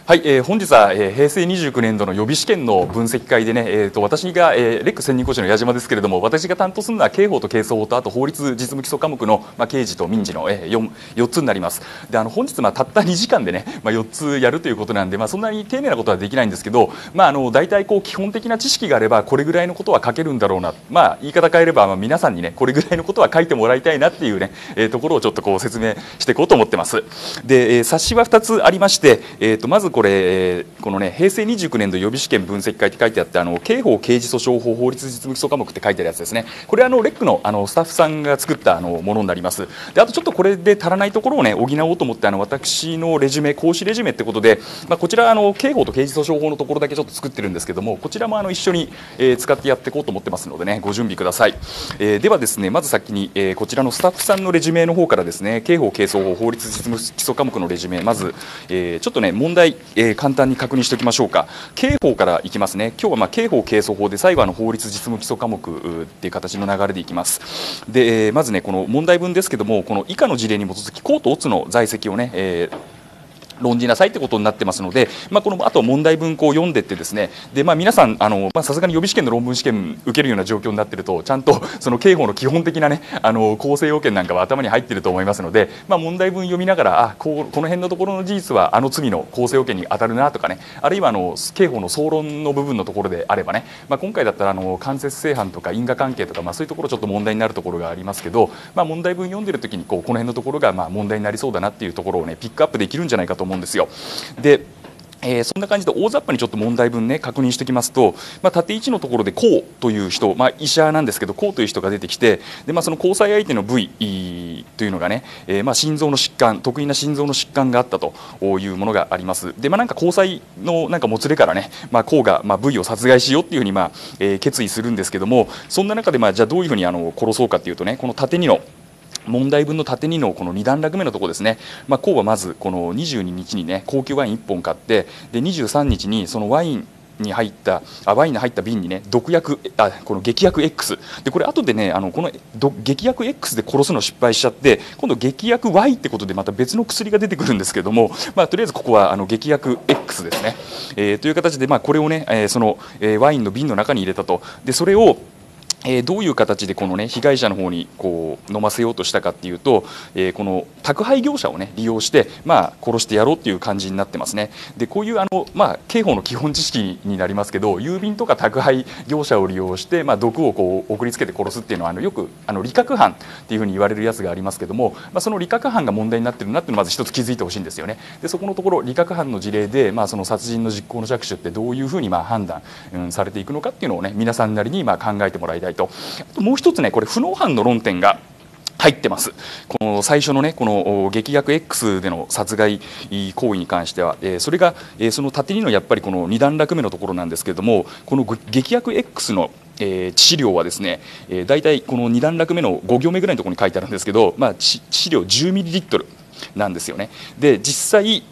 はい、本日は、平成29年度の予備試験の分析会でね、私が、レック専任講師の矢島ですけれども、私が担当するのは刑法と刑訴法とあと法律実務基礎科目の、刑事と民事の、4つになります。で本日、たった2時間でね、4つやるということなんで、そんなに丁寧なことはできないんですけど、大体こう基本的な知識があればこれぐらいのことは書けるんだろうな、言い方変えれば、皆さんにねこれぐらいのことは書いてもらいたいなっていうね、ところをちょっとこう説明していこうと思ってます。で、冊子は2つありまして、まずこのね平成29年度予備試験分析会って書いてあって、刑法刑事訴訟法法律実務基礎科目って書いてあるやつですね。これレックのスタッフさんが作ったものになります。であとちょっとこれで足らないところをね補おうと思って私のレジュメ講師レジュメってことで、こちら刑法と刑事訴訟法のところだけちょっと作ってるんですけども、こちらも一緒に使ってやっていこうと思ってますのでねご準備ください。ではですねまず先にこちらのスタッフさんのレジュメの方からですね、刑法刑訴法法律実務基礎科目のレジュメ、まずちょっとね問題簡単に確認しておきましょうか。刑法からいきますね。今日は刑法刑訴法で最後法律実務基礎科目っていう形の流れでいきます。でまずねこの問題文ですけども、この以下の事例に基づき公と乙の在籍をね、論じなさいってことになってますので、このあと問題文庫を読んでってですね、で皆さんさすがに予備試験の論文試験受けるような状況になっていると、ちゃんとその刑法の基本的なね構成要件なんかは頭に入っていると思いますので、問題文読みながらこの辺のところの事実は罪の構成要件に当たるなとかね、あるいは刑法の総論の部分のところであればね、今回だったら間接正犯とか因果関係とか、そういうところちょっと問題になるところがありますけど、問題文読んでる時にこの辺のところが問題になりそうだなっていうところをねピックアップできるんじゃないかと思うんですよ。でそんな感じで大雑把にちょっと問題文ね確認しておきますと、縦1のところでこうという人、医者なんですけどこうという人が出てきて、で、その交際相手の V というのがね、心臓の疾患、得意な心臓の疾患があったというものがあります。で、なんか交際のなんかもつれからね、こうがV を殺害しようっていうふうに決意するんですけども、そんな中でじゃあどういうふうに殺そうかっていうとね、この縦2の問題文の縦2のこの2段落目のところですね、こうはまずこの22日にね高級ワイン1本買って、で23日にそのワインに入った瓶にねこの劇薬 X で、これ後でねこの劇薬 X で殺すの失敗しちゃって、今度劇薬 Y ってことでまた別の薬が出てくるんですけども、とりあえずここは劇薬 X ですね、という形でこれをねそのワインの瓶の中に入れたと。でそれをどういう形でこの、ね、被害者の方にこう飲ませようとしたかっていうと、この宅配業者を、ね、利用して、殺してやろうっていう感じになってますね。でこういう刑法の基本知識になりますけど、郵便とか宅配業者を利用して、毒をこう送りつけて殺すっていうのはよく利確犯っていうふうに言われるやつがありますけども、その利確犯が問題になってるなっていうのをまず一つ気づいてほしいんですよね。でそこのところ利確犯の事例で、その殺人の実行の着手ってどういうふうに判断、されていくのかっていうのをね皆さんなりに考えてもらいたい。あともう一つね、これ不能犯の論点が入ってます。この最初のねこの劇薬 X での殺害行為に関しては、それがその縦2のやっぱりこの2段落目のところなんですけれども、この劇薬 X の致死量はですね、大体この2段落目の5行目ぐらいのところに書いてあるんですけど、致死量 10ml なんですよね。で実際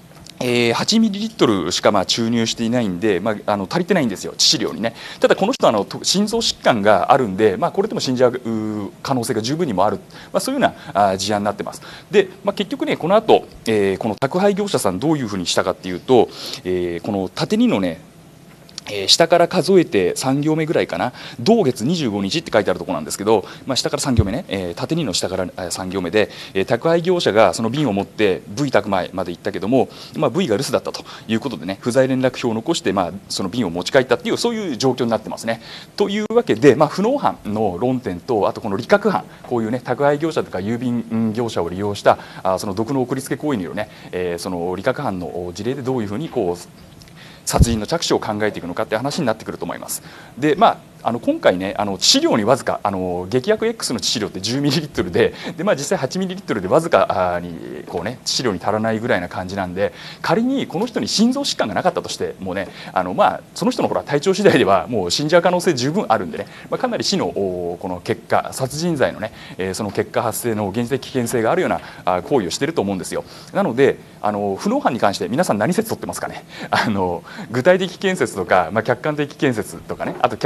8ミリリットルしか注入していないんで、足りてないんですよ致死量にね。ただこの人は心臓疾患があるんで、これでも死んじゃう可能性が十分にもある、そういうような事案になってます。で、結局ねこの後、この宅配業者さんどういうふうにしたかっていうと、この縦2のね下から数えて3行目ぐらいかな、同月25日って書いてあるところなんですけど、下から3行目ね、縦2の下から3行目で、宅配業者がその瓶を持って V 宅前まで行ったけども、V が留守だったということでね不在連絡票を残して、その瓶を持ち帰ったっていうそういう状況になってますね。というわけで、不能犯の論点と、あとこの利確犯、こういうね宅配業者とか郵便業者を利用したその毒の送りつけ行為によるね、その利確犯の事例でどういうふうにこう殺人の着手を考えていくのかって話になってくると思います。で今回ね致死量にわずか劇薬 X の致死量って10ミリリットルで、実際8ミリリットルでわずかにこうね致死量に足らないぐらいな感じなんで、仮にこの人に心臓疾患がなかったとしてもねその人の体調次第ではもう死んじゃう可能性十分あるんでね、かなり死のこの結果、殺人罪のねその結果発生の現実的危険性があるような行為をしていると思うんですよ。なので不能犯に関して皆さん何説取ってますかね。具体的危険説とか、客観的危険説とかね、あと客観的危険説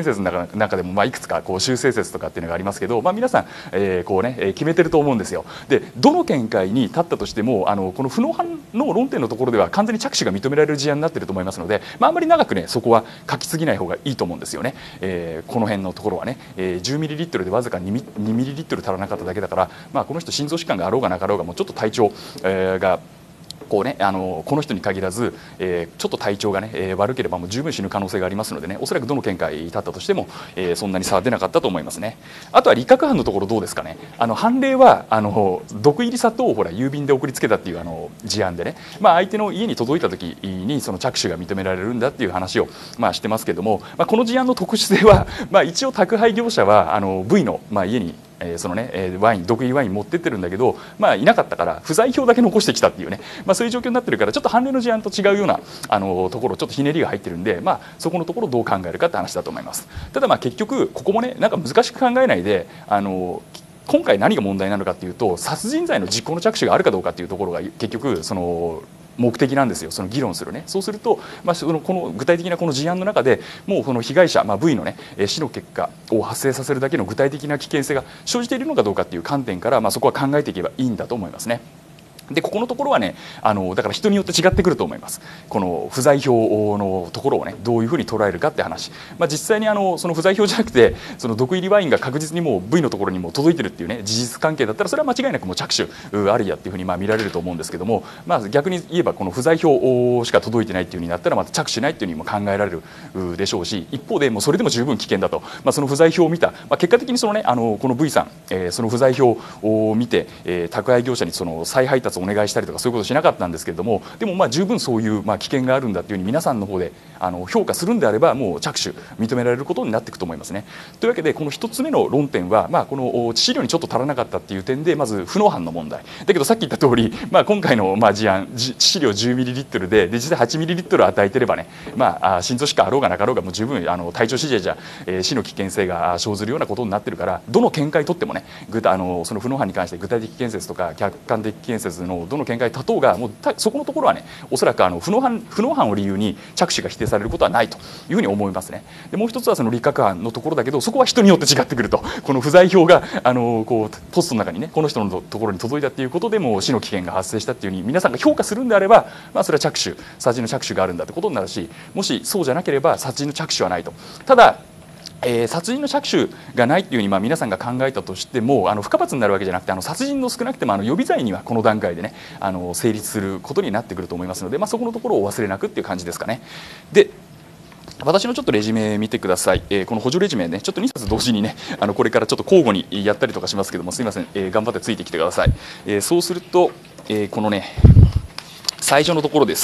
説の中でもいくつかこう修正説とかっていうのがありますけど、皆さん、こうね、決めてると思うんですよ。でどの見解に立ったとしてもこの不能犯の論点のところでは完全に着手が認められる事案になっていると思いますので、あんまり長くねそこは書きすぎない方がいいと思うんですよね。この辺のところはね、10ml でわずか2ml 足らなかっただけだから、この人心臓疾患があろうがなかろうがもうちょっと体調、がこうね、この人に限らず、ちょっと体調が、ね悪ければもう十分死ぬ可能性がありますのでね、おそらくどの見解に立ったとしても、そんなに差は出なかったと思いますね。あとは理覚犯のところどうですかね。判例は毒入り砂糖を郵便で送りつけたっていう事案でね、相手の家に届いた時にその着手が認められるんだっていう話を、してますけども、この事案の特殊性は、一応宅配業者はV の、家にそのねワイン毒入りワイン持ってってるんだけど、いなかったから不在票だけ残してきたっていうね、そういう状況になってるから、ちょっと判例の事案と違うようなところちょっとひねりが入ってるんで、そこのところをどう考えるかって話だと思います。ただ結局ここもねなんか難しく考えないで今回何が問題なのかっていうと、殺人罪の実行の着手があるかどうかっていうところが結局その目的なんですよ。その議論するね。そうすると、この具体的なこの事案の中でもうこの被害者、V のね死の結果を発生させるだけの具体的な危険性が生じているのかどうかっていう観点から、そこは考えていけばいいんだと思いますね。でここのところはねだから人によって違ってくると思います。この不在票のところをねどういうふうに捉えるかって話、実際にその不在票じゃなくてその毒入りワインが確実にもう V のところにも届いてるっていうね事実関係だったら、それは間違いなくもう着手ありやっていうふうに見られると思うんですけども、逆に言えばこの不在票しか届いてないっていうふうになったらまた着手ないっていうふうにも考えられるでしょうし、一方でもうそれでも十分危険だと、その不在票を見た、結果的にそのねこの V さん、その不在票を見て、宅配業者にその再配達お願いしたりとかそういうことしなかったんですけれども、でも十分そういう危険があるんだというふうに皆さんの方で評価するんであれば、もう着手認められることになっていくと思いますね。というわけでこの1つ目の論点は、この致死量にちょっと足らなかったっていう点でまず不能犯の問題だけど、さっき言った通り、今回の事案致死量 10ml で実際 8ml 与えてればね、心臓疾患あろうがなかろうがもう十分体調次第じゃ、死の危険性が生ずるようなことになってるから、どの見解とってもねその不能犯に関して具体的見説とか客観的見説のどの見解立とうがもうそこのところはねおそらく不能犯を理由に着手が否定されることはないというふうに思いますね。でもう一つはその理覚犯のところだけど、そこは人によって違ってくると、この不在票がこうポストの中にねこの人のところに届いたっていうことでもう死の危険が発生したっていうふうに皆さんが評価するんであれば、それは殺人の着手があるんだってことになるし、もしそうじゃなければ殺人の着手はないと。ただ殺人の着手がないというふうに皆さんが考えたとしても不可罰になるわけじゃなくて、殺人の少なくても予備罪にはこの段階でね成立することになってくると思いますので、そこのところをお忘れなくっていう感じですかね。で私のちょっとレジュメ見てください。この補助レジュメねちょっと2冊同時にねこれからちょっと交互にやったりとかしますけども、すいません、頑張ってついてきてください。そうすると、このね最初のところです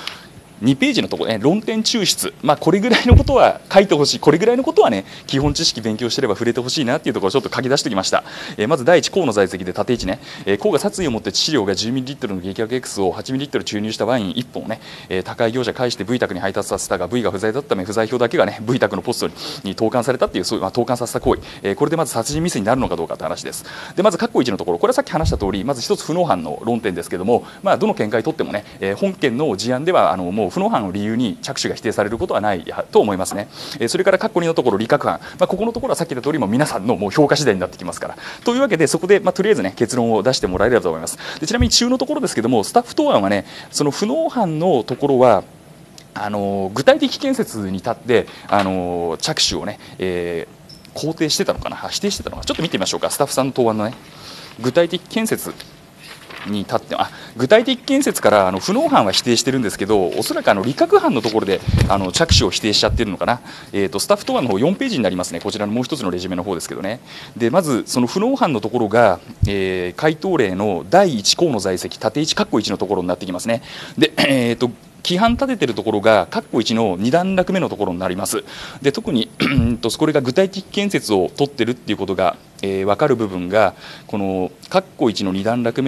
。2ページのところね、論点抽出、これぐらいのことは書いてほしい、これぐらいのことはね基本知識勉強してれば触れてほしいなっていうところをちょっと書き出してきました。まず第一項の在籍で縦位置ね、項が殺意を持って致死量が 10ml の激薬 X を 8ml 注入したワイン1本をね、宅配業者介して V 宅に配達させたが V が不在だったため不在票だけがね V 宅のポストに投函されたっていう、そういう投函させた行為、これでまず殺人未遂になるのかどうかって話です。でまず括弧1のところ、これはさっき話した通りまず一つ不能犯の論点ですけども、どの見解とってもね、本件の事案ではもう不能犯を理由に着手が否定されることはないと思いますね。それから括弧2のところ理覚犯、ここのところはさっき言った通りも皆さんのもう評価次第になってきますから、というわけでそこでとりあえずね結論を出してもらえればと思います。でちなみに中のところですけども、スタッフ答案はねその不能犯のところは具体的見説に立って着手をね、肯定してたのかな否定してたのかな、ちょっと見てみましょうか。スタッフさんの答案のね具体的見説に立って具体的見説から不能犯は否定してるんですけど、おそらく理覚犯のところで着手を否定しちゃってるのかな。スタッフ答案の方4ページになりますね。こちらのもう一つのレジュメの方ですけどね。でまずその不能犯のところが、回答例の第1項の在籍縦1括弧1のところになってきますね。で規範立ててるところが括弧1の2段落目のところになります。で特にこれが具体的見説を取ってるっていうことが、分かる部分がこの括弧1の2段落目の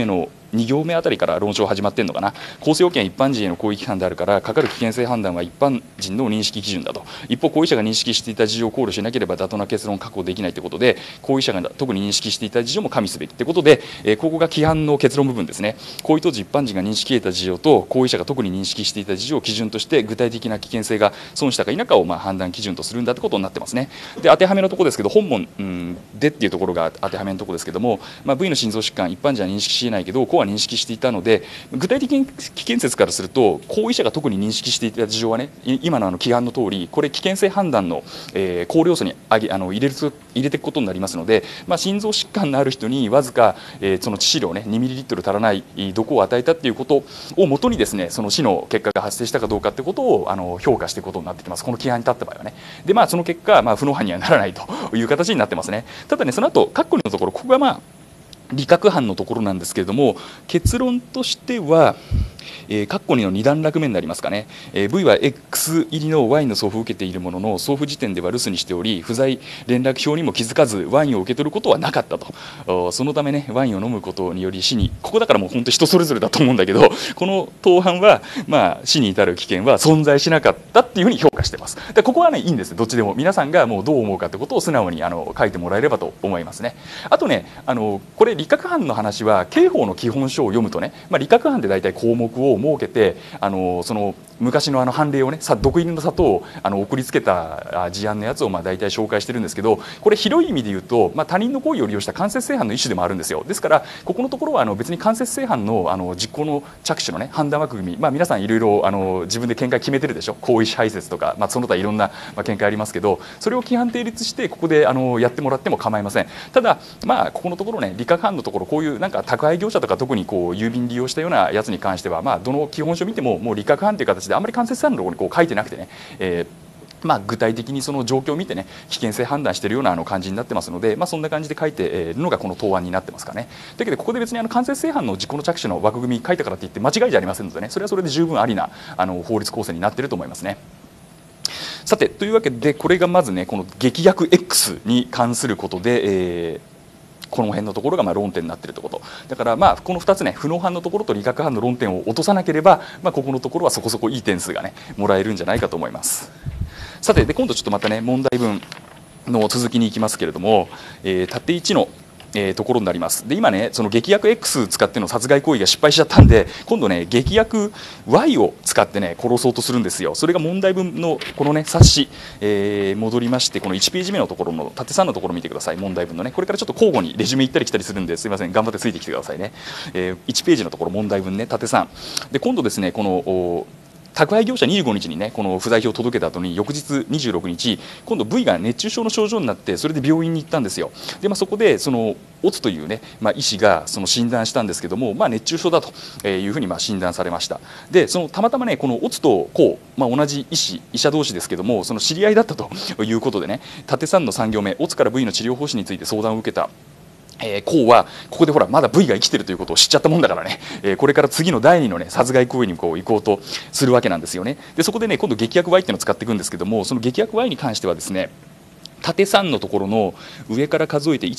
2行目あたりから論証始まってるのかな。公正要件は一般人への広域違反であるからかかる危険性判断は一般人の認識基準だと。一方行為者が認識していた事情を考慮しなければ妥当な結論を確保できないということで、行為者が特に認識していた事情も加味すべきということで、ここが規範の結論部分ですね。行為当時一般人が認識していた事情と行為者が特に認識していた事情を基準として具体的な危険性が損したか否かを判断基準とするんだということになってますね。で当てはめのところですけど、本文、でっていうところが当てはめのところですけども、V の心臓疾患一般人は認識していないけど、は認識していたので、具体的に危険説からすると行為者が特に認識していた事情はね、今の規範の通りこれ危険性判断の、考慮要素に入れていくことになりますので、心臓疾患のある人にわずか、その致死量ね 2ml 足らない毒を与えたっていうことをもとにですね、その死の結果が発生したかどうかってことを評価していくことになってきます。この規範に立った場合はね。でその結果、不能犯にはならないという形になってますね。ただね、その後括弧のところ、ここが理覚犯のところなんですけれども、結論としては括弧2の2段落目になりますかね。V は X 入りのワインの送付を受けているものの、送付時点では留守にしており不在連絡表にも気づかずワインを受け取ることはなかったと。そのためね、ワインを飲むことにより死に、ここだからもう本当人それぞれだと思うんだけど、この当犯は死に至る危険は存在しなかったっていうふうに評価してます。でここはねいいんです。どっちでも皆さんがもうどう思うかってことを素直に書いてもらえればと思いますね。あとね、これ理覚犯の話は刑法の基本書を読むとね、理覚犯で大体項目を設けて、その昔の判例をね、毒入りの砂糖を送りつけた事案のやつを大体紹介してるんですけど、これ広い意味で言うと、他人の行為を利用した間接性犯の一種でもあるんですよ。ですからここのところは別に間接性犯の実行の着手のね判断枠組み、皆さんいろいろ自分で見解決めてるでしょ。行為支配説とか、その他いろんな見解ありますけど、それを規範定律してここでやってもらっても構いません。ただここのところね、理覚犯のところ、こういうなんか宅配業者とか特に郵便利用したようなやつに関しては、どの基本書を見てももう理覚犯という形であんまり間接性犯のところに書いてなくてね、具体的にその状況を見てね危険性判断しているような感じになってますので、そんな感じで書いているのがこの答案になってますかね。だけどここで別に間接性犯の実行の着手の枠組み書いたからといって間違いじゃありませんのでね、それはそれで十分ありな法律構成になっていると思いますね。さてというわけで、これがまずねこの劇薬 X に関することで、この辺のところが論点になっているということだから、この2つね、不能犯のところと理覚犯の論点を落とさなければ、ここのところはそこそこいい点数がねもらえるんじゃないかと思います。さて今度ちょっとまたね問題文の続きに行きますけれども、縦1のところになります。で今ねその劇薬 X 使っての殺害行為が失敗しちゃったんで、今度ね劇薬 Y を使ってね殺そうとするんですよ。それが問題文のこのね冊子、戻りまして、この1ページ目のところの縦3のところ見てください。問題文のね、これからちょっと交互にレジュメ行ったり来たりするんで、すいません頑張ってついてきてくださいね。1ページのところ問題文ね、縦3で、今度ですねこの宅配業者25日にねこの不在票を届けた後に、翌日26日今度 V が熱中症の症状になって、それで病院に行ったんですよ。でそこでそのオツというね、医師がその診断したんですけども、熱中症だというふうに診断されました。でたまたまねこのオツとコウ、同じ医者同士ですけども、その知り合いだったということでね、縦3の3行目、オツから V の治療方針について相談を受けたコウはここでほらまだ V が生きてるということを知っちゃったもんだからね、これから次の第2のね殺害行為に行こうとするわけなんですよね。でそこでね今度劇薬 Y っていうのを使っていくんですけども、その劇薬 Y に関してはですね、縦3のところの上から数えて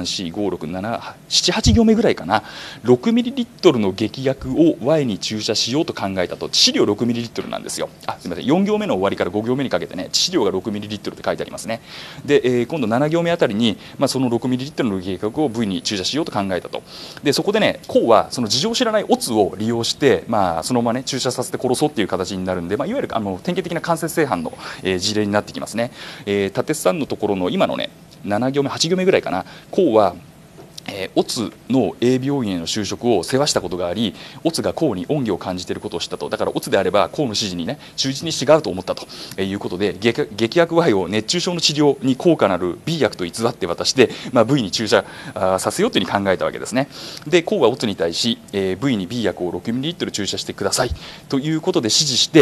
1,2,3,4,5,6,7,8 行目ぐらいかな、6ml の劇薬を Y に注射しようと考えたと。致死量 6ml なんですよ。すみません、4行目の終わりから5行目にかけてね致死量が 6ml って書いてありますね。で、今度7行目あたりに、その 6ml の劇薬を V に注射しようと考えたと。でそこでねコウはその事情を知らないオツを利用して、そのままね注射させて殺そうっていう形になるんで、いわゆる典型的な間接性犯の、事例になってきますね。縦3のところの今のね7行目8行目ぐらいかな、コウはオツの A 病院への就職を世話したことがあり、オツがコウに恩義を感じていることを知ったと。だからオツであればコウの指示にね忠実に従うと思ったということで、劇薬 Y を熱中症の治療に効果のある B 薬と偽って渡して、V に注射させようというふうに考えたわけですね。でコウはオツに対し、V に B 薬を 6ml 注射してくださいということで指示して、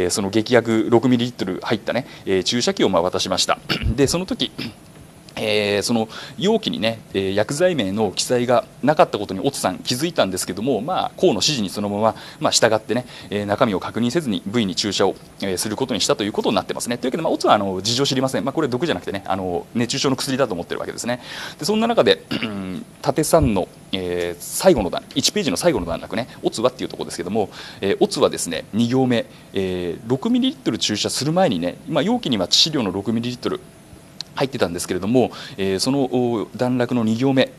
その劇薬 6ml 入ったね、注射器を渡しました。でその時その容器にね、薬剤名の記載がなかったことにオツさん気づいたんですけども、まあ、河の指示にそのまま、従ってね、中身を確認せずに部位に注射を、することにしたということになってますね。というわけで、オツは事情知りません、これ毒じゃなくてね、熱中症の薬だと思ってるわけですね。でそんな中で縦3の、最後の段1ページの最後の段落ね、オツはっていうところですけども、オツはですね2行目、6ml 注射する前にね、容器には致死量の 6ml入ってたんですけれども、その段落の2行目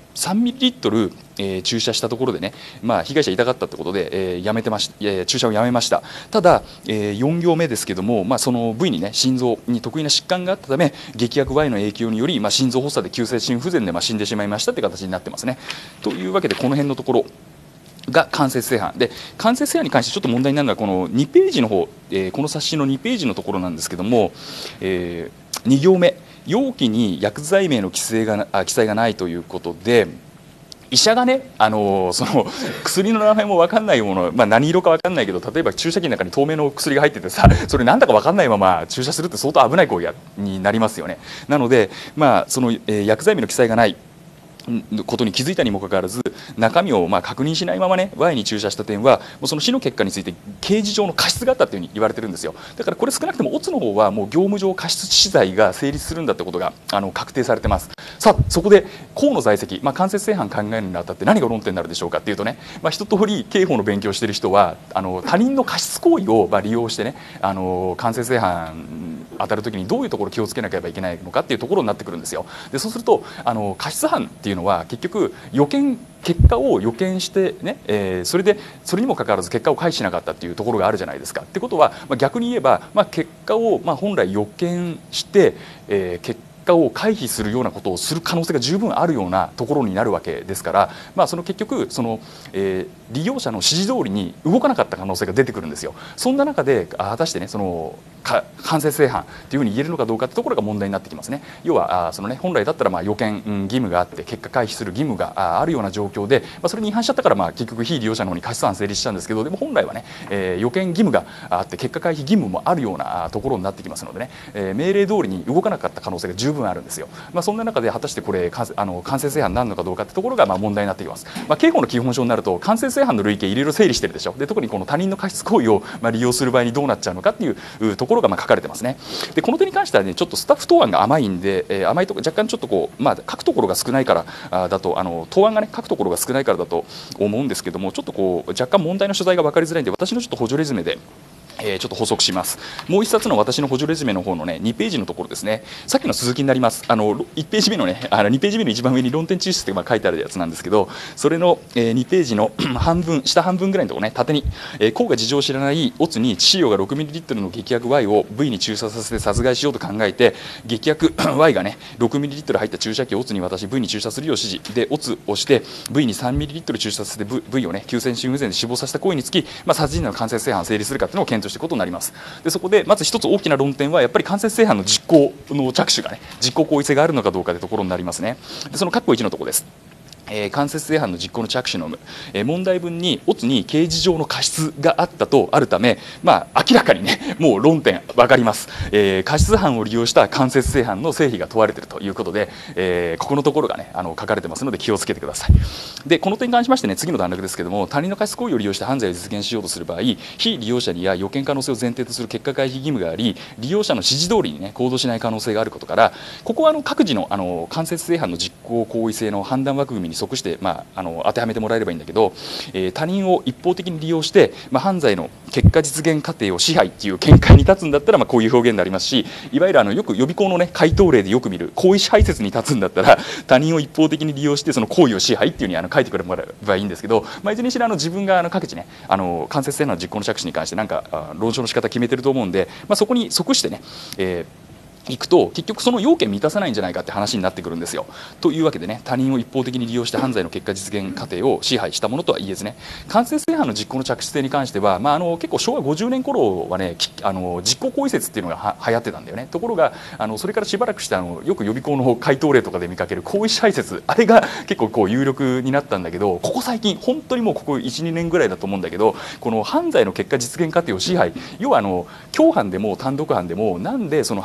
3ml、注射したところでね、被害者痛かったということで、やめてまし注射をやめました。ただ、4行目ですけども、その部位にね心臓に特異な疾患があったため劇薬 Y の影響により、心臓発作で急性心不全で、死んでしまいましたという形になってますね。というわけでこの辺のところが間接性犯で、間接性犯に関してちょっと問題になるのはこの2ページの方、この冊子の2ページのところなんですけども、2行目容器に薬剤名の記載がないということで、医者がね、その薬の名前も分かんないもの、何色か分かんないけど、例えば注射器の中に透明の薬が入っててさ、それなんだか分かんないまま注射するって相当危ない行為になりますよね。なので、その、薬剤名の記載がないことに気づいたにもかかわらず中身を確認しないままね Y に注射した点はもうその死の結果について刑事上の過失があったというふうに言われてるんですよ。だからこれ少なくともオツの方はもう業務上過失致死罪が成立するんだってことが確定されてます。さあそこで河野在籍、間接性犯考えるにあたって何が論点になるでしょうかっていうとね、一通り刑法の勉強をしている人は他人の過失行為を利用してね間接性犯当たるときにどういうところ気をつけなければいけないのかっていうところになってくるんですよ。でそうすると過失犯っていうのは結局結果を予見してね、それにもかかわらず結果を回避しなかったっていうところがあるじゃないですか。ってことは、逆に言えば、結果を本来予見して、結果を回避するようなことをする可能性が十分あるようなところになるわけですから、その結局利用者の指示通りに動かなかった可能性が出てくるんですよ。そんな中で果たしてね間接性犯というふうに言えるのかどうかというところが問題になってきますね。要は本来だったら予見義務があって結果回避する義務があるような状況で、それに違反しちゃったから結局非利用者の方に過失犯成立したんですけど、でも本来はね、予見義務があって結果回避義務もあるようなところになってきますのでね、命令通りに動かなかった可能性が十分あるんですよ。そんな中で果たしてこれ間接性犯になるのかどうかというところが問題になってきます。刑法の基本書になると間接性犯の類型いろいろ整理してるでしょ。で特にこの他人の過失行為を利用する場合にどうなっちゃうのかっていうところが書かれてますね。でこの点に関してはねちょっとスタッフ答案が甘いんで、甘いとこ若干ちょっと書くところが少ないからだと答案がね書くところが少ないからだと思うんですけども、ちょっと若干問題の所在が分かりづらいんで私のちょっと補助レズメでちょっと補足します。もう一冊の私の補助レズメの方のね2ページのところですね、さっきの続きになります。1ページ目のね2ページ目の一番上に論点抽出って書いてあるやつなんですけど、それの2ページの下半分ぐらいのところね、縦に甲が事情を知らないオツに致死量が 6ml の劇薬 Y を V に注射させて殺害しようと考えて、劇薬 Y がね 6ml 入った注射器をオツに渡し V に注射するよう指示でオツをして V に 3ml 注射させて V をね急性心不全で死亡させた行為につき、殺人の間接性犯成立するかというのを検討していくことになります。でそこでまず一つ大きな論点はやっぱり間接性犯の実行の着手がね実行行為性があるのかどうかというところになりますね。でその括弧1のところです。間接性犯の実行の着手の有無、問題文にオツに刑事上の過失があったとあるため、明らかにねもう論点分かります。過失犯を利用した間接性犯の成否が問われているということで、ここのところがね書かれてますので気をつけてください。でこの点に関しましてね次の段落ですけれども、他人の過失行為を利用して犯罪を実現しようとする場合、非利用者には予見可能性を前提とする結果回避義務があり、利用者の指示通りにね行動しない可能性があることから、ここは各自の間接性犯の実行行為性の判断枠組みに即して、当てはめてもらえればいいんだけど、他人を一方的に利用して、犯罪の結果実現過程を支配っていう見解に立つんだったら、こういう表現になりますし、いわゆるよく予備校の、ね、回答例でよく見る行為支配説に立つんだったら他人を一方的に利用してその行為を支配っていうふうに書いてくれればいいんですけど、いずれにしろ自分が各地ね間接性の実行の着手に関して論証の仕方決めてると思うんで、そこに即してね、いくと結局その要件満たさないんじゃないかって話になってくるんですよ。というわけでね他人を一方的に利用して犯罪の結果実現過程を支配したものとは言えずね、間接性犯の実行の着手性に関しては、結構昭和50年頃はね実行行為説っていうのが流行ってたんだよね。ところがそれからしばらくしてよく予備校の回答例とかで見かける行為支配説、あれが結構有力になったんだけど、ここ最近本当にもうここ 1,2 年ぐらいだと思うんだけど、この犯罪の結果実現過程を支配、要は共犯でも単独犯でもなんでその発生した結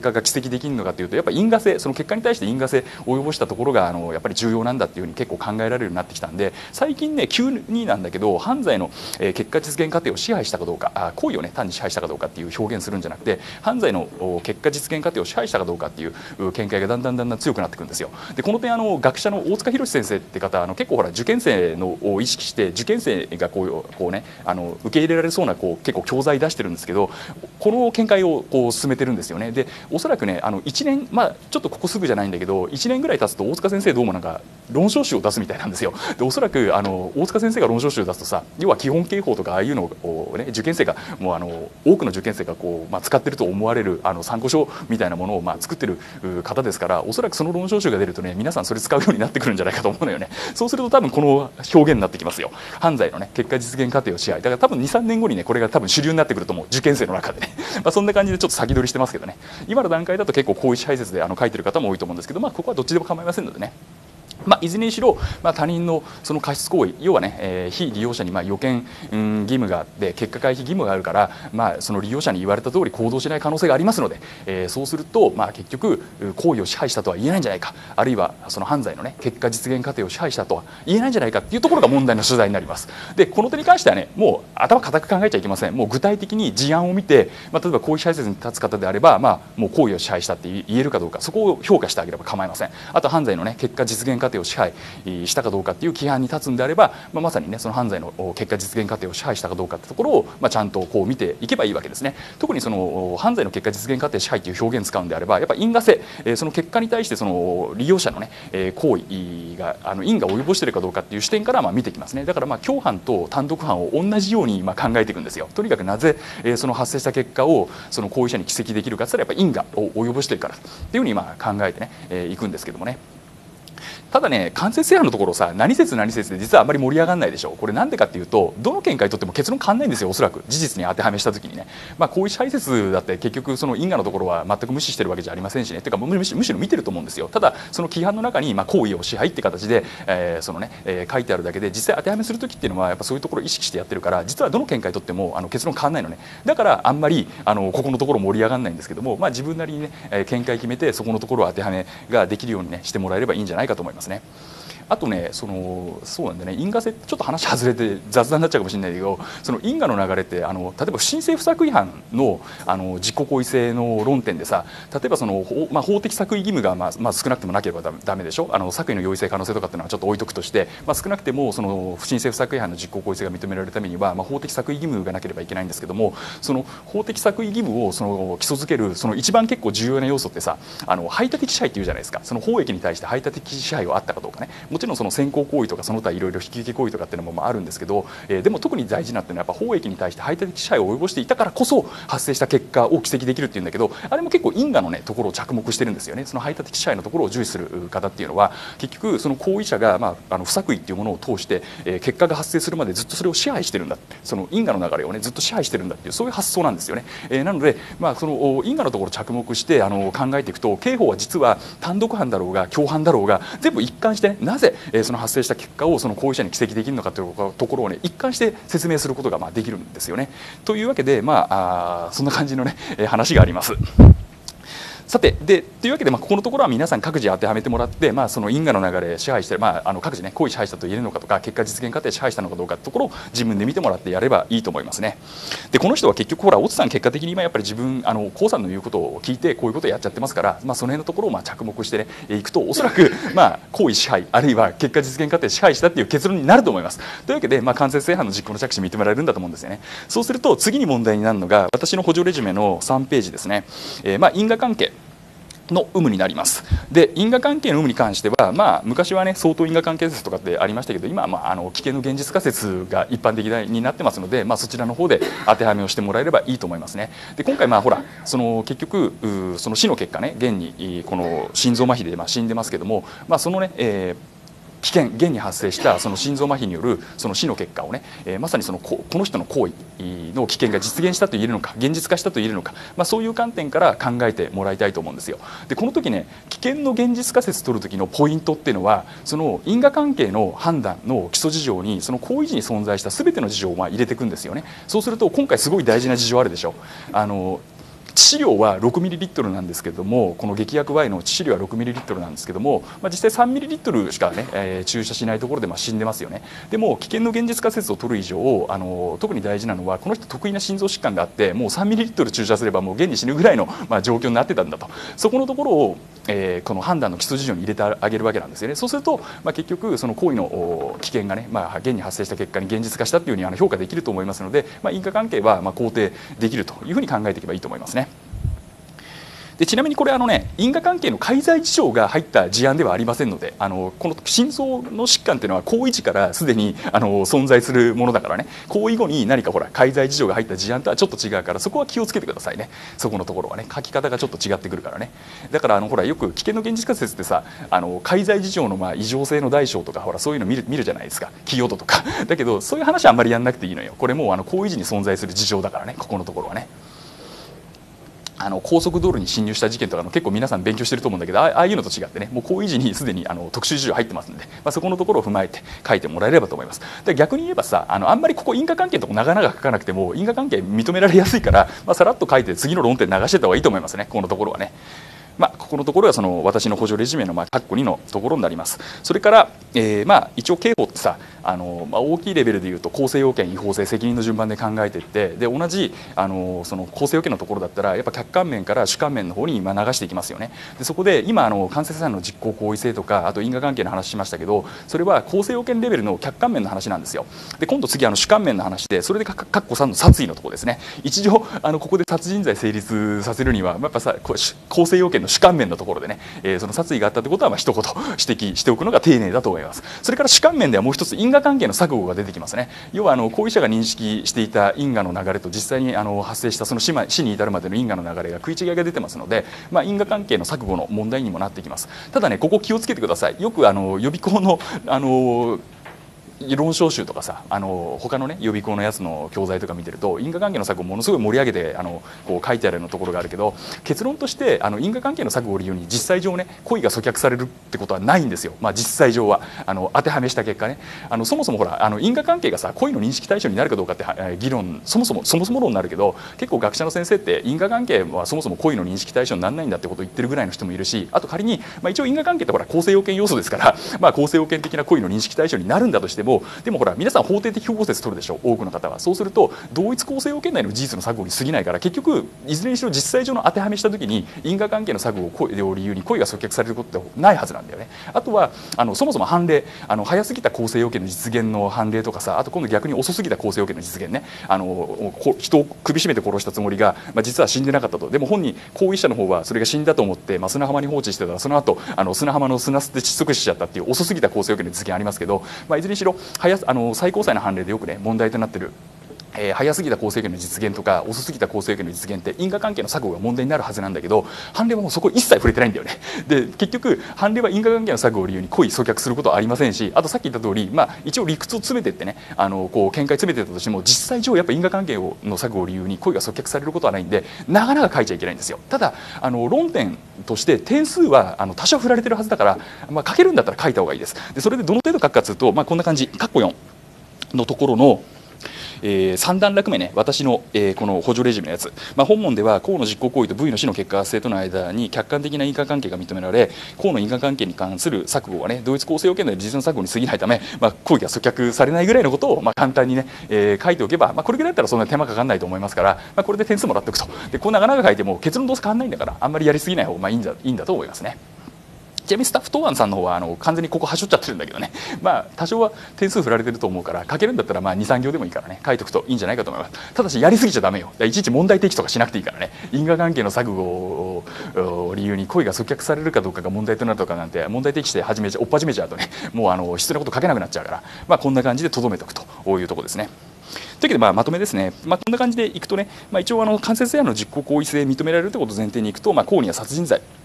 結果が奇跡できるのかというと、やっぱり因果性、その結果に対して因果性を及ぼしたところがやっぱり重要なんだっていうふうに結構考えられるようになってきたんで、最近ね急になんだけど犯罪の結果実現過程を支配したかどうか、行為をね単に支配したかどうかっていう表現するんじゃなくて、犯罪の結果実現過程を支配したかどうかっていう見解がだんだん強くなってくるんですよ。でこの点学者の大塚博先生って方結構ほら受験生のを意識して受験生がこうね受け入れられそうな結構教材出してるんですけど、この見解を進めてるんですよね。でおそらくね1年、ちょっとここすぐじゃないんだけど1年ぐらい経つと大塚先生どうもなんか論証集を出すみたいなんですよ。でおそらく大塚先生が論証集を出すとさ、要は基本刑法とかああいうのをね受験生がもう多くの受験生が使ってると思われる参考書みたいなものを作ってる方ですから、おそらくその論証集が出るとね皆さんそれ使うようになってくるんじゃないかと思うのよね。そうすると多分この表現になってきますよ。犯罪のね結果実現過程を支配、だから多分 2,3 年後にねこれが多分主流になってくると思う、受験生の中でねそんな感じでちょっと先取りしてますけどね、今の段階だと結構行為支配説で書いてる方も多いと思うんですけど、ここはどっちでも構いませんのでね。いずれにしろ、他人のその過失行為、要はね、非利用者に予見、義務があって結果回避義務があるから、その利用者に言われた通り行動しない可能性がありますので、そうすると、結局行為を支配したとは言えないんじゃないか、あるいはその犯罪のね結果実現過程を支配したとは言えないんじゃないかっていうところが問題の所在になります。でこの点に関してはねもう頭固く考えちゃいけません。もう具体的に事案を見て、例えば行為支配説に立つ方であれば、もう行為を支配したって言えるかどうか、そこを評価してあげれば構いません。あと犯罪のね結果実現過程を支配したかどうかっていう規範に立つんであれば、まさにねその犯罪の結果実現過程を支配したかどうかってところを、ちゃんと見ていけばいいわけですね。特にその犯罪の結果実現過程支配という表現を使うんであれば、やっぱ因果性、その結果に対してその利用者のね行為が因果を及ぼしているかどうかっていう視点から見てきますね。だから共犯と単独犯を同じように考えていくんですよ。とにかくなぜその発生した結果をその行為者に帰責できるかって言ったら、やっぱ因果を及ぼしているからっていうふうに考えてねいくんですけどもね。ただね間接性犯のところさ、何説何説で実はあんまり盛り上がらないでしょ。これなんでかっていうと、どの見解とっても結論変わんないんですよ。おそらく事実に当てはめした時にね、行為支配説だって結局その因果のところは全く無視してるわけじゃありませんしね、てかむしろ見てると思うんですよ。ただその規範の中に行為を支配って形で、そのね、書いてあるだけで、実際当てはめする時っていうのはやっぱそういうところを意識してやってるから、実はどの見解とっても結論変わんないのね。だからあんまりここのところ盛り上がらないんですけども、自分なりにね見解決めてそこのところを当てはめができるようにねしてもらえればいいんじゃないかと思いますね。あとねそうなんでね、因果性ちょっと話外れて雑談になっちゃうかもしれないけど、その因果の流れって例えば不審性不作為犯の実行行為性の論点でさ、例えばその法的作為義務が少なくてもなければダメでしょ。作為の容易性可能性とかっていうのはちょっと置いとくとして、少なくてもその不審性不作為犯の実行行為性が認められるためには、法的作為義務がなければいけないんですけども、その法的作為義務を基礎づけるその一番結構重要な要素ってさ、排他的支配っていうじゃないですか。その法益に対して排他的支配はあったかどうかね。もちろんその先行行為とかその他いろいろ引き受け行為とかっていうのもあるんですけど、でも特に大事なっていうのはやっぱ法益に対して排他的支配を及ぼしていたからこそ発生した結果を奇跡できるっていうんだけど、あれも結構因果のねところを着目してるんですよね。その排他的支配のところを重視する方っていうのは結局その行為者が不作為っていうものを通して、結果が発生するまでずっとそれを支配してるんだって、その因果の流れをねずっと支配してるんだっていう、そういう発想なんですよね。なのでその因果のところを着目して考えていくと、刑法は実は単独犯だろうが共犯だろうが全部一貫してね、なぜその発生した結果をその行為者に帰責できるのかというところをね一貫して説明することができるんですよね。というわけでそんな感じのね話があります。さてというわけで、ここのところは皆さん各自当てはめてもらって、その因果の流れ支配して、各自ね行為支配したと言えるのかとか結果実現過程支配したのかどうかってところを自分で見てもらってやればいいと思いますね。でこの人は結局オツさん結果的に今やっぱり自分コウさんの言うことを聞いてこういうことをやっちゃってますから、その辺のところを着目してねいくと、おそらく行為支配あるいは結果実現過程支配したっていう結論になると思います。というわけで間接性犯の実行の着手認められるんだと思うんですよね。そうすると次に問題になるのが私の補助レジュメの3ページですね。因果関係の有無になります。で因果関係の有無に関しては、昔はね相当因果関係説とかってありましたけど、今は危険の現実化説が一般的になってますので、そちらの方で当てはめをしてもらえればいいと思いますね。で今回ほら結局その死の結果ね、現にこの心臓麻痺で死んでますけども、そのね、危険現に発生したその心臓麻痺によるその死の結果をね、まさにこの人の行為の危険が実現したと言えるのか現実化したと言えるのか、そういう観点から考えてもらいたいと思うんですよ。でこの時ね危険の現実化説取る時のポイントっていうのは、その因果関係の判断の基礎事情にその行為時に存在した全ての事情を入れていくんですよね。そうすると今回すごい大事な事情あるでしょ。 致死量は 6ml なんですけれども、この劇薬 Y の致死量は 6ml なんですけども、実際 3ml しかね、注射しないところで死んでますよね。でも危険の現実仮説を取る以上、特に大事なのはこの人得意な心臓疾患があって、もう 3ml 注射すればもう現に死ぬぐらいの、状況になってたんだと、そこのところを、この判断の基礎事情に入れてあげるわけなんですよね。そうすると、結局その行為の危険がね、現に発生した結果に現実化したというふうに評価できると思いますので、因果関係は肯定できるというふうに考えていけばいいと思いますね。でちなみにこれ因果関係の介在事象が入った事案ではありませんので、この心臓の疾患というのは行為時からすでに存在するものだからね、行為後に何か介在事象が入った事案とはちょっと違うから、そこは気をつけてくださいね。そこのところはね、書き方がちょっと違ってくるからね。だからよく危険の現実仮説ってさ、介在事象の異常性の大小とかそういうの見るじゃないですか、寄与度とかだけどそういう話はあんまりやんなくていいのよ。これもう行為時に存在する事象だからね、ここのところはね。高速道路に侵入した事件とか結構皆さん勉強してると思うんだけど、ああいうのと違ってね、もう行為時にすでに特殊事情入ってますんで、そこのところを踏まえて書いてもらえればと思います。で逆に言えばさ、あんまりここ因果関係のとこ長々書かなくても因果関係認められやすいから、さらっと書いて次の論点流してた方がいいと思いますね、ここのところはね。ここのところはその私の補助レジュメの括弧2のところになります。それから、一応刑法ってさ、大きいレベルでいうと構成要件、違法性、責任の順番で考えていって、で同じその構成要件のところだったらやっぱ客観面から主観面の方に流していきますよね。でそこで今間接犯の実行行為性とかあと因果関係の話しましたけど、それは構成要件レベルの客観面の話なんですよ。で今度次主観面の話で、それで括弧3の殺意のところですね。一応ここで殺人罪成立させるにはやっぱさ構成要件の主観面のところでね、その殺意があったということは一言指摘しておくのが丁寧だと思います。それから主観面ではもう一つ因果関係の錯誤が出てきますね。要は行為者が認識していた因果の流れと実際に発生したその死に至るまでの因果の流れが食い違いが出てますので、因果関係の錯誤の問題にもなってきます。ただね、ここ気をつけてください。よく予備校の論証集とかさ、他のね予備校のやつの教材とか見てると因果関係の錯誤をものすごい盛り上げてこう書いてあるようなところがあるけど、結論として因果関係の錯誤を理由に実際上ね故意が阻却されるってことはないんですよ。実際上は当てはめした結果ね、そもそもほら因果関係がさ故意の認識対象になるかどうかって議論そもそも論になるけど、結構学者の先生って因果関係はそもそも故意の認識対象にならないんだってことを言ってるぐらいの人もいるし、あと仮に、一応因果関係ってほら構成要件要素ですから、構成要件的な故意の認識対象になるんだとしても、でもほら皆さん法定的不法説取るでしょ、多くの方は。そうすると同一構成要件内の事実の錯誤に過ぎないから、結局いずれにしろ実際上の当てはめした時に因果関係の錯誤を理由に故意が阻却されることってないはずなんだよね。あとはそもそも判例早すぎた構成要件の実現の判例とかさ、あと今度逆に遅すぎた構成要件の実現ね、人を首絞めて殺したつもりが、実は死んでなかったと。でも本人行為者の方はそれが死んだと思って、砂浜に放置してたらその後砂浜の砂捨て窒息しちゃったっていう遅すぎた構成要件の実現ありますけど、いずれにしろ最高裁の判例でよくね問題となっている早すぎた構成要件の実現とか遅すぎた構成要件の実現って因果関係の錯誤が問題になるはずなんだけど、判例はもうそこ一切触れてないんだよね。で結局判例は因果関係の錯誤を理由に故意阻却することはありませんし、あとさっき言った通り、一応理屈を詰めてってねこう見解詰めてたとしても、実際上やっぱ因果関係の錯誤を理由に故意が阻却されることはないんで、長々書いちゃいけないんですよ。ただ論点として点数は多少振られてるはずだから、書けるんだったら書いた方がいいです。でそれでどの程度書くかというと、こんな感じ、括弧4のところの3段落目ね、私の、この補助レジュメのやつ、本文では項の実行行為と V の死の結果発生との間に客観的な因果関係が認められ、項の因果関係に関する錯誤はね同一構成要件の事実の錯誤に過ぎないため、行為が阻却されないぐらいのことを簡単にね、書いておけば、これぐらいだったらそんな手間かかんないと思いますから、これで点数もらっておくと。でこう長々書いても結論どうせ変わんないんだから、あんまりやりすぎない方がいいんだと思いますね。ちなみにスタッフ東庵さんの方は完全にここはしょっちゃってるんだけどね、多少は点数振られてると思うから、書けるんだったら2、3行でもいいからね書いておくといいんじゃないかと思います。ただしやりすぎちゃダメよ。いちいち問題提起とかしなくていいからね。因果関係の錯誤を理由に故意が阻却されるかどうかが問題となるとかなんて問題提起して追っ始めちゃうとね、もう必要なこと書けなくなっちゃうから、こんな感じで留めておくというところですね。というわけでまとめですね。こんな感じでいくとね、一応間接性の実行行為性認められるということを前提にいくと、項には殺人罪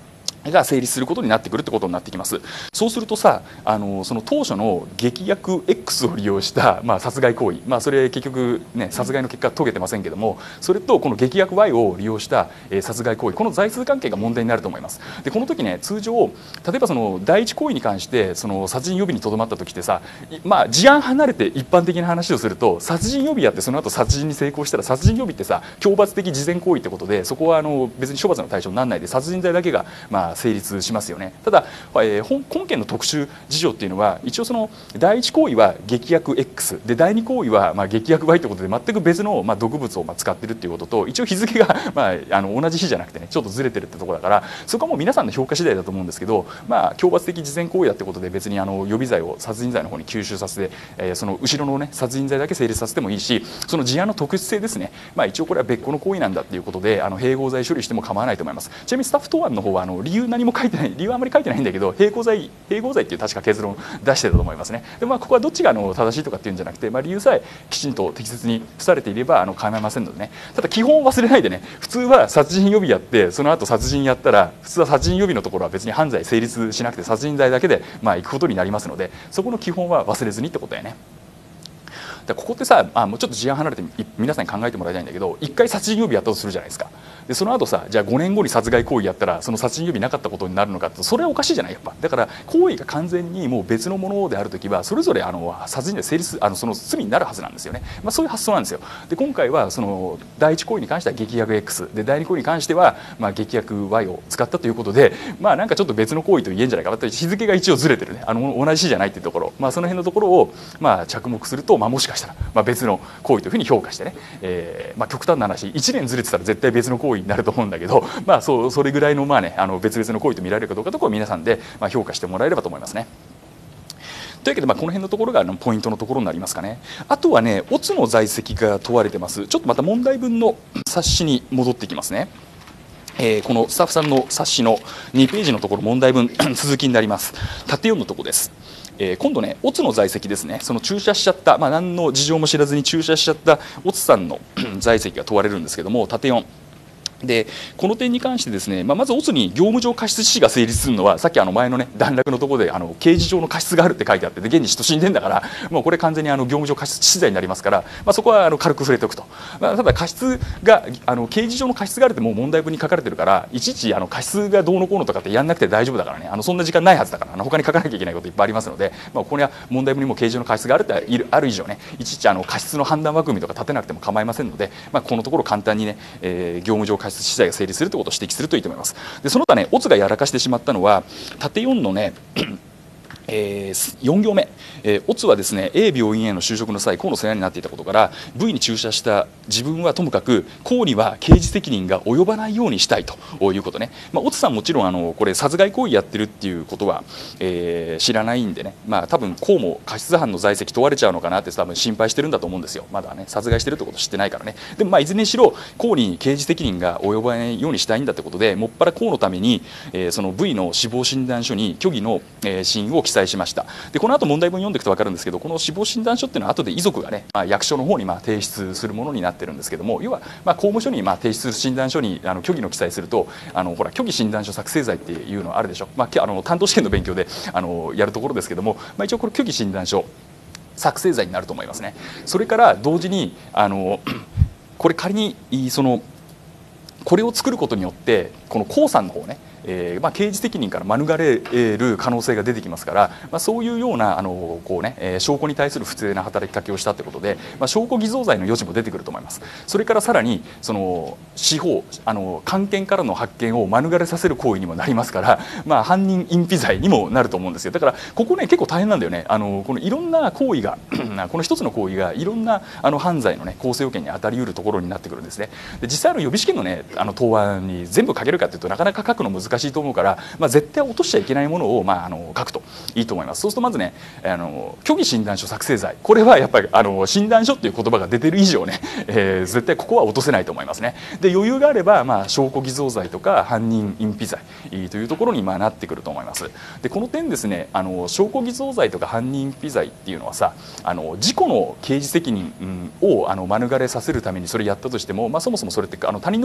が成立することになってくるってことになってきます。そうするとさ、その当初の劇薬 X を利用した、殺害行為、それ結局ね殺害の結果遂げてませんけども、それとこの劇薬 Y を利用した、殺害行為、この財数関係が問題になると思います。でこの時ね、通常例えばその第一行為に関してその殺人予備にとどまった時ってさ、事案離れて一般的な話をすると、殺人予備やってその後殺人に成功したら、殺人予備ってさ懲罰的事前行為ってことで、そこは別に処罰の対象にならないで殺人罪だけが成立しますよね。ただ、本件の特殊事情っていうのは、一応その第一行為は劇薬 X で、第二行為は劇薬 Y ということで全く別の毒物を使ってるっていうことと、一応日付が同じ日じゃなくてね、ちょっとずれてるってところだから、そこはもう皆さんの評価次第だと思うんですけど、懲罰的事前行為だってことで別に予備罪を殺人罪の方に吸収させて、その後ろのね殺人罪だけ成立させてもいいし、その事案の特殊性ですね、一応これは別個の行為なんだっていうことで併合罪処理しても構わないと思います。ちなみにスタッフ答案の方は理由何も書いてない、理由はあまり書いてないんだけど、併合罪っていう確か結論を出してたと思いますね。でここはどっちが正しいとかっていうんじゃなくて、理由さえきちんと適切に付されていれば構いませんのでね。ただ基本を忘れないでね、普通は殺人予備やってその後殺人やったら、普通は殺人予備のところは別に犯罪成立しなくて殺人罪だけで行くことになりますので、そこの基本は忘れずにってことやね。ここってさ、もうちょっと事案離れて皆さんに考えてもらいたいんだけど、一回殺人予備やったとするじゃないですか。でその後さ、じゃあ5年後に殺害行為やったらその殺人予備なかったことになるのかって、それはおかしいじゃないやっぱ。だから行為が完全にもう別のものであるときは、それぞれ殺人で成立その罪になるはずなんですよね。そういう発想なんですよ。で今回はその第一行為に関しては劇薬 X で、第二行為に関しては劇薬 Y を使ったということで、なんかちょっと別の行為と言えんじゃないか。日付が一応ずれてるね、同じ日じゃないっていうところ、その辺のところを着目すると、もしかしたら別の行為というふうに評価してね、極端な話1年ずれてたら絶対別の行為になると思うんだけど、それぐらいの別々の行為と見られるかどうかとかを皆さんで評価してもらえればと思いますね。というわけで、この辺のところがポイントのところになりますかね。あとはね、オツの在籍が問われてます。ちょっとまた問題文の冊子に戻ってきますね。このスタッフさんの冊子の2ページのところ、問題文続きになります。縦4のところです。今度ね、オツの在籍ですね。その駐車しちゃった、何の事情も知らずに駐車しちゃったオツさんの在籍が問われるんですけども、縦4で、この点に関してですね、まずオツに業務上過失致死が成立するのは、さっき前のね段落のところで刑事上の過失があるって書いてあって、で現に人死んでんだから、もうこれ完全に業務上過失致死罪になりますから、そこは軽く触れておくと。ただ過失が刑事上の過失があるってもう問題文に書かれてるから、いちいち過失がどうのこうのとかってやんなくて大丈夫だからね。そんな時間ないはずだから、他に書かなきゃいけないこといっぱいありますので、ここには問題文にも刑事上の過失があるってある以上ね、いちいち過失の判断枠組みとか立てなくても構いませんので、このところ簡単にね、業務上過失致死罪が成立するということを指摘するといいと思います。でその他ね、オツがやらかしてしまったのは縦4のね4行目、オツはですね A 病院への就職の際、甲の世話になっていたことから V に注射した自分はともかく甲には刑事責任が及ばないようにしたいということね。オツさんもちろんこれ殺害行為やってるっていうことは、知らないんでね、多分甲も過失犯の在籍問われちゃうのかなって多分心配してるんだと思うんですよ。まだね殺害してるってこと知ってないからね。でもいずれにしろ甲に刑事責任が及ばないようにしたいんだってことで、もっぱら甲のために、その V の死亡診断書に虚偽の、死因を記載しました。でこの後問題文読んでいくと分かるんですけど、この死亡診断書っていうのは後で遺族がね、役所の方に提出するものになってるんですけども、要は公務署に提出する診断書に虚偽の記載すると、ほら虚偽診断書作成罪っていうのあるでしょ。担当試験の勉強でやるところですけども、一応これ虚偽診断書作成罪になると思いますね。それから同時にこれ仮にこれを作ることによってこの江さんの方ね、刑事責任から免れる可能性が出てきますから、そういうような証拠に対する不正な働きかけをしたということで、証拠偽造罪の余地も出てくると思います。それからさらに司法官憲からの発見を免れさせる行為にもなりますから、犯人隠避罪にもなると思うんですよ。だからここね結構大変なんだよね。このいろんな行為がこの一つの行為がいろんな犯罪のね構成要件に当たりうるところになってくるんですね。で実際予備試験のね答案に全部書けるかというとなかなか書くの難しいと思うから、絶対落としちゃいけないものを書くといいと思います。そうするとまずね虚偽診断書作成罪、これはやっぱり診断書っていう言葉が出てる以上ね、絶対ここは落とせないと思いますね。で余裕があれば、証拠偽造罪とか犯人隠避罪というところになってくると思います。でこの点ですね、証拠偽造罪とか犯人隠避罪っていうのはさ、事故の刑事責任を免れさせるためにそれやったとしても、そもそもそれって他人の刑事事件に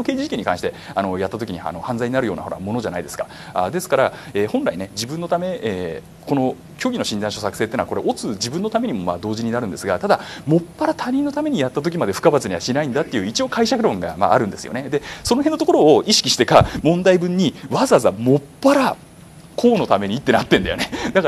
に関してやった時に犯罪になるようなものじゃないですか。ですから、本来ね自分のため、この虚偽の診断書作成っていうのはこれ自分のためにも同時になるんですが、ただもっぱら他人のためにやった時まで不可罰にはしないんだっていう一応解釈論があるんですよね。でその辺のところを意識してか問題文にわざわざもっぱら公のためにってなってんだよね。だから、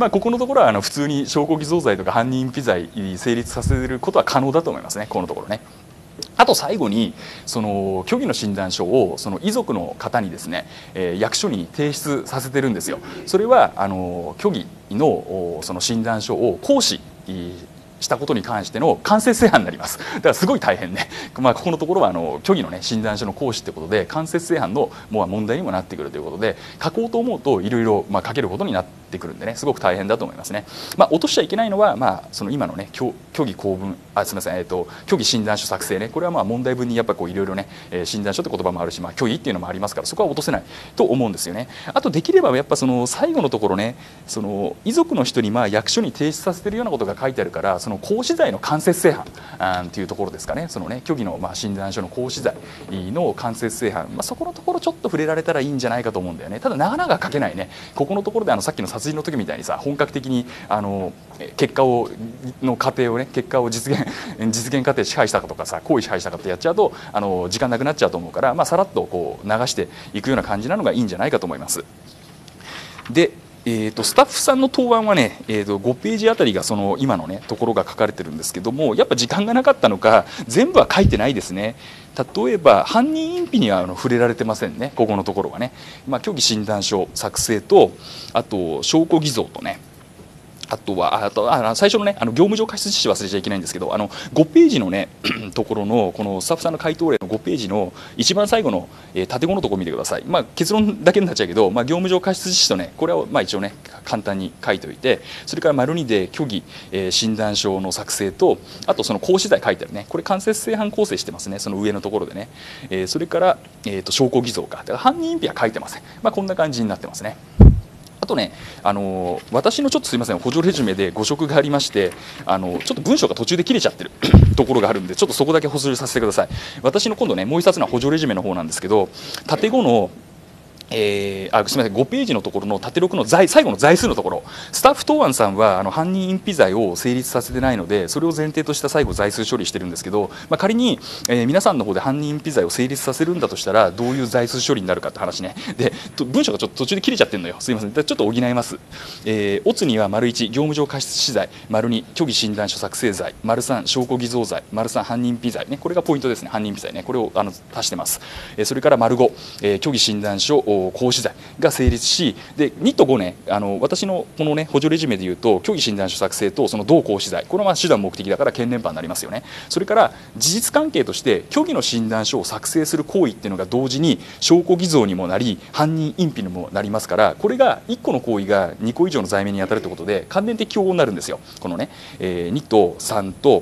ここのところは普通に証拠偽造罪とか犯人隠避罪成立させることは可能だと思いますね、このところね。あと最後にその虚偽の診断書をその遺族の方にですね、役所に提出させてるんですよ。それは虚偽のその診断書を行使したことに関しての間接性犯になります。だからすごい大変ね、ここのところは虚偽の、診断書の行使ということで間接性犯の問題にもなってくるということで、書こうと思うといろいろ書けることになってくるんでね、すごく大変だと思いますね。落としちゃいけないのは、その今のね虚偽公文すみません、虚偽診断書作成ね、これは問題文にやっぱいろいろね、診断書って言葉もあるし、虚偽っていうのもありますから、そこは落とせないと思うんですよね。あとできればやっぱその最後のところね、その遺族の人に役所に提出させているようなことが書いてあるから、その行使罪の間接性犯というところですかね。そのね虚偽の診断書の行使罪の間接性犯、そこのところちょっと触れられたらいいんじゃないかと思うんだよね。ただなかなか書けないね。ここのところでさっきの殺人の時みたいにさ、本格的に結果の過程をね、結果を実現過程支配したかとかさ、行為支配したかってやっちゃうと時間なくなっちゃうと思うから、さらっとこう流していくような感じなのがいいんじゃないかと思います。でスタッフさんの答案はね、5ページあたりがその今のねところが書かれてるんですけども、やっぱ時間がなかったのか全部は書いてないですね。例えば犯人隠避には触れられてませんね、ここのところはね。虚偽診断書作成と、あと証拠偽造とね、あと最初のね業務上過失致死忘れちゃいけないんですけど、5ページのねところのこのスタッフさんの回答例の5ページの一番最後の縦語のところを見てください。結論だけになっちゃうけど、業務上過失致死とね、これを一応ね簡単に書いておいて、それから丸2で虚偽、診断書の作成と、あとその行使罪書いてあるね、これ間接性犯構成してますね、その上のところでね、それから、証拠偽造か、だから犯人隠避は書いてません。こんな感じになってますね。あとね、私のちょっとすいません補助レジュメで誤植がありまして、ちょっと文章が途中で切れちゃってるところがあるんで、ちょっとそこだけ補充させてください。私の今度ねもう一冊の補助レジュメの方なんですけど、縦5のすみません5ページのところの縦6の最後の罪数のところ、スタッフ答案さんは犯人隠避罪を成立させてないので、それを前提とした最後罪数処理してるんですけど、仮に、皆さんの方で犯人隠避罪を成立させるんだとしたらどういう罪数処理になるかって話ね。で文章がちょっと途中で切れちゃってるのよ、すいません。ちょっと補います。オツには丸1業務上過失致死罪、丸2虚偽診断書作成罪、丸3証拠偽造罪、丸3犯人隠避罪ね、これがポイントですね。犯人隠避罪ね、これを足してます。それから丸5、虚偽診断書行使罪が成立し、で2と5ね、私のこのね補助レジュメでいうと虚偽診断書作成とその同行使罪、これは手段目的だから県連邦になりますよね。それから事実関係として虚偽の診断書を作成する行為っていうのが同時に証拠偽造にもなり犯人隠避にもなりますから、これが1個の行為が2個以上の罪名に当たるということで関連的競合になるんですよ。このね、2と3と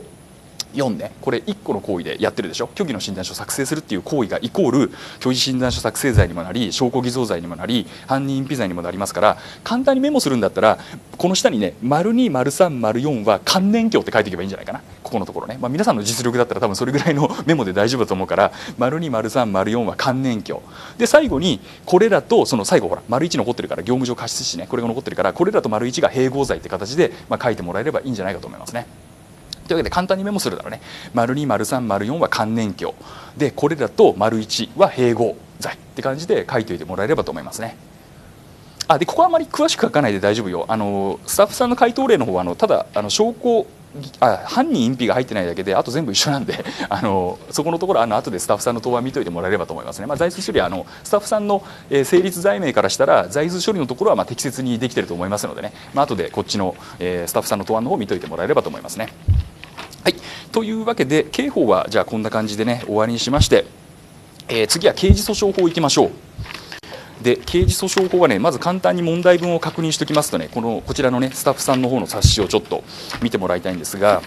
4ね、これ1個の行為でやってるでしょ。虚偽の診断書を作成するっていう行為がイコール虚偽診断書作成罪にもなり証拠偽造罪にもなり犯人隠避罪にもなりますから、簡単にメモするんだったらこの下にね丸2丸3丸4は関連教って書いていけばいいんじゃないかな、ここのところね。皆さんの実力だったら多分それぐらいのメモで大丈夫だと思うから、丸2丸3丸4は関連教で、最後にこれらとその最後ほら丸1残ってるから業務上過失致死ね、これが残ってるからこれらと丸1が併合罪って形で書いてもらえればいいんじゃないかと思いますね。というわけで簡単にメモするならね、丸2丸3丸4は関連教で、これらと丸1は併合罪って感じで書いておいてもらえればと思いますね。でここはあまり詳しく書かないで大丈夫よ。スタッフさんの回答例の方はただ証拠犯人隠避が入ってないだけであと全部一緒なんでそこのところ後でスタッフさんの答案見といてもらえればと思いますね。罪数処理はスタッフさんの成立罪名からしたら罪数処理のところは適切にできていると思いますのでね、後でこっちのスタッフさんの答案の方を見といてもらえればと思いますね。はい、というわけで刑法はじゃあこんな感じでね終わりにしまして、次は刑事訴訟法いきましょう。で刑事訴訟法はねまず簡単に問題文を確認しておきますとね、こちらのねスタッフさんの方の冊子をちょっと見てもらいたいんですが、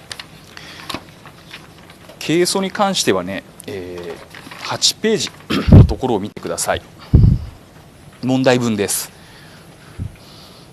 刑訴に関してはね、8ページのところを見てください。問題文です。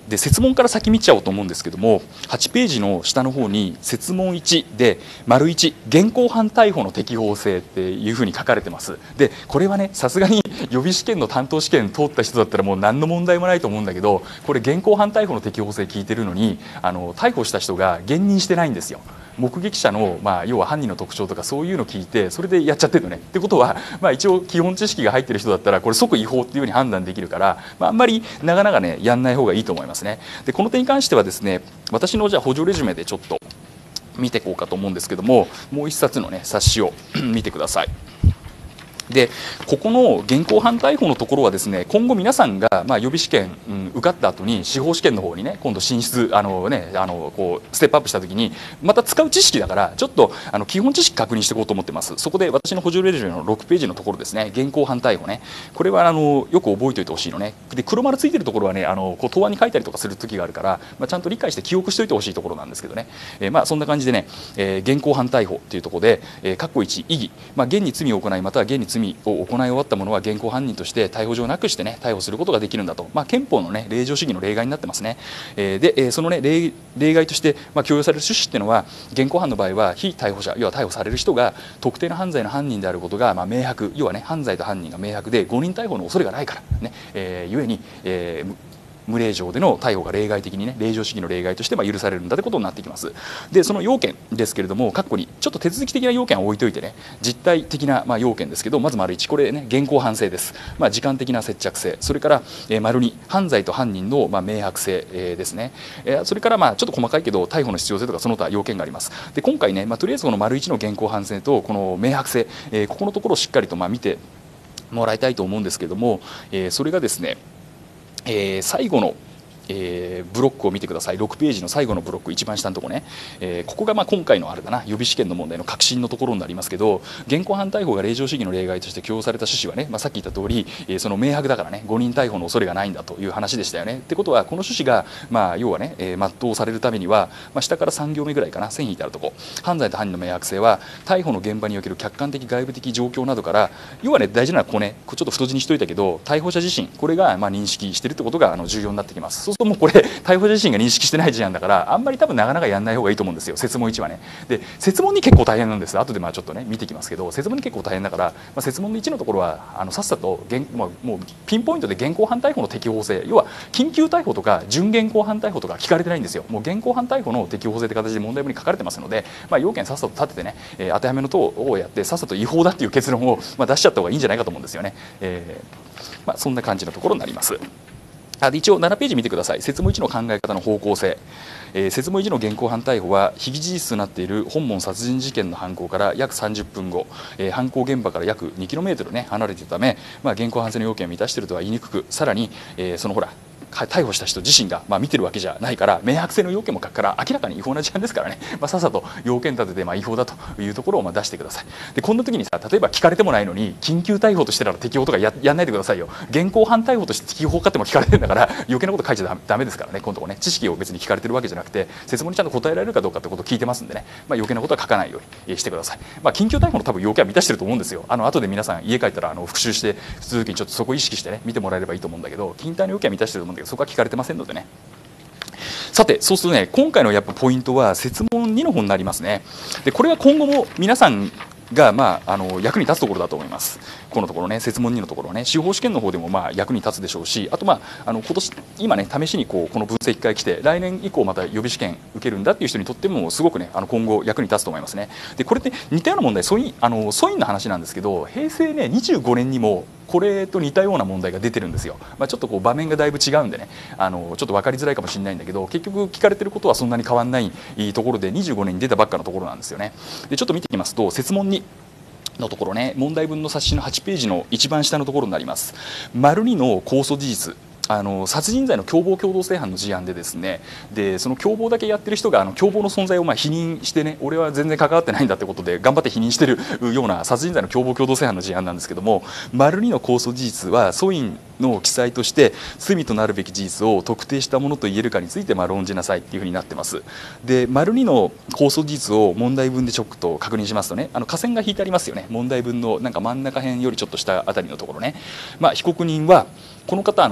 で設問から先見ちゃおうと思うんですけども、8ページの下の方に設問1で丸1現行犯逮捕の適法性っていうふうに書かれてます。でこれはね、さすがに予備試験の担当試験通った人だったらもう何の問題もないと思うんだけど、これ現行犯逮捕の適法性聞いてるのに逮捕した人が言認してないんですよ。目撃者の、要は犯人の特徴とかそういうのを聞いてそれでやっちゃってるのね。ってことは、一応基本知識が入ってる人だったらこれ即違法っていうふうに判断できるから、あんまりなかなかねやんない方がいいと思いますね。でこの点に関してはですね、私のじゃあ補助レジュメでちょっと見ていこうかと思うんですけども、もう一冊のね冊子を見てください。でここの現行犯逮捕のところはですね、今後皆さんが予備試験、受かった後に司法試験の方にね今度進出こうステップアップした時にまた使う知識だから、ちょっと基本知識確認していこうと思ってます。そこで私の補助レジュメの6ページのところですね、現行犯逮捕ね、これはよく覚えておいてほしいのね。で黒丸ついてるところはねこう答案に書いたりとかする時があるから、ちゃんと理解して記憶しておいてほしいところなんですけどね、そんな感じでね、現行犯逮捕というところで括弧1異議、現に罪を行いまたは現に罪を行い終わった者は現行犯人として逮捕状なくしてね逮捕することができるんだと、憲法のね令状主義の例外になってますね。でそのね例外として強要される趣旨っていうのは、現行犯の場合は被逮捕者、要は逮捕される人が特定の犯罪の犯人であることが明白、要はね犯罪と犯人が明白で誤認逮捕の恐れがないからね、ゆえに、無令状での逮捕が例外的にね令状主義の例外として許されるんだということになってきます。でその要件ですけれども、括弧にちょっと手続き的な要件は置いといてね、実態的な要件ですけど、まず丸1これね現行犯性です。時間的な接着性、それから丸2犯罪と犯人の明白性ですね。それからちょっと細かいけど逮捕の必要性とかその他要件があります。で今回ね、とりあえずこの丸1の現行犯性とこの明白性、ここのところをしっかりと見てもらいたいと思うんですけども、それがですね最後のブロックを見てください。6ページの最後のブロック一番下のところね、ここが今回のあれだな予備試験の問題の核心のところになりますけど、現行犯逮捕が令状主義の例外として強要された趣旨はね、さっき言った通り、その明白だからね誤認逮捕の恐れがないんだという話でしたよね。ってことはこの趣旨が要はね全うされるためには、下から3行目ぐらいかな、線引いてあるとこ犯罪と犯人の明白性は逮捕の現場における客観的外部的状況などから、要はね大事なのはここねちょっと太字にしといたけど逮捕者自身これが認識しているってことが重要になってきます。そうするともうこれ逮捕者自身が認識してない事案だからあんまり多分なかなかやんない方がいいと思うんですよ、設問1はね。で設問2結構大変なんです。後でちょっとね見ていきますけど、設問2結構大変だから、設問の1のところはさっさともうピンポイントで現行犯逮捕の適法性、要は緊急逮捕とか準現行犯逮捕とか聞かれてないんですよ。もう現行犯逮捕の適法性って形で問題文に書かれてますので、要件さっさと立ててね、当てはめの等をやってさっさと違法だっていう結論を出しちゃった方がいいんじゃないかと思うんですよね。そんな感じのところになります。一応7ページ見てください。設問1の考え方の方向性。設問1の現行犯逮捕は被疑事実となっている本門殺人事件の犯行から約30分後、犯行現場から約 2km ね離れているため、現行犯性の要件を満たしているとは言いにくく、さらに、その逮捕した人自身が見てるわけじゃないから明白性の要件も書くから明らかに違法な事案ですからね、さっさと要件立てて違法だというところを出してください。でこんな時にさ、例えば聞かれてもないのに緊急逮捕としてなら適法とかやんないでくださいよ。現行犯逮捕として適法かっても聞かれてるんだから余計なこと書いちゃダメですからね。このとこね知識を別に聞かれてるわけじゃなくて設問にちゃんと答えられるかどうかってことを聞いてますんでね、余計なことは書かないようにしてください。緊急逮捕の多分要件は満たしてると思うんですよ。後で皆さん家帰ったら復習して続きにちょっとそこを意識してね見てもらえればいいと思うんだけど、緊急逮捕の要件は満たしてると思うんだけどそこは聞かれてませんのでね。さてそうするとね今回のやっぱポイントは設問2の方になりますね。でこれは今後も皆さんが役に立つところだと思います。このところね設問2のところはね司法試験の方でも役に立つでしょうし、あと今年今ね試しにこの分析会来て来年以降また予備試験受けるんだっていう人にとってもすごくね今後役に立つと思いますね。でこれって似たような問題ソインの話なんですけど、平成ね25年にもこれと似たような問題が出てるんですよ。ちょっと場面がだいぶ違うんでねちょっと分かりづらいかもしれないんだけど、結局聞かれてることはそんなに変わらないところで25年に出たばっかのところなんですよね。でちょっと見ていきますと設問2のところね問題文の冊子の8ページの一番下のところになります。丸2の公訴事実、殺人罪の共謀共同正犯の事案でですね、でその共謀だけやってる人が共謀の存在を否認してね、俺は全然関わってないんだってことで頑張って否認してるような殺人罪の共謀共同正犯の事案なんですけども、丸2の公訴事実は訴因の記載として罪となるべき事実を特定したものと言えるかについて論じなさいっていうふうになってます。で丸2の公訴事実を問題文でちょっと確認しますとね、下線が引いてありますよね。問題文の真ん中辺よりちょっと下あたりのところね、被告人はこの方共謀の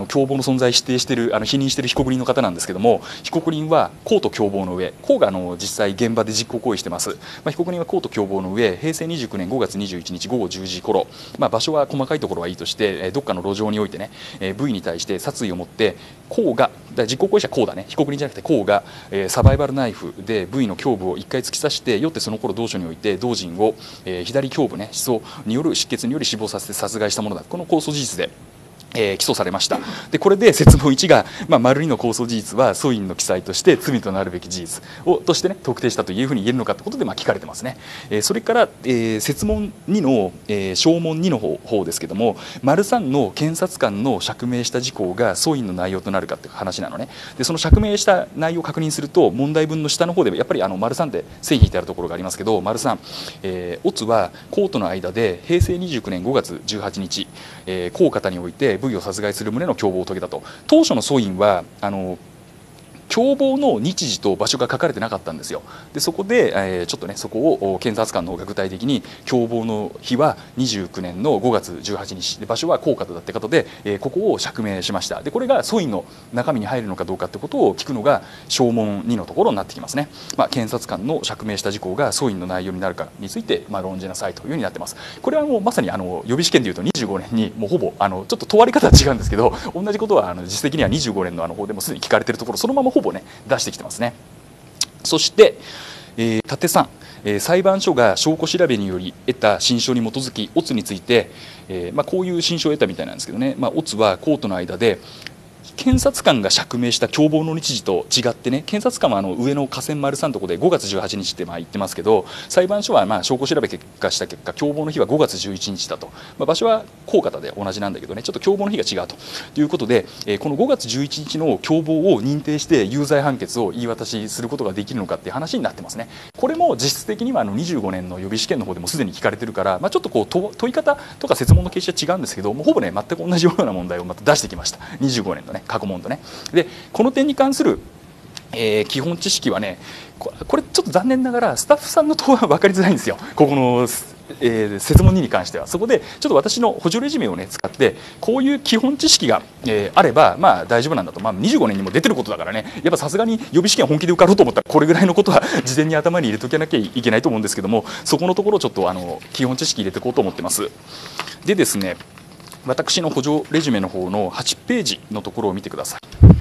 の存在を否定している否認している被告人の方なんですけども、被告人は公と共謀の上、公が実際現場で実行行為してます、被告人は公と共謀の上、平成29年5月21日午後10時頃、場所は細かいところはいいとして、どっかの路上においてね、V に対して殺意を持って公が実行行為者は公だね、被告人じゃなくて公が、サバイバルナイフで V の胸部を1回突き刺して、よってその頃同所において同人を、左胸部ね、思想による失血により死亡させて殺害したものだ、この公訴事実で起訴されました。でこれで設問1が、丸2の公訴事実は訴因の記載として罪となるべき事実をとしてね特定したというふうに言えるのかということで聞かれてますね。それから、設問2の、証問2の方ですけども、丸3の検察官の釈明した事項が訴因の内容となるかという話なのね。でその釈明した内容を確認すると、問題文の下の方でやっぱり丸3で線引いてあるところがありますけど、丸3、オツは公との間で平成29年5月18日、公方においてV を殺害する旨の共謀を遂げたと。当初の訴因は共謀の日時と場所が書かれてなかったんですよ。でそこで、ちょっとねそこを検察官の方が具体的に共謀の日は29年の5月18日で場所は公方だってことで、ここを釈明しました。でこれが訴因の中身に入るのかどうかってことを聞くのが証問2のところになってきますね。検察官の釈明した事項が訴因の内容になるかについて、論じなさいというふうになってます。これはもうまさに予備試験でいうと25年にもうほぼちょっと問われ方は違うんですけど、同じことは実績には25年の方でもすでに聞かれているところ、そのままほぼね出してきてますね。そして、縦3、裁判所が証拠調べにより得た心証に基づきオツについて、こういう心証を得たみたいなんですけどね、オツはコートの間で検察官が釈明した共謀の日時と違ってね、検察官は上の下線丸3のところで5月18日って言ってますけど、裁判所は証拠調べした結果共謀の日は5月11日だと、場所は公方で同じなんだけどね、ちょっと共謀の日が違うということで、この5月11日の共謀を認定して有罪判決を言い渡しすることができるのかっていう話になってますね。これも実質的には25年の予備試験の方でもすでに聞かれてるから、ちょっとこう問い方とか設問の形式は違うんですけども、ほぼね全く同じような問題をまた出してきました、25年のね過去問とね。でこの点に関する基本知識はね、これちょっと残念ながらスタッフさんの答案は分かりづらいんですよ、ここの、設問2に関しては。そこでちょっと私の補助レジュメをね使って、こういう基本知識が、あれば大丈夫なんだと、25年にも出てることだからね、やっぱさすがに予備試験本気で受かろうと思ったらこれぐらいのことは事前に頭に入れとかなきゃいけないと思うんですけども、そこのところちょっと基本知識入れていこうと思ってます。でですね、私の補助レジュメの方の8ページのところを見てください。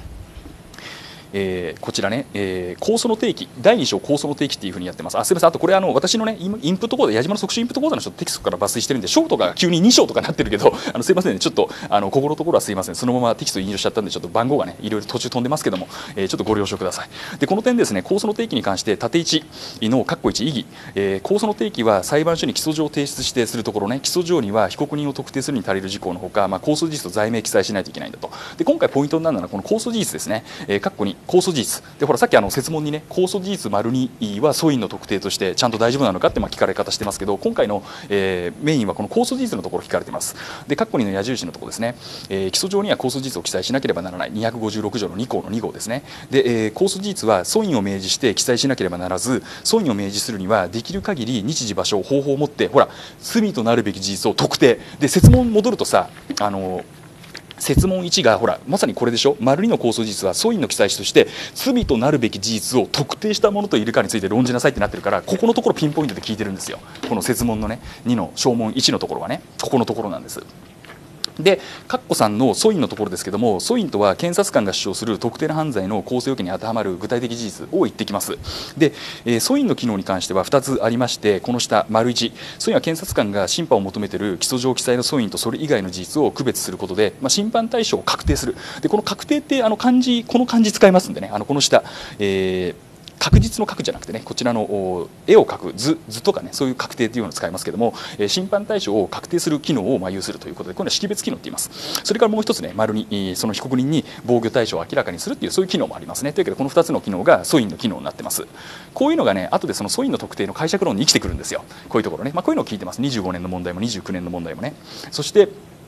こちらね、構想の定義、第2章構想の定義っていうふうにやってます。すみません、あとこれ私のねインプット講座、矢島の即習インプット講座のテキストから抜粋してるんで、章とか急に2章とかなってるけど、すみませんね、ちょっとここのところはすみません、そのままテキスト引用しちゃったんで、ちょっと番号がねいろいろ途中飛んでますけども、ちょっとご了承ください。でこの点ですね、構想の定義に関して縦1の括弧1意義、構想の定義は裁判所に起訴状を提出してするところね、起訴状には被告人を特定するに足りる事項のほか、構想事実と罪名記載しないといけないんだと。で今回ポイントになるのはこの構想事実ですね、括弧2構想事実で、ほらさっき設問にね、構想事実丸2は訴因の特定としてちゃんと大丈夫なのかって聞かれ方してますけど、今回の、メインはこの構想事実のところ聞かれてます。で括弧2の矢印のところですね、起訴状には構想事実を記載しなければならない256条の2項の2号ですね。で、構想事実は訴因を明示して記載しなければならず、訴因を明示するにはできる限り日時場所方法を持って、ほら罪となるべき事実を特定で、設問戻るとさ、設問1がほらまさにこれでしょ、丸2の構想事実は訴因の記載として罪となるべき事実を特定したものといるかについて論じなさいってなってるから、ここのところピンポイントで聞いてるんですよ、この設問のね2の証問1のところはね、ここのところなんです。でカッコさんの訴因のところですけども、訴因とは検察官が主張する特定の犯罪の構成要件に当てはまる具体的事実を言ってきます。で、訴因の機能に関しては2つありまして、この下丸1、訴因は検察官が審判を求めている起訴状記載の訴因とそれ以外の事実を区別することで、審判対象を確定する。でこの確定ってこの漢字使いますんでね、この下、確実の確じゃなくてね、こちらの絵を描く図とかね、そういう確定というのを使いますけども、審判対象を確定する機能を有するということで、これは識別機能と言います。それからもう一つね、丸にその被告人に防御対象を明らかにするっていう、そういう機能もありますね。というわけでこの2つの機能が訴因の機能になってます。こういうのがね、後でその訴因の特定の解釈論に生きてくるんですよ。こういうところね、こういうのを聞いてます。25年の問題も29年の問題もね。そして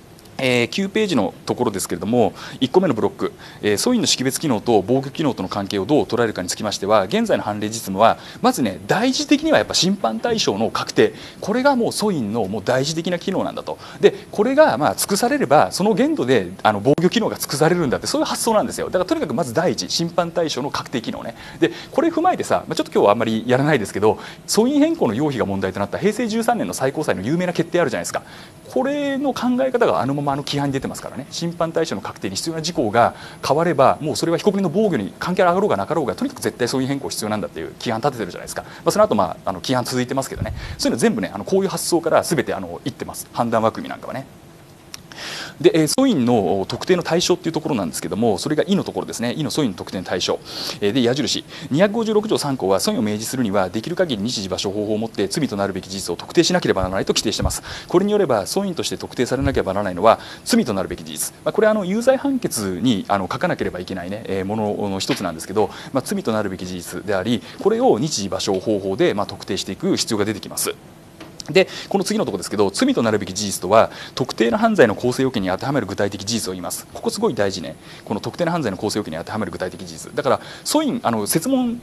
9ページのところですけれども、1個目のブロック、素因の識別機能と防御機能との関係をどう捉えるかにつきましては、現在の判例実務はまずね、大事的にはやっぱ審判対象の確定、これがもう素因のもう大事的な機能なんだと。でこれがまあ尽くされればその限度で防御機能が尽くされるんだって、そういう発想なんですよ。だからとにかくまず第一、審判対象の確定機能ね。でこれ踏まえてさ、ちょっと今日はあんまりやらないですけど、素因変更の要否が問題となった平成13年の最高裁の有名な決定あるじゃないですか。これの考え方があのまま規範に出てますからね。審判対象の確定に必要な事項が変われば、もうそれは被告人の防御に関係あろうがなかろうが、とにかく絶対素因変更必要なんだっていう規範立ててるじゃないですか。その後規範続いてますけどね、そういうの全部ねこういう発想から全て言ってます、判断枠組みなんかはね。で素因の特定の対象っていうところなんですけども、それが意のところですね。意の素因の特定の対象で矢印256条3項は素因を明示するにはできる限り日時場所方法をもって罪となるべき事実を特定しなければならないと規定しています。これによれば素因として特定されなければならないのは罪となるべき事実、これは有罪判決に書かなければいけない、ね、ものの一つなんですけど、罪となるべき事実であり、これを日時場所方法で特定していく必要が出てきます。でこの次のところですけど、罪となるべき事実とは特定の犯罪の構成要件に当てはめる具体的事実を言います。ここすごい大事ね。この特定の犯罪の構成要件に当てはめる具体的事実だから、素因設問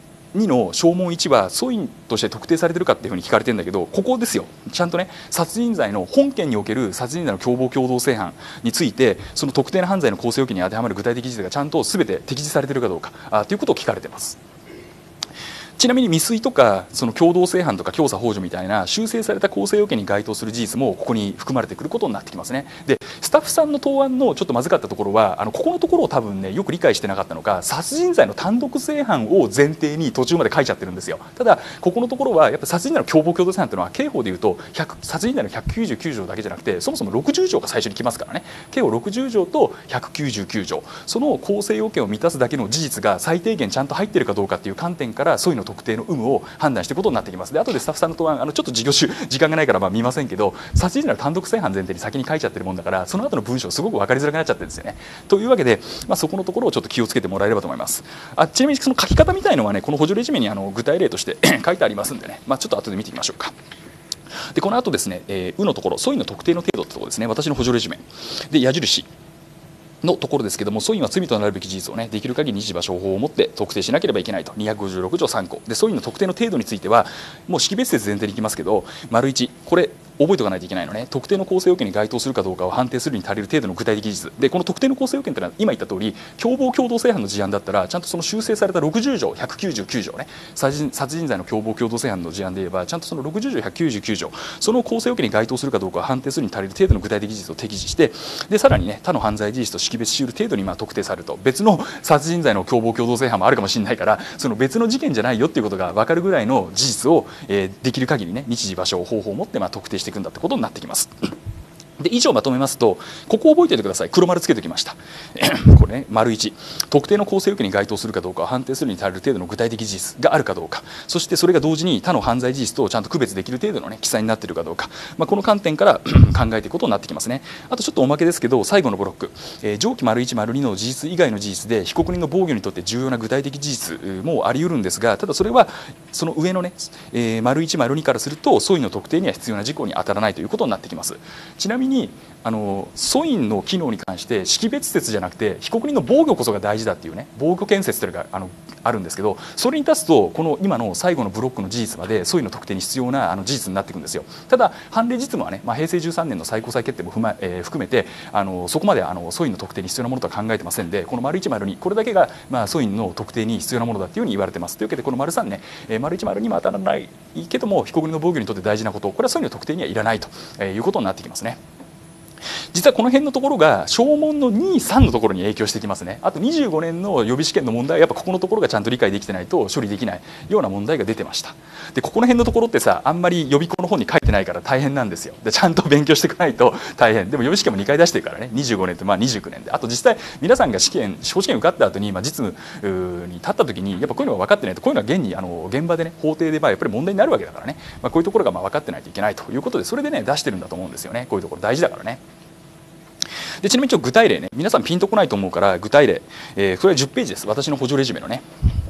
2の小問1は素因として特定されてるかっていうふうに聞かれてるんだけど、ここですよ。ちゃんとね、殺人罪の本件における殺人罪の共謀共同正犯について、その特定の犯罪の構成要件に当てはめる具体的事実がちゃんと全て適示されてるかどうかということを聞かれてます。ちなみに未遂とかその共同正犯とか教唆幇助みたいな修正された構成要件に該当する事実もここに含まれてくることになってきますね。でスタッフさんの答案のちょっとまずかったところは、ここのところを多分ねよく理解してなかったのか、殺人罪の単独正犯を前提に途中まで書いちゃってるんですよ。ただここのところはやっぱ殺人罪の共謀共同正犯というのは刑法でいうと殺人罪の199条だけじゃなくて、そもそも60条が最初に来ますからね。刑法60条と199条、その構成要件を満たすだけの事実が最低限ちゃんと入っているかどうかっていう観点から、そういうの特定の有無を判断していくことになってきます。で後でスタッフさんの答案ちょっと授業中時間がないから見ませんけど、殺人罪の単独正犯前提に先に書いちゃってるもんだから、その後の文章すごく分かりづらくなっちゃってるんですよね。というわけで、そこのところをちょっと気をつけてもらえればと思います。ちなみにその書き方みたいのはね、この補助レジュメに具体例として書いてありますんでね、ちょっと後で見ていきましょうか。でこの後ですね、のところ、素因の特定の程度ってところですね。私の補助レジュメで矢印のところですけども、素因は罪となるべき事実をね、できる限り日時場所方法をもって特定しなければいけないと。256条3項で、素因の特定の程度についてはもう識別説前提にいきますけど、丸1、これ覚えておかないといけないのね。特定の構成要件に該当するかどうかを判定するに足りる程度の具体的事実で、この特定の構成要件というのは今言った通り共謀共同正犯の事案だったら、ちゃんとその修正された60条199条ね、殺人罪の共謀共同正犯の事案で言えば、ちゃんとその60条199条、その構成要件に該当するかどうかを判定するに足りる程度の具体的事実を適示して、でさらにね、他の犯罪事実と識別し得る程度に特定されると。別の殺人罪の共謀共同正犯もあるかもしれないから、その別の事件じゃないよっていうことが分かるぐらいの事実を、できる限りね、日時場所方法を持って特定していくんだってことになってきます。で以上まとめますと、ここを覚えておいてください。黒丸つけておきましたこれね、丸1、特定の構成要件に該当するかどうかを判定するに足りる程度の具体的事実があるかどうか、そしてそれが同時に他の犯罪事実とちゃんと区別できる程度の、ね、記載になっているかどうか、この観点から考えていくことになってきますね。あとちょっとおまけですけど、最後のブロック、上記丸1丸2の事実以外の事実で被告人の防御にとって重要な具体的事実もあり得るんですが、ただそれはその上のね、丸1丸2からすると素因の特定には必要な事項に当たらないということになってきます。ちなみに素因の機能に関して識別説じゃなくて被告人の防御こそが大事だっていうね、防御権説というのがあるんですけど、それに立つとこの今の最後のブロックの事実まで素因の特定に必要な事実になっていくんですよ。ただ判例実務はね、平成13年の最高裁決定も含めてそこまで素因の特定に必要なものとは考えてませんで、この丸1丸2これだけが素因の特定に必要なものだというふうに言われてます。というわけでこの丸3ね、丸1丸2も当たらないけども被告人の防御にとって大事なこと、これは素因の特定にはいらないということになってきますね。実はこの辺のところが小問の2、3のところに影響してきますね。あと25年の予備試験の問題はやっぱここのところがちゃんと理解できてないと処理できないような問題が出てました。でここの辺のところってさ、あんまり予備校の本に書いてないから大変なんですよ。でちゃんと勉強していかないと大変。でも予備試験も2回出してるからね、25年と29年で、あと実際皆さんが司法試験受かった後に実務に立った時にやっぱこういうのが分かってないと、こういうのは現に現場でね、法廷でやっぱり問題になるわけだからね、こういうところが分かってないといけないということで、それでね出してるんだと思うんですよね。こういうところ大事だからね。でちなみに具体例ね、皆さんピンとこないと思うから具体例、これは10ページです。私の補助レジュメのね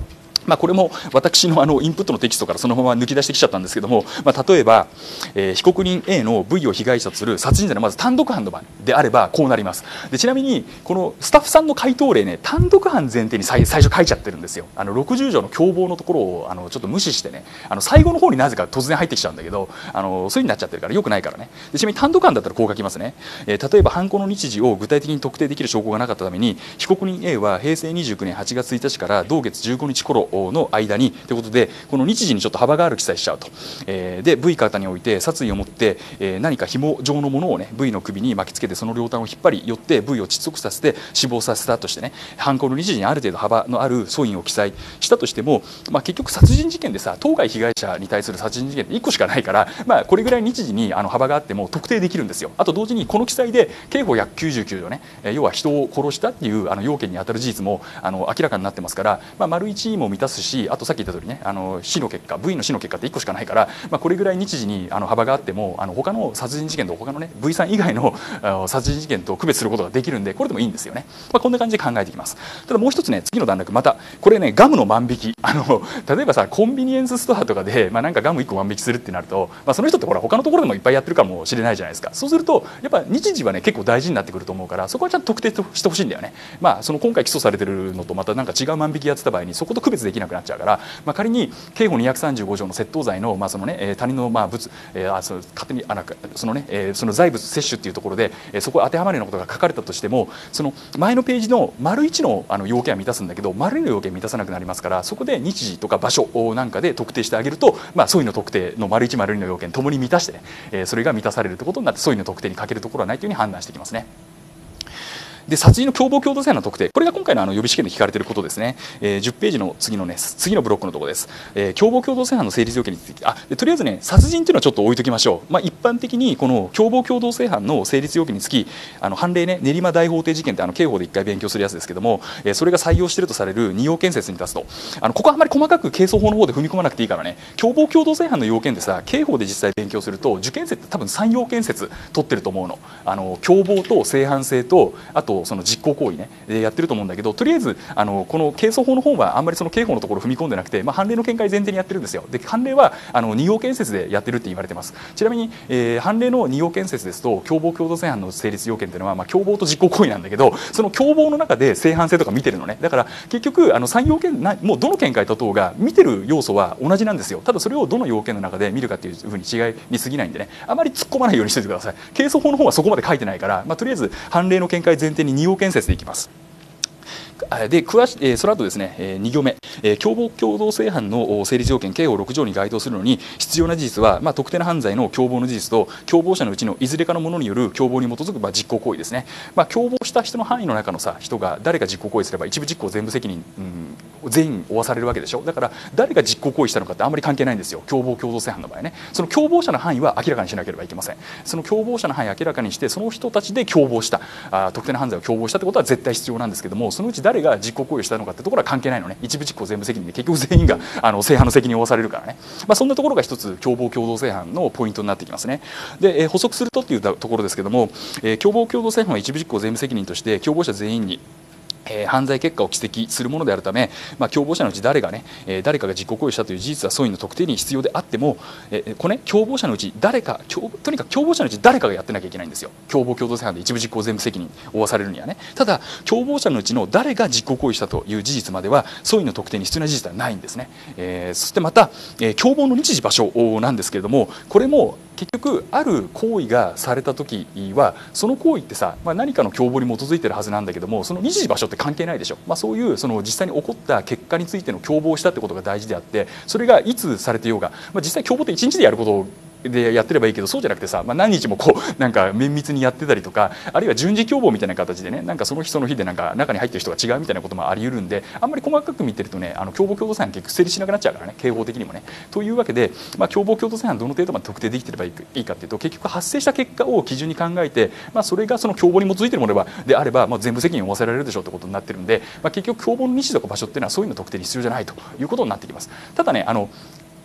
これも私のインプットのテキストからそのまま抜き出してきちゃったんですけども、例えば、被告人 A の V を被害者とする殺人罪のまず単独犯の場合であればこうなります。でちなみにこのスタッフさんの回答例ね、単独犯前提に最初書いちゃってるんですよ。60条の共謀のところをちょっと無視してね、最後の方になぜか突然入ってきちゃうんだけど、そういう風になっちゃってるからよくないからね。でちなみに単独犯だったらこう書きますね。例えば犯行の日時を具体的に特定できる証拠がなかったために、被告人 A は平成29年8月1日から同月15日頃の間にということで、この日時にちょっと幅がある記載しちゃうと。で V 方において殺意を持って、何か紐状のものをね V の首に巻きつけて、その両端を引っ張り寄って V を窒息させて死亡させたとしてね、犯行の日時にある程度幅のある素因を記載したとしても、結局殺人事件でさ、当該被害者に対する殺人事件って1個しかないから、これぐらい日時に幅があっても特定できるんですよ。あと同時にこの記載で刑法199条ね、要は人を殺したっていう要件に当たる事実も明らかになってますから、丸1も満たすし、あとさっき言った通りね、死の結果 V の死の結果って1個しかないから、これぐらい日時に幅があっても他の殺人事件と他のね V さん以外の殺人事件と区別することができるんで、これでもいいんですよね。こんな感じで考えていきます。ただもう一つね、次の段落またこれね、ガムの万引き、例えばさコンビニエンスストアとかで、なんかガム1個万引きするってなると、その人ってほら他のところでもいっぱいやってるかもしれないじゃないですか。そうするとやっぱ日時はね結構大事になってくると思うから、そこはちゃんと特定してほしいんだよね。その今回起訴されてるのとまたなんか違う万引きやってた場合にそこと区別できなくなっちゃうから、仮に刑法235条の窃盗罪の、そのね、他人の物、その勝手にそのね、その財物摂取っていうところで、そこに当てはまるようなことが書かれたとしても、その前のページの丸1の要件は満たすんだけど、丸2の要件満たさなくなりますから、そこで日時とか場所なんかで特定してあげると、そういうの特定の丸1丸2の要件ともに満たして、ね、それが満たされるということになって、そういうの特定に欠けるところはないというふうに判断してきますね。で殺人の共謀共同正犯の特定、これが今回の予備試験で聞かれていることですね。10ページの次のブロックのところです。共謀共同正犯の成立要件について、とりあえずね殺人というのはちょっと置いときましょう。一般的にこの共謀共同正犯の成立要件につき、判例ね、練馬大法廷事件って刑法で1回勉強するやつですけども、それが採用しているとされる2要件説に立つと、ここはあまり細かく刑訴法の方で踏み込まなくていいからね、共謀共同正犯の要件でさ、刑法で実際勉強すると受験生って多分3要件説取ってると思うの。共謀と正犯性と、あとその実行行為ねやってると思うんだけど、とりあえずこの刑訴法の方はあんまりその刑法のところ踏み込んでなくて、判例の見解前提にやってるんですよ。で判例は2要件説でやってるって言われてます。ちなみに、判例の2要件説ですと、共謀共同正犯の成立要件というのは、共謀と実行行為なんだけど、その共謀の中で正犯性とか見てるのね。だから結局3要件もうどの見解と等が見てる要素は同じなんですよ。ただそれをどの要件の中で見るかっていうふうに違いに過ぎないんでね、あまり突っ込まないようにしておいてください。刑訴法の方はそこまで書いてないから、とりあえず判例の見解前提に2要件説でいきます。でその後ですね、2行目、共謀共同正犯の成立要件刑法6条に該当するのに必要な事実は、特定な犯罪の共謀の事実と共謀者のうちのいずれかの者による共謀に基づく実行行為ですね。共謀した人の範囲の中の人が誰が実行行為すれば一部実行全部責任、全員負わされるわけでしょ。だから誰が実行行為したのかってあんまり関係ないんですよ、共謀共同正犯の場合ね。その共謀者の範囲は明らかにしなければいけません。その共謀者の範囲を明らかにして、その人たちで共謀した特定な犯罪を共謀したってことは絶対必要なんですけども、そのうち誰が実行行為をしたのかってところは関係ないのね。一部実行全部責任で結局全員が正犯の責任を負わされるからね。そんなところが一つ共謀共同正犯のポイントになってきますね。で、補足するとっていうところですけども、共謀共同正犯は一部実行全部責任として共謀者全員に犯罪結果を規定するものであるため、共謀者のうち誰かが実行行為したという事実はそういうの特定に必要であっても、共謀者のうち誰かとにかく共謀者のうち誰かがやってなきゃいけないんですよ。共謀共同正犯で一部実行全部責任を負わされるにはね。ただ共謀者のうちの誰が実行行為したという事実まではそういうの特定に必要な事実はないんですね。そしてまた、共謀の日時場所なんですけれども、これも結局ある行為がされた時はその行為ってさ、何かの共謀に基づいてるはずなんだけども、その日時場所って関係ないでしょ。そういうその実際に起こった結果についての共謀したってことが大事であって、それがいつされてようが、実際共謀って1日でやることでやってればいいけど、そうじゃなくてさ、何日もなんか綿密にやってたりとか、あるいは順次共謀みたいな形でね、なんかその日その日でなんか中に入ってる人が違うみたいなこともあり得るんで、あんまり細かく見てるとね、共謀共同正犯結局成立しなくなっちゃうからね、刑法的にもね。というわけで、共謀共同正犯どの程度まで特定できてればいいかっていうと、結局発生した結果を基準に考えて、それがその共謀に基づいているものであれば、全部責任を負わせられるでしょうってことになってるんで、結局共謀の日時とか場所っていうのはそういうの特定に必要じゃないということになってきます。ただね、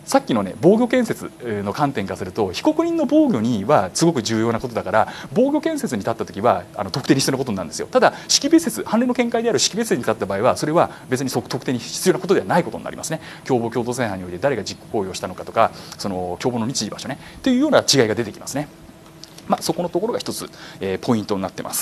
さっきのね防御建設の観点からすると被告人の防御にはすごく重要なことだから防御建設に立った時は特定に必要なことなんですよ。ただ識別説、判例の見解である識別説に立った場合はそれは別に特定に必要なことではないことになりますね。共謀共同正犯において誰が実行行為をしたのかとかその共謀の日時場所ねというような違いが出てきますね。そこのところが一つ、ポイントになってます。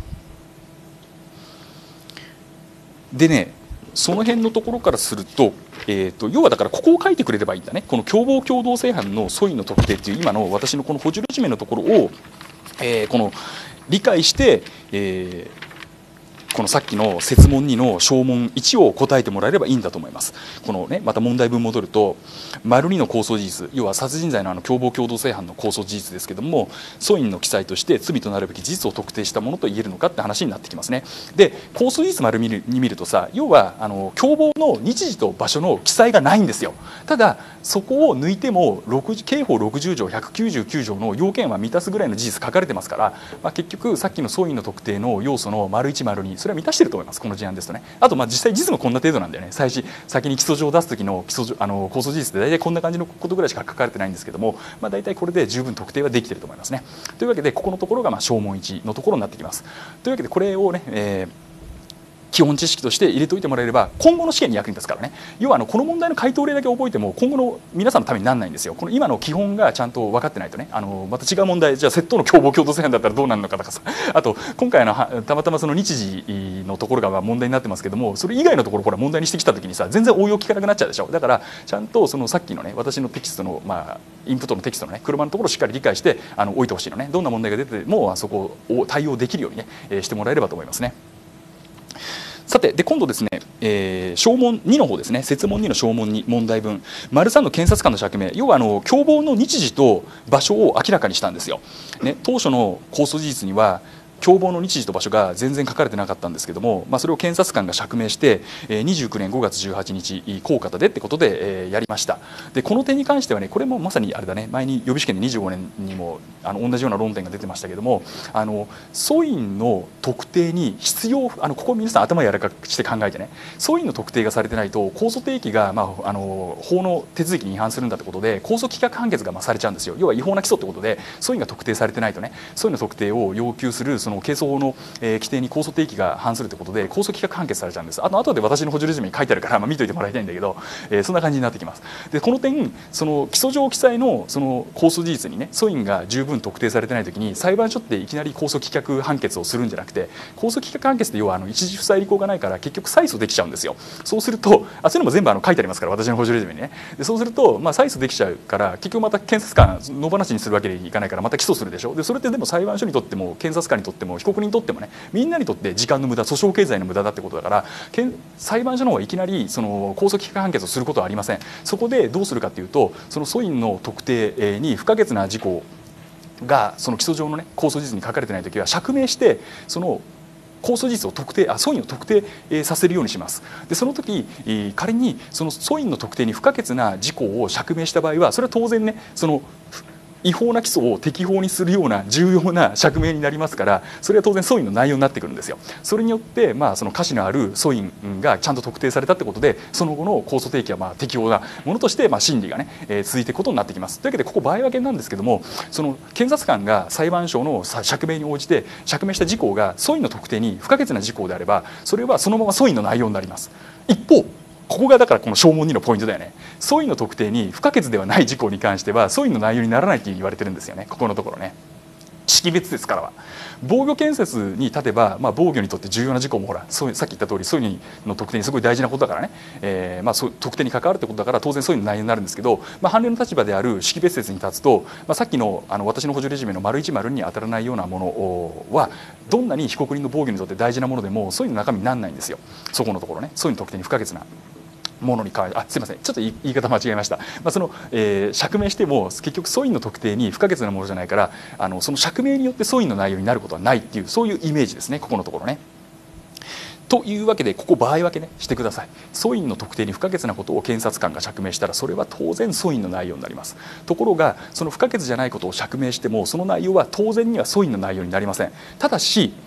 でねその辺のところからすると、要はだからここを書いてくれればいいんだね。この共謀共同正犯の素因の特定っていう今の私のこの補助レジュメのところを、この理解して、このさっきの設問2の小問1を答えてもらえればいいんだと思います。このねまた問題文戻ると丸2の公訴事実、要は殺人罪の共謀共同正犯の公訴事実ですけども素因の記載として罪となるべき事実を特定したものと言えるのかって話になってきますね。で公訴事実丸2に見るとさ要は共謀の日時と場所の記載がないんですよ。ただそこを抜いても刑法60条199条の要件は満たすぐらいの事実書かれてますから、結局さっきの素因の特定の要素の丸1丸2それは満たしていると思いますこの事案ですとね。あと実際実務こんな程度なんだよね。先に起訴状を出す時の公訴事実で大体こんな感じのことぐらいしか書かれてないんですけども、大体これで十分特定はできていると思いますね。というわけでここのところが小問1のところになってきます。というわけでこれをね、基本知識として入れておいてもらえれば今後の試験に役に立つからね。要はこの問題の回答例だけ覚えても今後の皆さんのためにならないんですよ。この今の基本がちゃんと分かってないとねまた違う問題じゃあ窃盗の共謀共同正犯だったらどうなるのかとかさあと今回たまたまその日時のところが問題になってますけどもそれ以外のところほら問題にしてきた時にさ全然応用効かなくなっちゃうでしょ。だからちゃんとそのさっきのね私のテキストのインプットのテキストのね車のところをしっかり理解して置いてほしいのね。どんな問題が出てもそこを対応できるようにねしてもらえればと思いますね。さてで今度ですね、小問2の方ですね設問2の小問2問題文丸3の検察官の釈明要は共謀の日時と場所を明らかにしたんですよ、ね、当初の公訴事実には共謀の日時と場所が全然書かれてなかったんですけども、それを検察官が釈明して29年5月18日こう方でってことでやりました。でこの点に関してはねこれもまさにあれだね前に予備試験で25年にも同じような論点が出てましたけども素因の特定に必要ここ皆さん頭柔らかくして考えてね素因の特定がされてないと控訴提起が、法の手続きに違反するんだってことで控訴棄却判決がされちゃうんですよ。要は違法な起訴ってことで素因が特定されてないとね素因の特定を要求するその刑訴法の規定に控訴提起が反するということで控訴棄却判決されちゃうんです。後で私の補助レジュメに書いてあるから見といてもらいたいんだけど、そんな感じになってきます。でこの点その起訴状記載のその控訴事実にね素因が十分特定されてないときに裁判所っていきなり控訴棄却判決をするんじゃなくて控訴棄却判決って要は一時不裁履行がないから結局再訴できちゃうんですよ。そうするとそういうのも全部書いてありますから私の補助レジュメにね。でそうすると再訴できちゃうから結局また検察官野放しにするわけにいかないからまた起訴するでしょ。でそれってでも裁判所にとっても検察官にとっても被告人にとってもねみんなにとって時間の無駄訴訟経済の無駄だってことだから裁判所の方はいきなりその控訴棄却判決をすることはありません。そこでどうするかというとその素因の特定に不可欠な事項がその起訴状のね控訴事実に書かれてないときは釈明してその控訴事実を素因を特定させるようにします。でその時仮にその素因の特定に不可欠な事項を釈明した場合はそれは当然ねその違法な起訴を適法にするような重要な釈明になりますからそれは当然素因の内容になってくるんですよ。それによってその価値のある素因がちゃんと特定されたってことでその後の控訴提起は適法なものとして審理がね続いていくことになってきます。というわけでここ場合分けなんですけどもその検察官が裁判所の釈明に応じて釈明した事項が素因の特定に不可欠な事項であればそれはそのまま素因の内容になります。一方ここがだからこの小問2のポイントだよね。素因の特定に不可欠ではない事項に関しては素因の内容にならないと言われてるんですよね。ここのところね識別ですからは防御建設に立てば、防御にとって重要な事項もほらさっき言った通り素因の特定にすごい大事なことだからね、特定に関わるってことだから当然素因の内容になるんですけど、判例の立場である識別説に立つと、さっきの私の補助レジュメの丸1丸2に当たらないようなものはどんなに被告人の防御にとって大事なものでも素因の中身にならないんですよ。そこのところね素因の特定に不可欠なものに関してすいませんちょっと言い方間違えました。釈明しても結局素因の特定に不可欠なものじゃないからその釈明によって素因の内容になることはないっていうそういうイメージですねここのところね。というわけでここ場合分けねしてください。素因の特定に不可欠なことを検察官が釈明したらそれは当然素因の内容になります。ところがその不可欠じゃないことを釈明してもその内容は当然には素因の内容になりません。ただし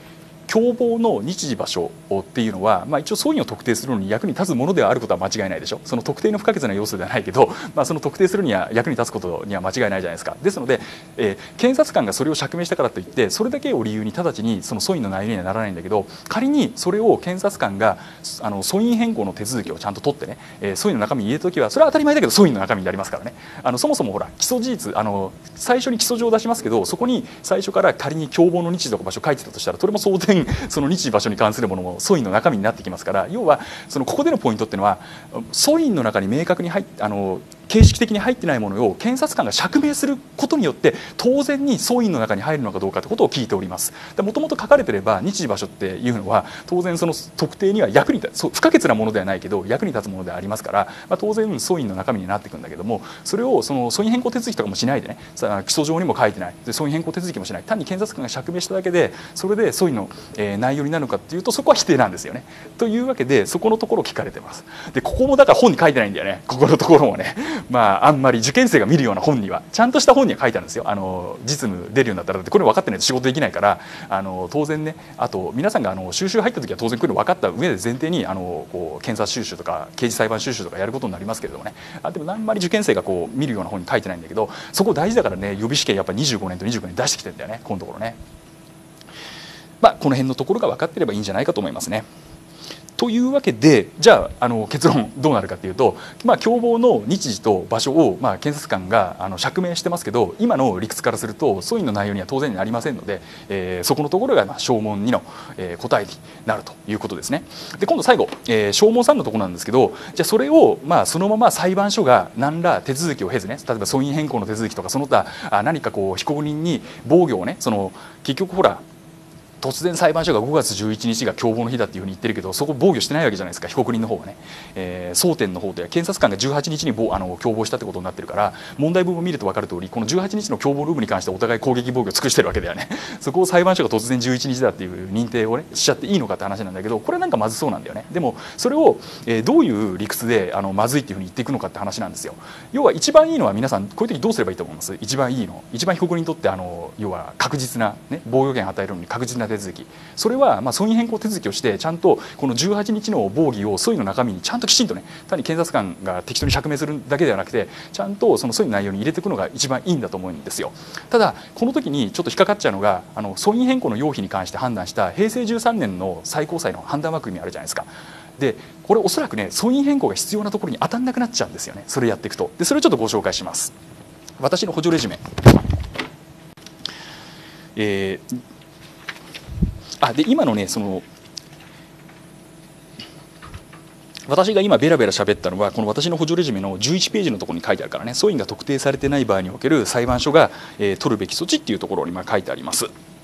共謀の日時場所っていうのは、一応訴因を特定するのに役に立つものではあることは間違いないでしょ。その特定の不可欠な要素ではないけど、その特定するには役に立つことには間違いないじゃないですか。ですので、検察官がそれを釈明したからといってそれだけを理由に直ちにその訴因の内容にはならないんだけど、仮にそれを検察官が訴因変更の手続きをちゃんと取ってね、訴因の中身に入れたときはそれは当たり前だけど訴因の中身になりますからね。そもそもほら基礎事実最初に基礎上出しますけど、そこに最初から仮に共謀の日時とか場所を書いてたとしたら、それも当然その日時場所に関するものも訴因の中身になってきますから、要はここでのポイントっていうのは訴因の中に明確に形式的に入ってないものを検察官が釈明することによって当然に訴因の中に入るのかどうかということを聞いております。もともと書かれてれば日時場所っていうのは当然その特定には役に立つ、不可欠なものではないけど役に立つものではありますから、当然訴因の中身になっていくんだけども、それを訴因変更手続きとかもしないでね、起訴状にも書いてないで訴因変更手続きもしない、単に検察官が釈明しただけでそれで訴因の内容になるのかっていうとそこは否定なんですよね。というわけでそこのところを聞かれてます。でここもだから本に書いてないんだよね、ここのところもね。あんまり受験生が見るような本には、ちゃんとした本には書いてあるんですよ。実務出るようになったら、だってこれ分かってないと仕事できないから、当然ね、あと皆さんが修習入った時は当然これ分かった上で前提に検察修習とか刑事裁判修習とかやることになりますけれどもね。でもあんまり受験生が見るような本に書いてないんだけど、そこ大事だからね、予備試験やっぱ25年と29年出してきてるんだよね、このところね。この辺のところが分かってればいいんじゃないかと思いますね。というわけで、じゃあ結論どうなるかというと、共謀の日時と場所を検察官が釈明してますけど、今の理屈からすると訴因の内容には当然なりませんので、そこのところが証問2の答えになるということですね。で今度最後、証問3のところなんですけど、じゃあそれをそのまま裁判所が何ら手続きを経ずね、例えば訴因変更の手続きとかその他何か被告人に防御をね、結局ほら突然裁判所が5月11日が共謀の日だっていうふうに言ってるけど、そこ防御してないわけじゃないですか、被告人の方はね。争点の方では検察官が18日に共謀したってことになってるから、問題文を見ると分かる通り、この18日の共謀ルームに関してお互い攻撃防御を尽くしてるわけだよね。そこを裁判所が突然11日だっていう認定をねしちゃっていいのかって話なんだけど、これなんかまずそうなんだよね。でもそれをどういう理屈でまずいっていうふうに言っていくのかって話なんですよ。要は一番いいのは、皆さんこういう時どうすればいいと思います？一番いいの、一番被告人にとって要は確実な、ね、防御権を与えるのに確実な手続き、それは訴因変更手続きをしてちゃんとこの18日の防御を訴因の中身にちゃんときちんとね、単に検察官が適当に釈明するだけではなくてちゃんとその訴因の内容に入れていくのが一番いいんだと思うんですよ。ただこの時にちょっと引っかかっちゃうのが、訴因変更の要否に関して判断した平成13年の最高裁の判断枠組みあるじゃないですか。でこれおそらくね、訴因変更が必要なところに当たんなくなっちゃうんですよね、それやっていくと。でそれをちょっとご紹介します。私の補助レジュメ、で今のね、私が今ベラベラ喋ったのはこの私の補助レジュメの11ページのところに書いてあるからね、訴因が特定されてない場合における裁判所が、取るべき措置っていうところに書いてあります。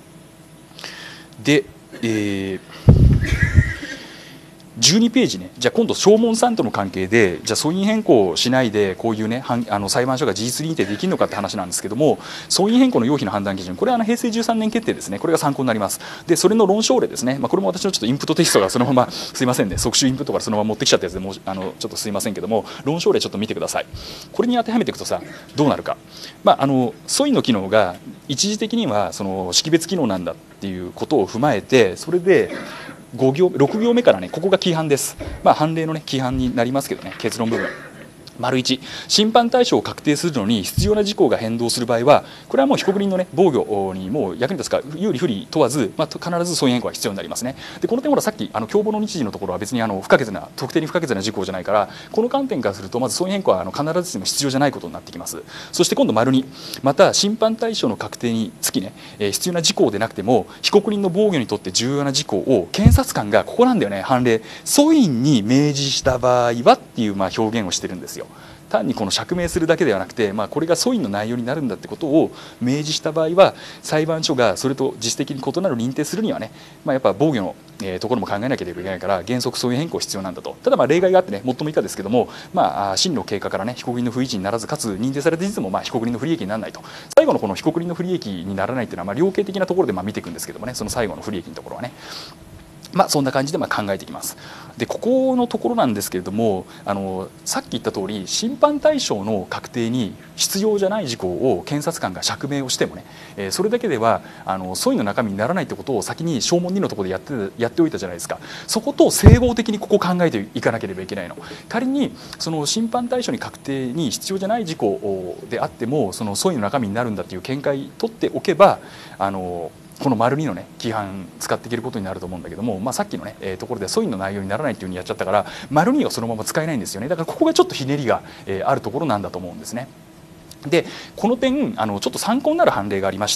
で、12ページね、じゃあ今度証問3との関係で、じゃあ訴因変更をしないでこういうね裁判所が事実認定できるのかって話なんですけども、訴因変更の要否の判断基準、これは平成13年決定ですね、これが参考になります。でそれの論証例ですね、これも私のちょっとインプットテキストがそのまますいませんね、即習インプットからそのまま持ってきちゃったやつでちょっとすいませんけども、論証例ちょっと見てください。これに当てはめていくとさどうなるか、訴因の機能が一時的には識別機能なんだっていうことを踏まえて、それで6行目からね、ここが規範です。判例のね規範になりますけどね、結論部分。丸1、審判対象を確定するのに必要な事項が変動する場合は、これはもう被告人の、ね、防御にもう役に立つか有利不利問わず、必ず訴因変更が必要になりますね。でこの点ほらさっき共謀の日時のところは別に特定に不可欠な事項じゃないから、この観点からするとまず訴因変更は必ずしも必要じゃないことになってきます。そして今度丸2、また審判対象の確定につきね、必要な事項でなくても被告人の防御にとって重要な事項を検察官がここなんだよね、判例訴因に明示した場合はっていう表現をしてるんですよ。単にこの釈明するだけではなくて、これが訴因の内容になるんだってことを明示した場合は裁判所がそれと実質的に異なる認定するにはね、やっぱ防御のところも考えなければいけないから原則訴因変更必要なんだと。ただ例外があってね、最も以下ですけども、審の経過からね被告人の不意地にならずかつ認定された事実も被告人の不利益にならないと。最後のこの被告人の不利益にならないというのは量刑的なところで見ていくんですけどもね、その最後の不利益のところはね。 そんな感じで考えていきます。でここのところなんですけれども、さっき言った通り審判対象の確定に必要じゃない事項を検察官が釈明をしてもね、それだけでは訴因の中身にならないってことを先に証文2のところでやっておいたじゃないですか。そこと整合的にここを考えていかなければいけないの。仮にその審判対象に確定に必要じゃない事項であってもその訴因の中身になるんだっていう見解取っておけばこの丸2のね規範使っていけることになると思うんだけども、さっきのね、ところで訴因の内容にならないっていうふうにやっちゃったから丸2をそのまま使えないんですよね。だからここがちょっとひねりが、あるところなんだと思うんですね。でこの点ちょっと参考になる判例がありまして、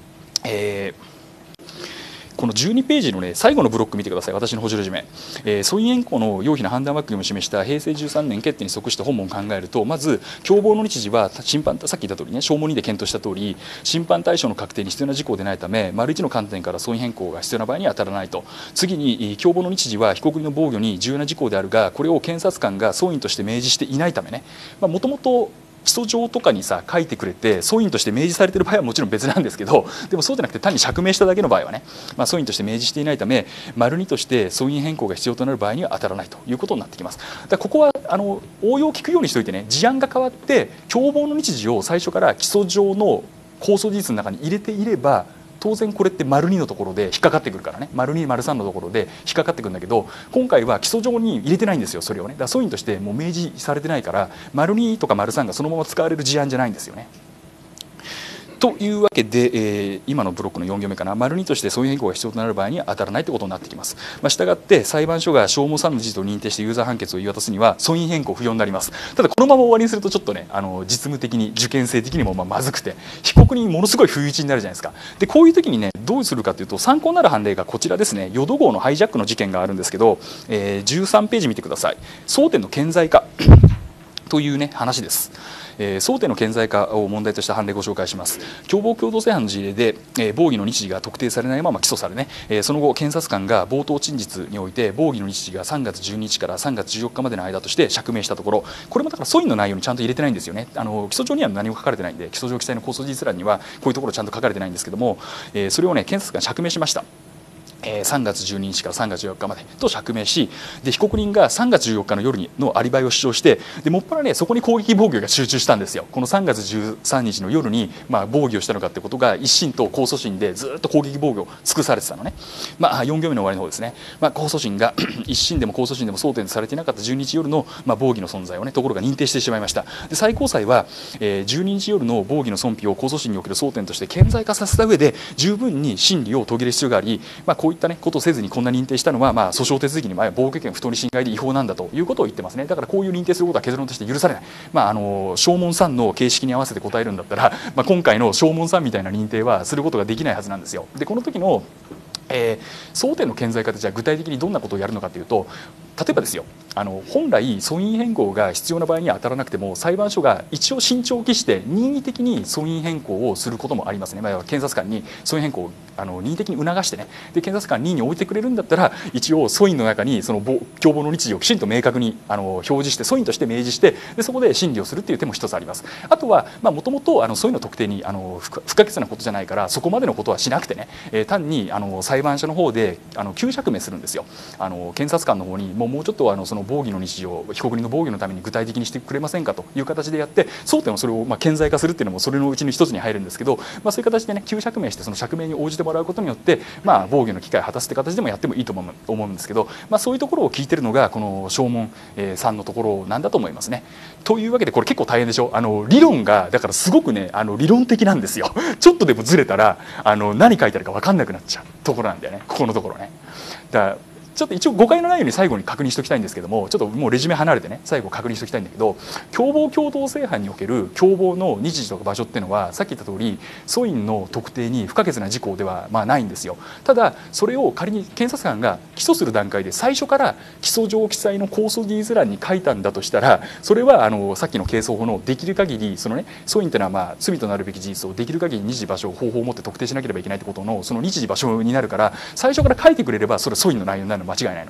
この12ページの、ね、最後のブロック見てください。私の補助レジュメ、訴因変更の要否の判断枠組みを示した平成13年決定に即して本文を考えると、まず共謀の日時は審判、さっき言った通りね、証文2で検討した通り審判対象の確定に必要な事項でないため丸1の観点から訴因変更が必要な場合には当たらないと。次に共謀の日時は被告人の防御に重要な事項であるがこれを検察官が訴因として明示していないためね、もともと起訴状とかにさ書いてくれて訴因として明示されている場合はもちろん別なんですけど、でもそうじゃなくて単に釈明しただけの場合はね、訴因として明示していないため丸2として訴因変更が必要となる場合には当たらないということになってきます。だからここは応用を聞くようにしておいてね、事案が変わって共謀の日時を最初から起訴状の控訴事実の中に入れていれば当然これって丸2のところで引っかかってくるからね、丸2丸3のところで引っかかってくるんだけど、今回は起訴状に入れてないんですよ。それをね、だから訴因としてもう明示されてないから丸2とか丸3がそのまま使われる事案じゃないんですよね。というわけで、今のブロックの4行目かな、丸2として訴因変更が必要となる場合には当たらないということになってきます。したがって裁判所が証文3の事実を認定して有罪判決を言い渡すには訴因変更不要になります。ただこのまま終わりにするとちょっとね実務的に受験生的にもまずくて被告にものすごい不意打ちになるじゃないですか。でこういう時にねどうするかというと参考になる判例がこちらですね。淀号のハイジャックの事件があるんですけど、13ページ見てください。争点の顕在化というね話です。争点の顕在化を問題とした判例をご紹介します。共謀共同正犯の事例で、防御の日時が特定されないまま起訴されね、その後検察官が冒頭陳述において防御の日時が3月12日から3月14日までの間として釈明したところ、これもだから訴因の内容にちゃんと入れてないんですよね。起訴状には何も書かれてないんで、起訴状記載の控訴事実欄にはこういうところちゃんと書かれてないんですけども、それをね検察官釈明しました。3月12日から3月14日までと釈明し、で被告人が3月14日の夜のアリバイを主張して、でもっぱらねそこに攻撃防御が集中したんですよ。この3月13日の夜に防御をしたのかってことが一審と控訴審でずっと攻撃防御を尽くされてたのね。4行目の終わりの方ですね。控訴審が一審でも控訴審でも争点とされていなかった12日夜の防御の存在をねところが認定してしまいました。で最高裁は、12日夜の防御の損否を控訴審における争点として顕在化させた上で十分に審理を遂げる必要があり、こういったねことをせずにこんな認定したのは訴訟手続きに防御権不当に侵害で違法なんだということを言ってますね。だからこういう認定することは結論として許されない。証文3の形式に合わせて答えるんだったら、今回の証文3みたいな認定はすることができないはずなんですよ。でこの時の争点の顕在化ってじゃあ具体的にどんなことをやるのかというと、例えばですよ本来訴因変更が必要な場合には当たらなくても裁判所が一応慎重を期して任意的に訴因変更をすることもありますね。検察官に訴因変更を任意的に促してね、で検察官任意に置いてくれるんだったら一応訴因の中にその共謀の日時をきちんと明確に表示して訴因として明示して、でそこで審理をするっていう手も一つあります。あとはもともと訴因の特定に不可欠なことじゃないからそこまでのことはしなくてね、単に裁判所の方で急釈明するんですよ。検察官の方にもうちょっとその防御の日時を被告人の防御のために具体的にしてくれませんかという形でやって、争点をそれを顕在化するっていうのもそれのうちの一つに入るんですけど、そういう形でね急釈明してその釈明に応じてもらうことによって防御の機会を果たすって形でもやってもいいと思うんですけど、そういうところを聞いてるのがこの証文3のところなんだと思いますね。というわけでこれ結構大変でしょ。理論がだからすごくね理論的なんですよ。ちょっとでもずれたら何書いてあるか分かんなくなっちゃうところなんだよね、ここのところね。だからちょっと一応誤解のないように最後に確認しておきたいんですけども、ちょっともうレジュメ離れてね最後確認しておきたいんだけど、共謀共同正犯における共謀の日時とか場所っていうのはさっき言った通り訴因の特定に不可欠な事項ではないんですよ。ただそれを仮に検察官が起訴する段階で最初から起訴状記載の控訴事実欄に書いたんだとしたら、それはさっきの刑訴法のできる限りそのね訴因というのは罪となるべき事実をできる限り日時場所方法を持って特定しなければいけないってことのその日時場所になるから、最初から書いてくれればそれ訴因の内容になるの間違いないのね。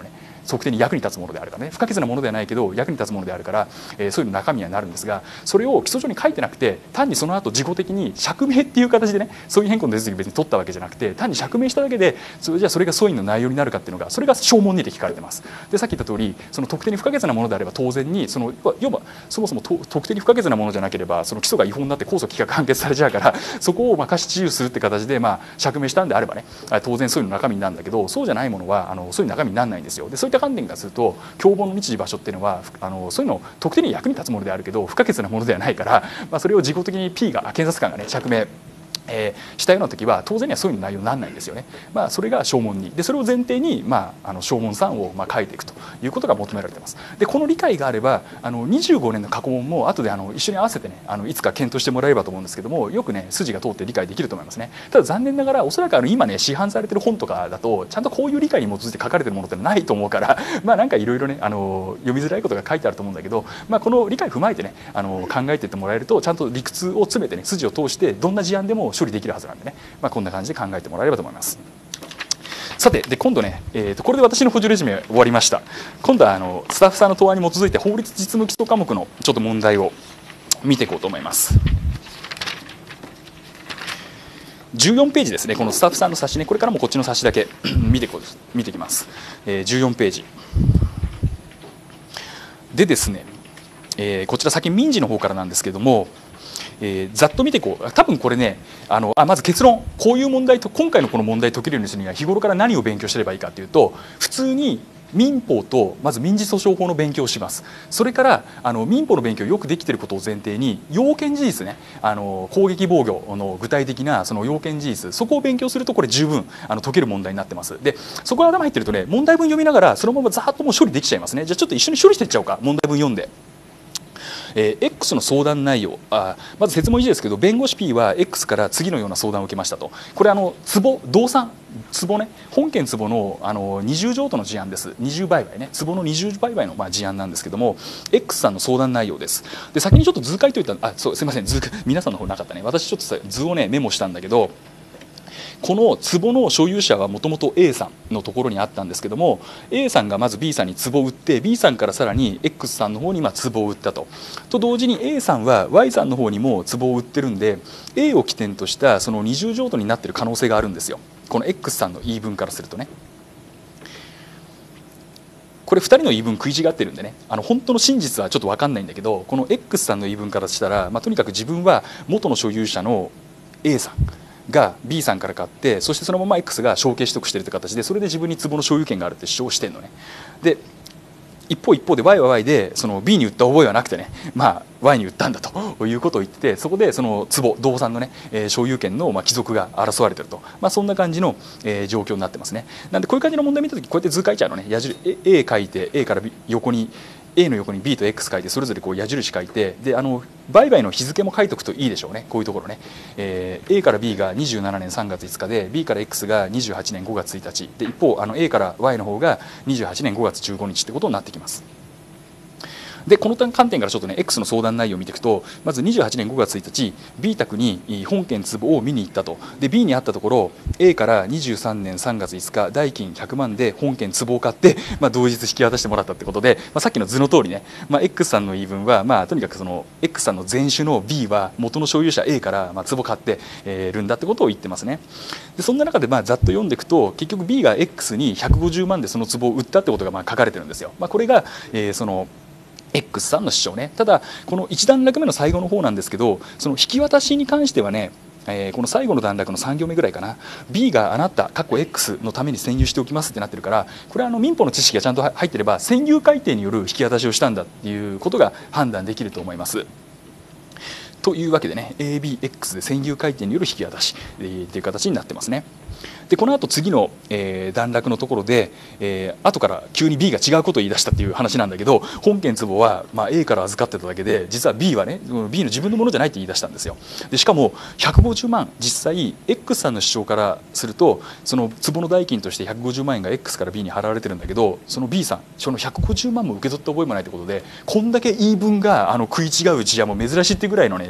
測定に役に立つものであるからね、不可欠なものではないけど役に立つものであるから、そういうの中身にはなるんですが、それを基礎上に書いてなくて単にその後自己的に釈明っていう形でね、そういう変更の手続きを別に取ったわけじゃなくて、単に釈明しただけでじゃあそれが訴因の内容になるかっていうのが、それが証文にて聞かれてます。でさっき言った通り、その特定に不可欠なものであれば当然に要はそもそも特定に不可欠なものじゃなければその起訴が違法になって控訴棄却判決されちゃうから、そこを過失致死するって形で釈明したんであればね、当然そういうの中身になるんだけど、そうじゃないものはそういう中身にならないんですよ。でそういった観点からすると共謀の日時場所っていうのはそういうの特定に役に立つものであるけど不可欠なものではないから、それを自己的に P が検察官がね釈明したような時は当然にはそういう内容にならないんですよね。それが証文にで、それを前提に、証文3を書いていくということが求められています。でこの理解があれば25年の過去問も後で一緒に合わせてねいつか検討してもらえればと思うんですけども、よくね筋が通って理解できると思いますね。ただ残念ながらおそらく今ね市販されてる本とかだとちゃんとこういう理解に基づいて書かれてるものってないと思うからなんかいろいろね読みづらいことが書いてあると思うんだけど、この理解を踏まえてね考えていってもらえるとちゃんと理屈を詰めてね筋を通してどんな事案でも処理できるはずなんでね、こんな感じで考えてもらえればと思います。さてで今度ね、これで私の補助レジュメ終わりました。今度はスタッフさんの答案に基づいて法律実務基礎科目のちょっと問題を見ていこうと思います。14ページですね。このスタッフさんの冊子ね、これからもこっちの冊子だけ見ていきます。14ページでですね、こちら先民事の方からなんですけども、ざっと見ていこう。多分これねまず結論、こういう問題と今回のこの問題解けるようにするには日頃から何を勉強すればいいかというと、普通に民法とまず民事訴訟法の勉強をします。それから民法の勉強よくできていることを前提に要件事実ね、攻撃防御の具体的なその要件事実、そこを勉強するとこれ十分解ける問題になってます。でそこが頭入ってるとね、問題文読みながらそのままざーっともう処理できちゃいますね。じゃあちょっと一緒に処理していっちゃおうか。問題文読んでX の相談内容、まず説問1ですけど、弁護士 P は X から次のような相談を受けましたと。これ壺動産壺ね、本件壺の二重譲渡の事案です。二重売買ね、壺の二重売買の事案なんですけども、 X さんの相談内容です。で先にちょっと図書いといた、すいません、図皆さんの方なかったね。私ちょっと図をねメモしたんだけど、この壺の所有者はもともと A さんのところにあったんですけども、 A さんがまず B さんに壺を売って、 B さんからさらに X さんの方に壺を売ったと同時に A さんは Y さんの方にも壺を売ってるんで、 A を起点としたその二重譲渡になっている可能性があるんですよ。この X さんの言い分からするとね。これ2人の言い分食い違ってるんでね、本当の真実はちょっと分かんないんだけど、この X さんの言い分からしたら、とにかく自分は元の所有者の A さんが B さんから買って、そしてそのまま X が承継取得しているという形で、それで自分に壺の所有権があるって主張してるのね。で一方で Y は Y でその B に売った覚えはなくてね、Y に売ったんだということを言ってて、そこでその壺動産のね所有権の帰属が争われてると、そんな感じの状況になってますね。なんでこういう感じの問題見た時こうやって図書いちゃうのね。矢印 A 書いて A から B 横に A の横に B と X 書いて、それぞれこう矢印書いて、で売買の日付も書いておくといいでしょうね。こういうところね、A から B が27年3月5日で B から X が28年5月1日で、一方A から Y の方が28年5月15日ってことになってきます。でこの観点からちょっとね X の相談内容を見ていくと、まず28年5月1日 B 宅に本件壺を見に行ったと。で B にあったところ A から23年3月5日代金100万で本件壺を買って、同日引き渡してもらったってことで、さっきの図の通りね、X さんの言い分は、とにかくその X さんの前種の B は元の所有者 A から壺買ってるんだってことを言ってますね。でそんな中でざっと読んでいくと、結局 B が X に150万でその壺を売ったってことが書かれてるんですよ。これが、そのX さんの主張ね。ただこの一段落目の最後の方なんですけど、その引き渡しに関してはね、この最後の段落の3行目ぐらいかな、 B があなたX のために占有しておきますってなってるから、これは民法の知識がちゃんと入ってれば占有改定による引き渡しをしたんだっていうことが判断できると思います。というわけでね ABX で占有改定による引き渡しっていう形になってますね。でこの後次の、段落のところで、後から急に B が違うことを言い出したっていう話なんだけど、本件壺は、A から預かってただけで、実は B はね B の自分のものじゃないって言い出したんですよ。でしかも150万、実際 X さんの主張からするとその壺の代金として150万円が X から B に払われてるんだけど、その B さんその150万も受け取った覚えもないということで、こんだけ言い分が食い違う事案も珍しいっていうぐらいのね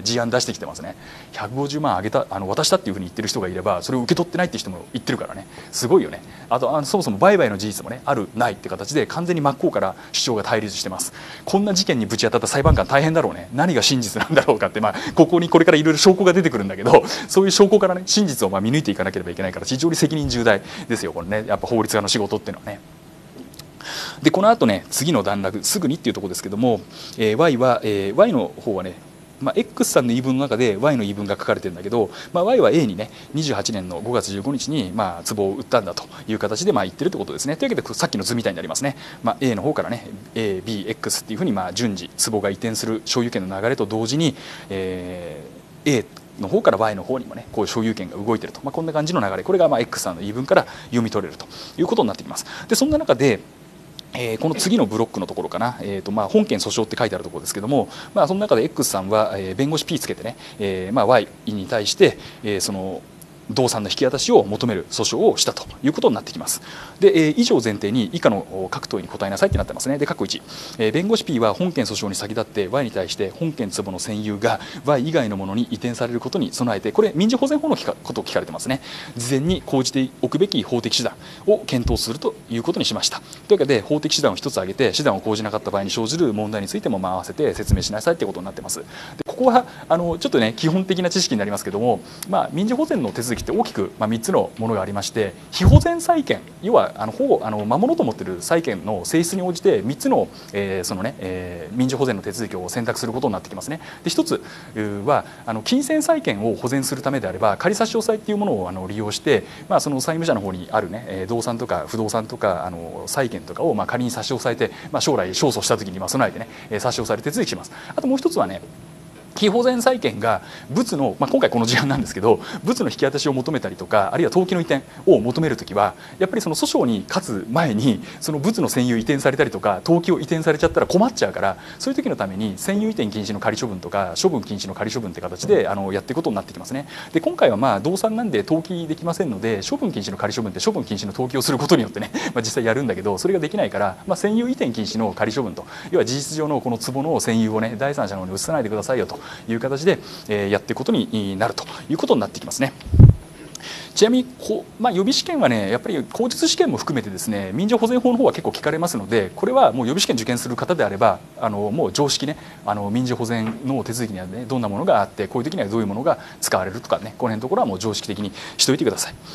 事案出してきてますね。150万あげた渡したっていうふうに言ってる人がいれば、それを受け取ってないっていう人も言ってるからね、すごいよね。あとそもそも売買の事実もね、あるないって形で完全に真っ向から主張が対立してます。こんな事件にぶち当たった裁判官大変だろうね。何が真実なんだろうかって、ここにこれからいろいろ証拠が出てくるんだけど、そういう証拠からね、真実を見抜いていかなければいけないから、非常に責任重大ですよ、これね。やっぱ法律家の仕事っていうのはね。でこの後ね、次の段落すぐにっていうところですけども、Y の方はね、X さんの言い分の中で Y の言い分が書かれてるんだけど、Y は A にね28年の5月15日に壺を売ったんだという形で言ってるってことですね。というわけでさっきの図みたいになりますね。A の方からね ABX っていうふうに順次壺が移転する所有権の流れと同時に、A の方から Y の方にもねこういう所有権が動いていると、こんな感じの流れ、これがX さんの言い分から読み取れるということになってきます。でそんな中でこの次のブロックのところかな、本件訴訟って書いてあるところですけども、その中で X さんは、弁護士 P つけてね、Y に対して、その動産の引き渡しを求める訴訟をしたということになってきます。で、以上前提に以下の各問いに答えなさいってなってますね。で、括弧1、弁護士 P は本件訴訟に先立って Y に対して本件壺の占有が Y 以外のものに移転されることに備えて、これ民事保全法のことを聞かれてますね。事前に講じておくべき法的手段を検討するということにしました。というわけで法的手段を一つ挙げて、手段を講じなかった場合に生じる問題についても合わせて説明しなさいということになってます。でここはちょっとね基本的な知識になりますけども、民事保全の手続きって大きく3つのものがありまして、被保全債権、要は保護守ろうと思っている債権の性質に応じて3つの、民事保全の手続きを選択することになってきますね。で1つは金銭債権を保全するためであれば仮差し押さえっていうものを利用して、その債務者の方にあるね動産とか不動産とか債権とかを仮に差し押さえて、将来勝訴した時に備えてね差し押さえる手続きします。あともう一つはね、被保全債権が物の、今回この事案なんですけど、物の引き渡しを求めたりとか、あるいは登記の移転を求めるときはやっぱりその訴訟に勝つ前にその物の占有移転されたりとか登記を移転されちゃったら困っちゃうから、そういう時のために占有移転禁止の仮処分とか処分禁止の仮処分って形でやっていくことになってきますね。で今回は動産なんで登記できませんので、処分禁止の仮処分って処分禁止の登記をすることによってね、実際やるんだけど、それができないから、占有移転禁止の仮処分と、要は事実上のこの壺の占有をね第三者の方に移さないでくださいよという形でやっていくことになるということになってきますね。ちなみに予備試験はねやっぱり口述試験も含めてですね、民事保全法の方は結構聞かれますので、これはもう予備試験受験する方であればもう常識ね、民事保全の手続きにはねどんなものがあって、こういう時にはどういうものが使われるとかね、この辺のところはもう常識的にしておいてください。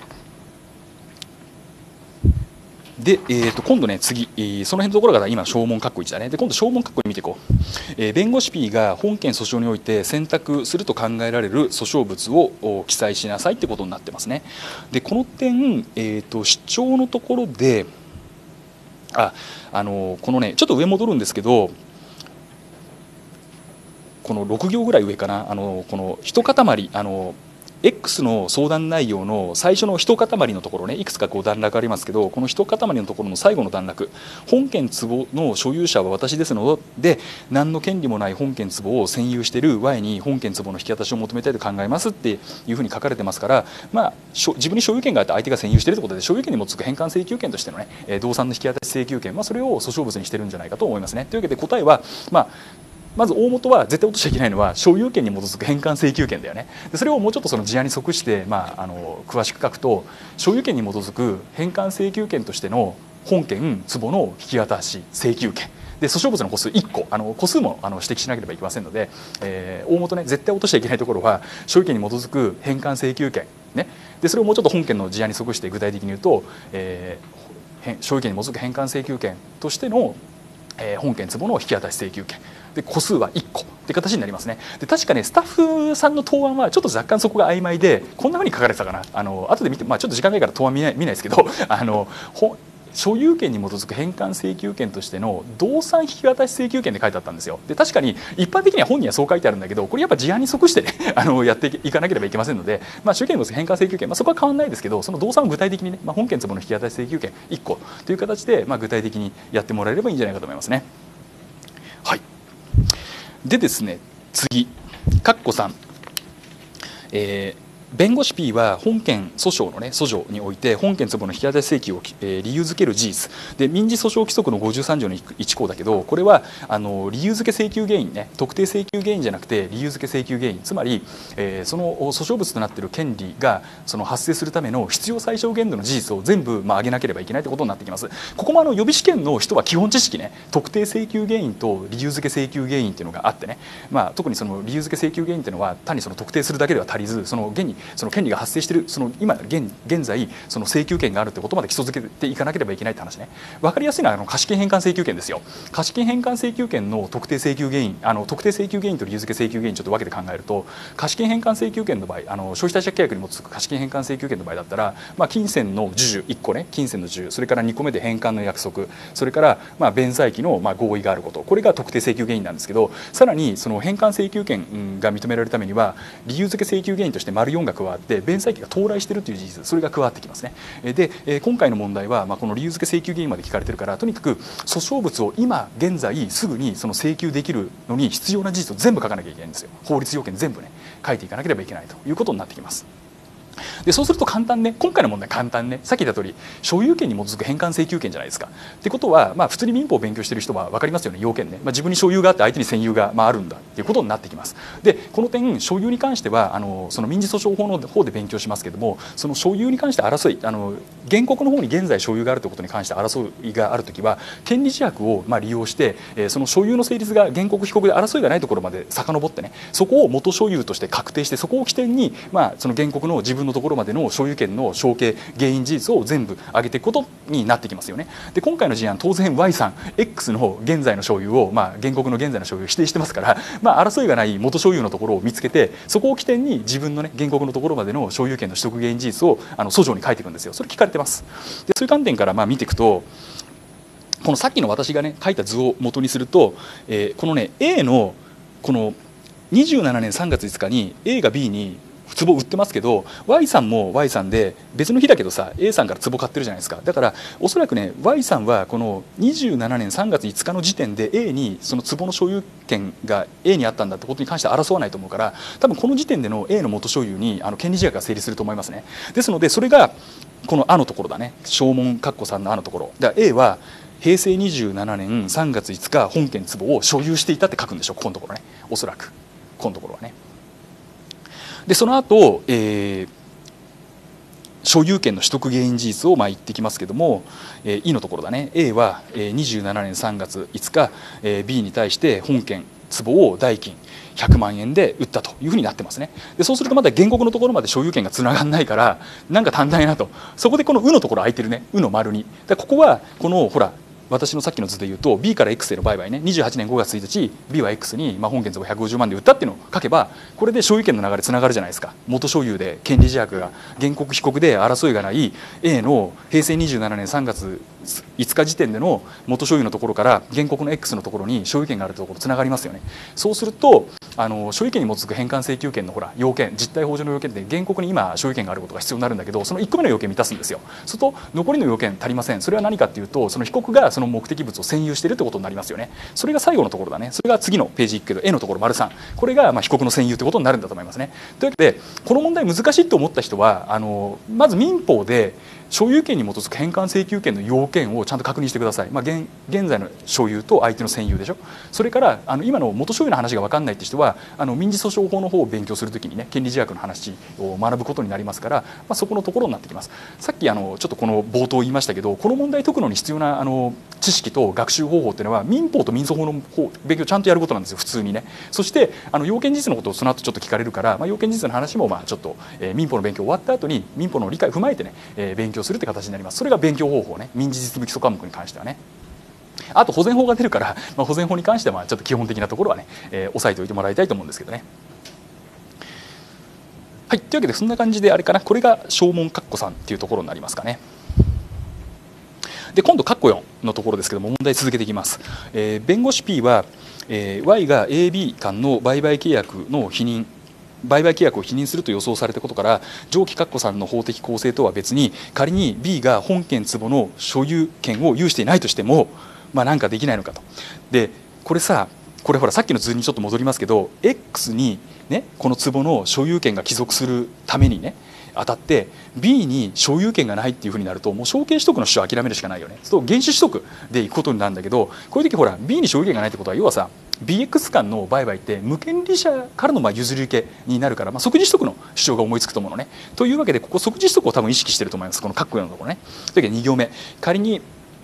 で、今度ね次、その辺のところが今証文括弧1だね。で今度証文括弧2見ていこう。弁護士 P が本件訴訟において選択すると考えられる訴訟物を記載しなさいってことになってますね。でこの点、主張のところでこのねちょっと上戻るんですけど、この6行ぐらい上かな、この一塊X の相談内容の最初の一塊のところね、いくつか段落ありますけど、この一塊のところの最後の段落、本件壺の所有者は私ですので何の権利もない本件壺を占有している Y に本件壺の引き渡しを求めたいと考えますっていうふうに書かれてますから、自分に所有権があって相手が占有しているということで、所有権に基づく返還請求権としてのね動産の引き渡し請求権、それを訴訟物にしてるんじゃないかと思いますね。というわけで答えはまず大元は絶対落としちゃいけないのは所有権に基づく返還請求権だよね。でそれをもうちょっとその事案に即して、詳しく書くと、所有権に基づく返還請求権としての本件壺の引き渡し請求権で、訴訟物の個数1個、個数も指摘しなければいけませんので、大元ね絶対落としちゃいけないところは所有権に基づく返還請求権ね。でそれをもうちょっと本件の事案に即して具体的に言うと、所有権に基づく返還請求権としての本件壺の引き渡し請求権で、個数は1個って形になりますね。で確かねスタッフさんの答案はちょっと若干そこが曖昧で、こんなふうに書かれてたかな。後で見て、ちょっと時間ないから答案見ないですけど、所有権に基づく返還請求権としての動産引き渡し請求権で書いてあったんですよ。で確かに一般的には本にはそう書いてあるんだけど、これやっぱ事案に即してねやっていかなければいけませんので、所有権に基づく返還請求権、そこは変わらないですけど、その動産を具体的にね、本件壺の引き渡し請求権1個という形で、具体的にやってもらえればいいんじゃないかと思いますね。はい。でですね、次括弧3、 弁護士 P は本件訴訟の、ね、訴状において本件坪の引き渡し請求を、理由付ける事実で、民事訴訟規則の53条の1項だけど、これは理由付け請求原因ね、特定請求原因じゃなくて理由付け請求原因、つまり、その訴訟物となっている権利がその発生するための必要最小限度の事実を全部、挙げなければいけないということになってきます。ここも予備試験の人は基本知識ね、特定請求原因と理由付け請求原因っていうのがあってね、特にその理由付け請求原因っていうのは単にその特定するだけでは足りず、その現にその権利が発生している、その今現在その請求権があるということまで基礎づけていかなければいけないって話ね。分かりやすいのは貸金返還請求権ですよ。貸金返還請求権の特定請求原因、特定請求原因と理由付け請求原因ちょっと分けて考えると、貸金返還請求権の場合、消費者契約に基づく貸金返還請求権の場合だったら、金銭の授受1個ね、金銭の授受、それから2個目で返還の約束、それから弁済期の合意があること、これが特定請求原因なんですけど、さらにその返還請求権が認められるためには理由付け請求原因として丸4が加わって弁済期が到来しているという事実、それが加わってきますね。で、今回の問題は、この理由付け請求原因まで聞かれてるから、とにかく訴訟物を今現在すぐにその請求できるのに必要な事実を全部書かなきゃいけないんですよ。法律要件全部ね書いていかなければいけないということになってきます。でそうすると簡単ね、今回の問題簡単ね、さっき言った通り所有権に基づく返還請求権じゃないですか。ってことは、普通に民法を勉強している人は分かりますよね、要件ね、自分に所有があって相手に占有があるんだっていうことになってきます。でこの点所有に関してはその民事訴訟法の方で勉強しますけども、その所有に関して争い原告の方に現在所有があるということに関して争いがあるときは権利自白を利用して、その所有の成立が原告被告で争いがないところまで遡ってね、そこを元所有として確定して、そこを起点に、その原告の自分のところまでの所有権の承継原因事実を全部上げていくことになってきますよね。で今回の事案当然 Y さん X の現在の所有を、原告の現在の所有を否定してますから、争いがない元所有のところを見つけて、そこを起点に自分のね原告のところまでの所有権の取得原因事実を訴状に書いていくんですよ。それ聞かれてます。でそういう観点から見ていくと、このさっきの私がね書いた図を元にすると、このね A のこの27年3月5日に A が B に壺売ってますけど Y さんも Y さんで別の日だけどさ A さんから壺買ってるじゃないですか。だからおそらくね Y さんはこの27年3月5日の時点で A にその壺の所有権が A にあったんだってことに関して争わないと思うから、多分この時点での A の元所有に権利自白が成立すると思いますね。ですのでそれがこの「あ」のところだね、証文括弧さんの「あ」のところだから A は平成27年3月5日本件壺を所有していたって書くんでしょう、ここのところね、おそらくこのところはね。でその後、所有権の取得原因事実を言ってきますけども、E のところだね、 A は27年3月5日 B に対して本件壺を代金100万円で売ったというふうになってますね。でそうするとまだ原告のところまで所有権がつながらないからなんか足んないなと、そこでこの「う」のところ空いてるね、「う」の丸にここはこのほら私のさっきの図で言うと B から X への売買ね、28年5月1日 B は X に本件壺150万で売ったっていうのを書けば、これで所有権の流れつながるじゃないですか。元所有で権利自白が原告被告で争いがない A の平成27年3月5日時点での元所有のところから原告の X のところに所有権があるところつながりますよね。そうすると所有権に基づく返還請求権のほら要件、実態法上の要件で原告に今所有権があることが必要になるんだけど、その1個目の要件満たすんですよ。すると残りの要件足りません。それは何かっていうと、その被告がその目的物を占有しているってことになりますよね。それが最後のところだね。それが次のページいくけど A のところ丸3、これが被告の占有ってことになるんだと思いますね。というわけでこの問題難しいと思った人はまず民法で所有権に基づく返還請求権の要件をちゃんと確認してください。現在の所有と相手の占有でしょ。それから今の元所有の話が分かんないって人は民事訴訟法の方を勉強するときにね、権利自白の話を学ぶことになりますから、そこのところになってきます。さっきちょっとこの冒頭言いましたけど、この問題解くのに必要な知識と学習方法っていうのは民法と民訴法の勉強ちゃんとやることなんですよ、普通にね。そして要件事実のことをその後ちょっと聞かれるから、要件事実の話もちょっと民法の勉強終わった後に民法の理解を踏まえてね勉強するって形になります。それが勉強方法ね、民事実務基礎科目に関してはね。あと保全法が出るから、保全法に関してはちょっと基本的なところはね、押さえておいてもらいたいと思うんですけどね。はい、というわけでそんな感じであれかな、これが証文括弧3っていうところになりますかね。で今度括弧4のところですけども、問題続けていきます。弁護士 P は、Y が AB 間の売買契約の否認、売買契約を否認すると予想されたことから、上記括弧3の法的構成とは別に、仮に B が本件壺の所有権を有していないとしても、なんかできないのかと。でこれさ、 これほらさっきの図にちょっと戻りますけど X に、ね、この壺の所有権が帰属するためにね当たって B に所有権がないっていうふうになるともう証券取得の主張を諦めるしかないよね。そう原資取得でいくことになるんだけど、こういう時ほら B に所有権がないってことは要はさ BX 間の売買って無権利者からの譲り受けになるから、即時取得の主張が思いつくと思うのね。というわけでここ即時取得を多分意識してると思います、この括弧のところね。というわけで2行目、仮に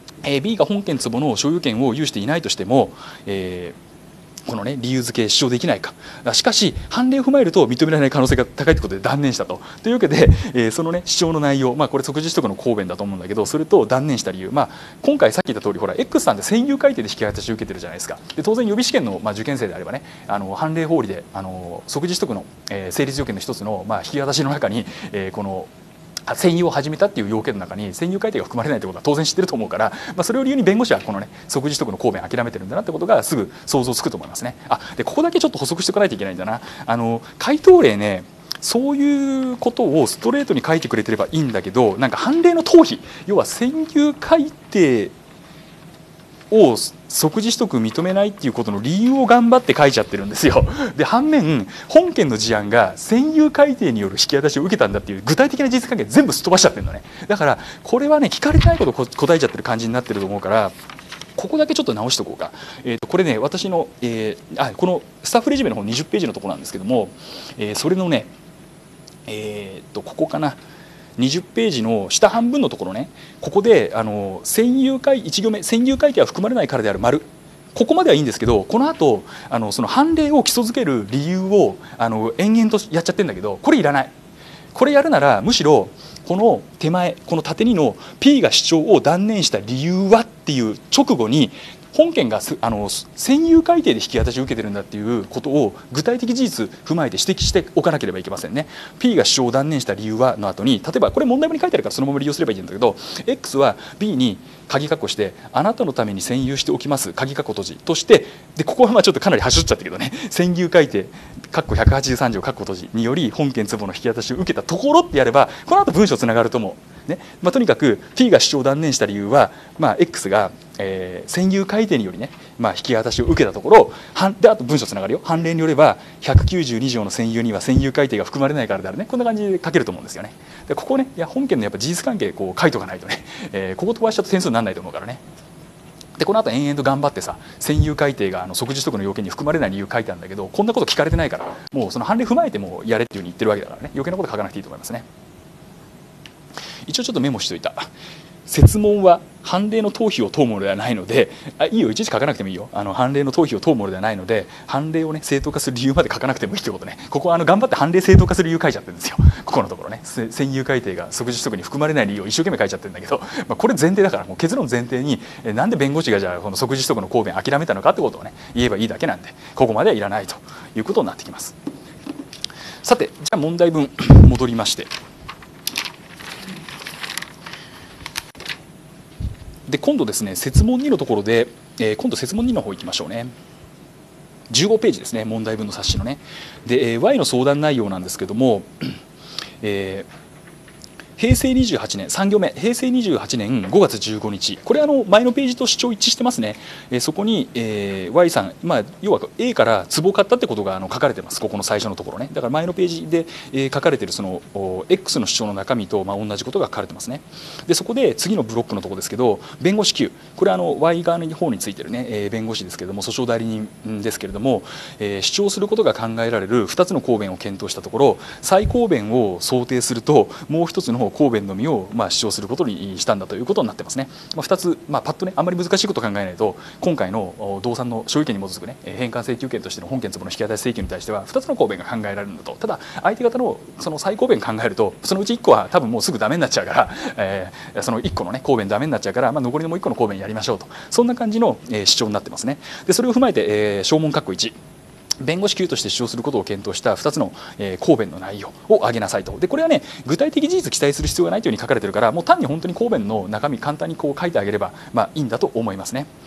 B が本件壺の所有権を有していないとしても、このね理由付け主張できないか。しかし判例を踏まえると認められない可能性が高いということで断念したと。というわけで、そのね主張の内容、これ即時取得の公弁だと思うんだけど、それと断念した理由、今回さっき言った通りほら X さんって占有改定で引き渡しを受けてるじゃないですか。で当然予備試験の、受験生であればね判例法理で即時取得の、成立条件の一つの、引き渡しの中に、この占有を始めたっていう要件の中に占有改定が含まれないということは当然知ってると思うから、それを理由に弁護士はこのね即時取得の公弁諦めてるんだなってことがすぐ想像つくと思いますね。でここだけちょっと補足しておかないといけないんだな。回答例ねそういうことをストレートに書いてくれてればいいんだけど、なんか判例の逃避、要は占有改定を即時取得認めないっていうことの理由を頑張って書いちゃってるんですよ。で反面本件の事案が占有改定による引き渡しを受けたんだっていう具体的な事実関係全部すっ飛ばしちゃってるのね。だからこれはね聞かれてないことを答えちゃってる感じになってると思うから、ここだけちょっと直しておこうか。これね私の、このスタッフレジュメの方20ページのところなんですけども、それのねここかな、20ページの下半分のところね、ここで1行目占有改定は含まれないからである丸、ここまではいいんですけど、この後その判例を基礎づける理由を延々とやっちゃってるんだけど、これいらない。これやるならむしろこの手前この縦にの P が主張を断念した理由はっていう直後に本件が占有改定で引き渡しを受けてるんだっていうことを具体的事実踏まえて指摘しておかなければいけませんね。P が主張を断念した理由はの後に、例えばこれ問題文に書いてあるからそのまま利用すればいいんだけど、 X は B に鍵括弧してあなたのために占有しておきます鍵括弧閉じとして、でここはちょっとかなり端折っちゃったけどね、占有改定括弧183条括弧閉じにより本件壺の引き渡しを受けたところってやればこの後文章つながると思う。ねとにかく P が主張を断念した理由は、X が、占有改定によりね、引き渡しを受けたところで、あと文章つながるよ、判例によれば192条の占有には占有改定が含まれないからであるね、こんな感じで書けると思うんですよね。でここね本件のやっぱ事実関係こう書いとかないとね、ここ飛ばしちゃうと点数にならないと思うからね。でこの後延々と頑張ってさ占有改定が即時取得の要件に含まれない理由書いてあるんだけど、こんなこと聞かれてないからもうその判例踏まえてもやれっていうふうに言ってるわけだからね、余計なこと書かなくていいと思いますね。一応ちょっとメモしておいた。設問は判例の逃避を問うものではないので、いいよいちいち書かなくてもいいよ、判例の逃避を問うものではないので判例をね正当化する理由まで書かなくてもいいってことね。ここは頑張って判例正当化する理由書いちゃってるんですよ。ここのところね占有改定が即時取得に含まれない理由を一生懸命書いちゃってるんだけど、これ前提だからもう結論前提になんで弁護士がじゃあこの即時取得の公弁諦めたのかってことをね言えばいいだけなんで、ここまではいらないということになってきます。さてじゃあ問題文戻りまして、で今度ですね設問2のところで、今度設問2の方行きましょうね。15ページですね、問題文の冊子のね。で、Y の相談内容なんですけども、平成28年3行目、平成28年5月15日、これ前のページと主張一致してますね。そこに、Y さん、要は A から壺を買ったってことが書かれてます、ここの最初のところね。だから前のページで、書かれているその X の主張の中身と同じことが書かれてますね。でそこで次のブロックのところですけど、弁護士級、これはY 側の方についてるね、弁護士ですけれども訴訟代理人ですけれども、主張することが考えられる2つの公弁を検討したところ、再公弁を想定するともう一つの公弁のみを主張することにしたんだということになってますね。2つ、パッとねあんまり難しいことを考えないと、今回の動産の所有権に基づくね返還請求権としての本件壺の引き渡し請求に対しては2つの公弁が考えられるんだと。ただ相手方のその再公弁考えるとそのうち1個は多分もうすぐダメになっちゃうから、その1個のね公弁ダメになっちゃうから、残りのもう1個の公弁やりましょうと、そんな感じの、主張になってますね。でそれを踏まえて、証問括弧1、弁護士級として主張することを検討した2つの公弁の内容を挙げなさいと。でこれはね具体的事実記載する必要がないというふうに書かれてるから、もう単に本当に公弁の中身簡単にこう書いてあげればいいんだと思いますね。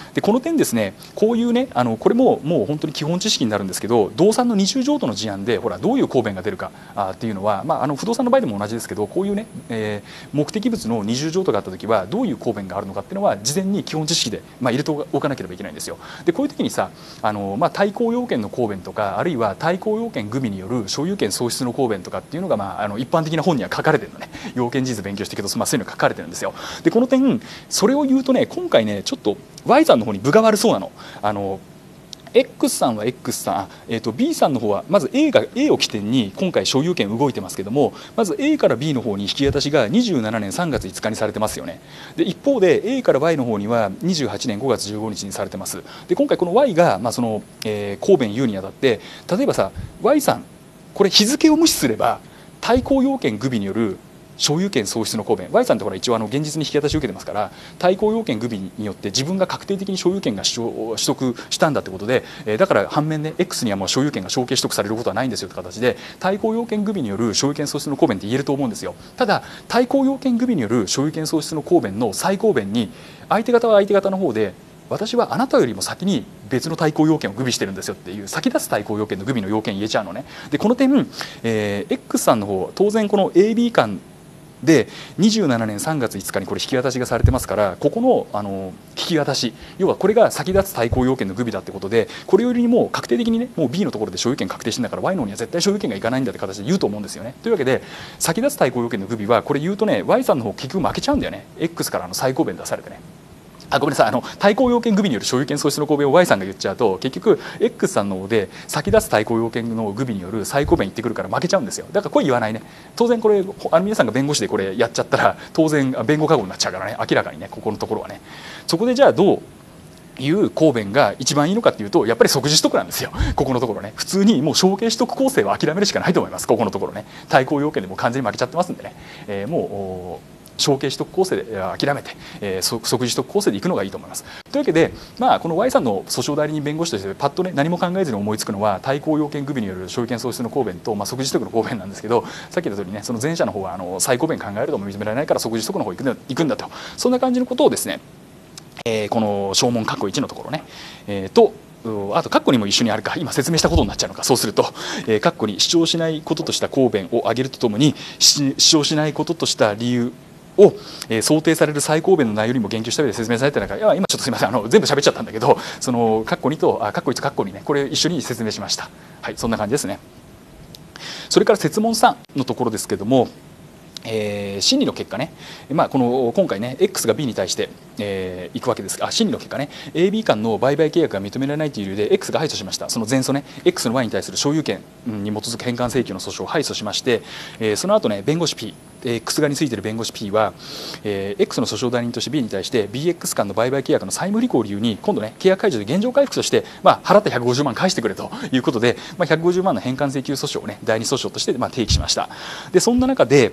でこの点ですね、こういうねこれももう本当に基本知識になるんですけど、動産の二重譲渡の事案でほらどういう公弁が出るかっていうのは、不動産の場合でも同じですけど、こういうね、目的物の二重譲渡があった時はどういう公弁があるのかっていうのは事前に基本知識で、入れておかなければいけないんですよ。でこういう時にさ対抗要件の公弁とか、あるいは対抗要件組による所有権喪失の公弁とかっていうのが、一般的な本には書かれてるのね。要件事実勉強してるけど、そういうのが書かれてるんですよ。でこの点それを言うとね、今回ねちょっと Y さんの方に分が悪そうなの。X さんは X さん、B さんの方はまず A を起点に今回所有権動いてますけども、まず A から B の方に引き渡しが27年3月5日にされてますよね。で一方で A から Y の方には28年5月15日にされてます。で今回この Y が、公弁言うにあたって、例えばさ Y さんこれ日付を無視すれば対抗要件具備による所有権喪失の公弁、 Y さんってほら一応現実に引き渡しを受けてますから、対抗要件具備によって自分が確定的に所有権が取得したんだってことで、だから反面ね X にはもう所有権が承継取得されることはないんですよって形で、対抗要件具備による所有権喪失の公弁って言えると思うんですよ。ただ対抗要件具備による所有権喪失の公弁の再公弁に相手方は相手方の方で、私はあなたよりも先に別の対抗要件を具備してるんですよっていう先立つ対抗要件の具備の要件言えちゃうのね。でこの点、X さんの方当然この AB 間で27年3月5日にこれ引き渡しがされてますから、ここの引き渡し、要はこれが先立つ対抗要件の具備だってことで、これよりもう確定的にねもう B のところで所有権確定してんだから Y の方には絶対所有権がいかないんだって形で言うと思うんですよね。というわけで先立つ対抗要件の具備はこれ言うとね Y さんの方結局負けちゃうんだよね。 X から再公弁出されてね、ごめんなさい、対抗要件具備による所有権喪失の公弁を Y さんが言っちゃうと、結局 X さんの方で先立つ対抗要件の具備による再公弁言ってくるから負けちゃうんですよ。だからこれ言わないね。当然これ皆さんが弁護士でこれやっちゃったら当然弁護過誤になっちゃうからね、明らかにねここのところはね。そこでじゃあどういう公弁が一番いいのかっていうと、やっぱり即時取得なんですよ。ここのところね、普通にもう承継取得構成は諦めるしかないと思います。ここのところね、対抗要件でもう完全に負けちゃってますんでね、もう承継取得構成で諦めて、即時取得構成でいくのがいいと思います。というわけで、この Y さんの訴訟代理人弁護士としてパッとね何も考えずに思いつくのは対抗要件具備による所有権喪失の公弁と、即時取得の公弁なんですけど、さっき言った通りねその前者の方は再公弁考えるとも認められないから即時取得の方行くんだと、そんな感じのことをですね、この証文括弧1のところね、あと括弧にも一緒にあるか、今説明したことになっちゃうのか。そうすると括弧に主張しないこととした公弁を挙げるとともに、主張しないこととした理由を、想定される再公弁の内容にも言及した上で説明されてないから、今ちょっとすみません全部喋っちゃったんだけど、その括弧2と括弧1括弧2ね、これ一緒に説明しました。はい、そんな感じですね。それから設問3のところですけども、審理の結果ね、今回ね X が B に対して、行くわけですが、審理の結果ね AB 間の売買契約が認められないという理由で X が敗訴しました。その前訴ね X の Y に対する所有権に基づく返還請求の訴訟を敗訴しまして、その後ね弁護士 P、X 側についている弁護士 P は、X の訴訟代理人として B に対して BX 間の売買契約の債務履行を理由に今度ね契約解除で現状回復として、払った150万返してくれということで、150万の返還請求訴訟をね第二訴訟として、提起しました。でそんな中で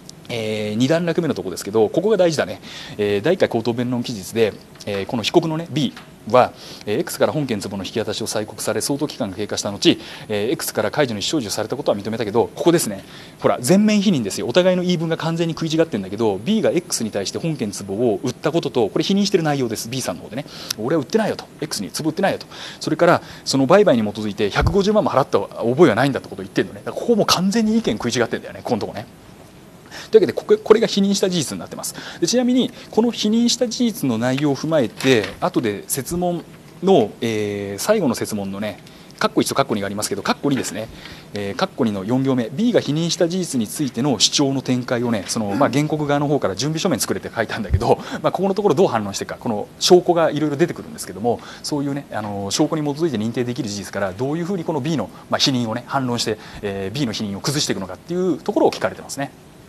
2段落目のところですけど、ここが大事だね。第1回口頭弁論期日で、この被告のね B は X から本件壺の引き渡しを催告され相当期間が経過した後、X から解除の意思表示をされたことは認めたけど、ここですね、ほら全面否認ですよ。お互いの言い分が完全に食い違ってるんだけど、 B が X に対して本件壺を売ったこととこれ否認している内容です。 B さんの方でね、俺は売ってないよと、 X に壺売ってないよと、それからその売買に基づいて150万も払った覚えはないんだってことを言ってるのね。だからここも完全に意見食い違ってるんだよね、このとこね。というわけでこれが否認した事実になってます。でちなみにこの否認した事実の内容を踏まえて後で設問の、最後の設問のね括弧1と括弧2がありますけど、括弧2ですね、括弧2の4行目 B が否認した事実についての主張の展開をね原告側の方から準備書面作れって書いたんだけど、ここのところどう反論していくか、この証拠がいろいろ出てくるんですけども、そういうね証拠に基づいて認定できる事実からどういうふうにこの B の、否認をね反論して、B の否認を崩していくのかっていうところを聞かれてますね。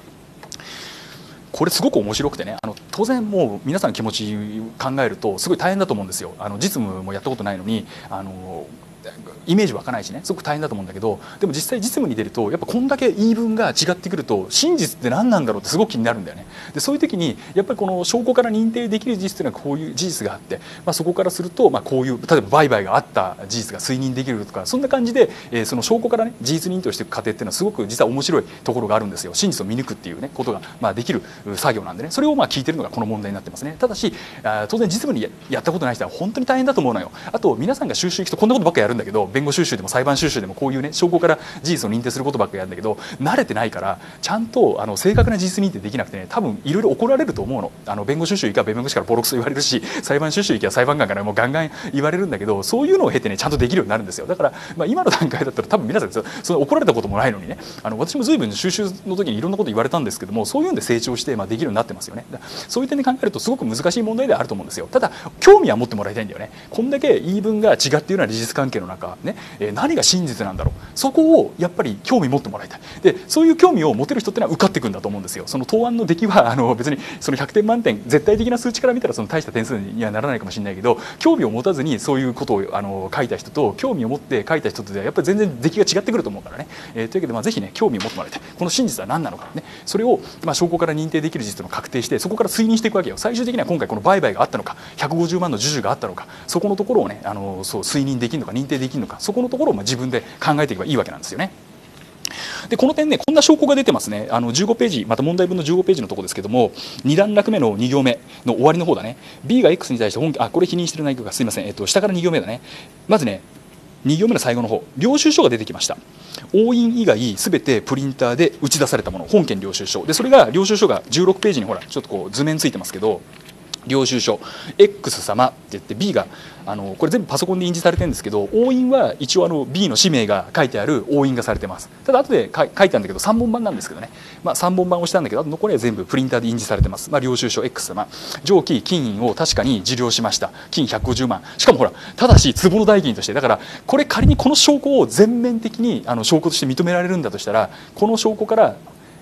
これすごく面白くてね、当然もう皆さんの気持ち考えるとすごい大変だと思うんですよ。実務もやったことないのにイメージ湧かないしね、すごく大変だと思うんだけど、でも実際実務に出るとやっぱこんだけ言い分が違ってくると真実って何なんだろうってすごく気になるんだよね。でそういう時にやっぱりこの証拠から認定できる事実っていうのはこういう事実があって、そこからするとこういう例えば売買があった事実が推認できるとか、そんな感じで、その証拠からね事実認定をしていく過程っていうのはすごく実は面白いところがあるんですよ。真実を見抜くっていうねことができる作業なんでね、それを聞いてるのがこの問題になってますね。ただし当然実務にやったことない人は本当に大変だと思うのよ。あと皆さんが収集行くとこんなことばっかやるんだけど、弁護収集でも裁判収集でもこういうね証拠から事実を認定することばっかやるんだけど、慣れてないからちゃんと正確な事実認定できなくてね、多分いろいろ怒られると思うの。弁護収集行けば弁護士からボロクソ言われるし、裁判収集行けば裁判官からもうガンガン言われるんだけど、そういうのを経てねちゃんとできるようになるんですよ。だから、今の段階だったら多分皆さんその怒られたこともないのにね、私も随分収集の時にいろんなこと言われたんですけども、そういうんで成長して、できるようになってますよね。そういう点で考えるとすごく難しい問題ではあると思うんですよ。ただ興味は持ってもらいたいんだよね。こんだけ言い分が違っているような事実関係の中、ね、何が真実なんだろう、そこをやっぱり興味持ってもらいたい。でそういう興味を持てる人ってのは受かっていくんだと思うんですよ。その答案の出来は別にその100点満点絶対的な数値から見たらその大した点数にはならないかもしれないけど、興味を持たずにそういうことを書いた人と興味を持って書いた人とではやっぱり全然出来が違ってくると思うからね。というわけでぜひね興味を持ってもらいたい。この真実は何なのかね、それを証拠から認定できる事実を確定して、そこから推認していくわけよ。最終的には今回この売買があったのか、150万の授受があったのか、そこのところをねそう推認できるのか認定できるのか、そこのところを自分で考えていけばいいわけなんですよね。でこの点ね、こんな証拠が出てますね。15ページ、また問題文の15ページのところですけども、2段落目の2行目の終わりの方だね。 B が X に対してこれ否認してる内容が、すいません、下から2行目だね。まずね2行目の最後の方、領収書が出てきました。押印以外すべてプリンターで打ち出されたもの、本件領収書で、それが領収書が16ページにほらちょっとこう図面ついてますけど、領収書 X 様って言って B がこれ全部パソコンで印字されてるんですけど、押印は一応B の氏名が書いてある押印がされてます。ただ後で書いてあるんだけど3本版なんですけどね、3本版をしたんだけど残りは全部プリンターで印字されてます。領収書 X 様、上記金印を確かに受領しました、金150万、しかもほらただし壺の代金として、だからこれ仮にこの証拠を全面的に証拠として認められるんだとしたら、この証拠から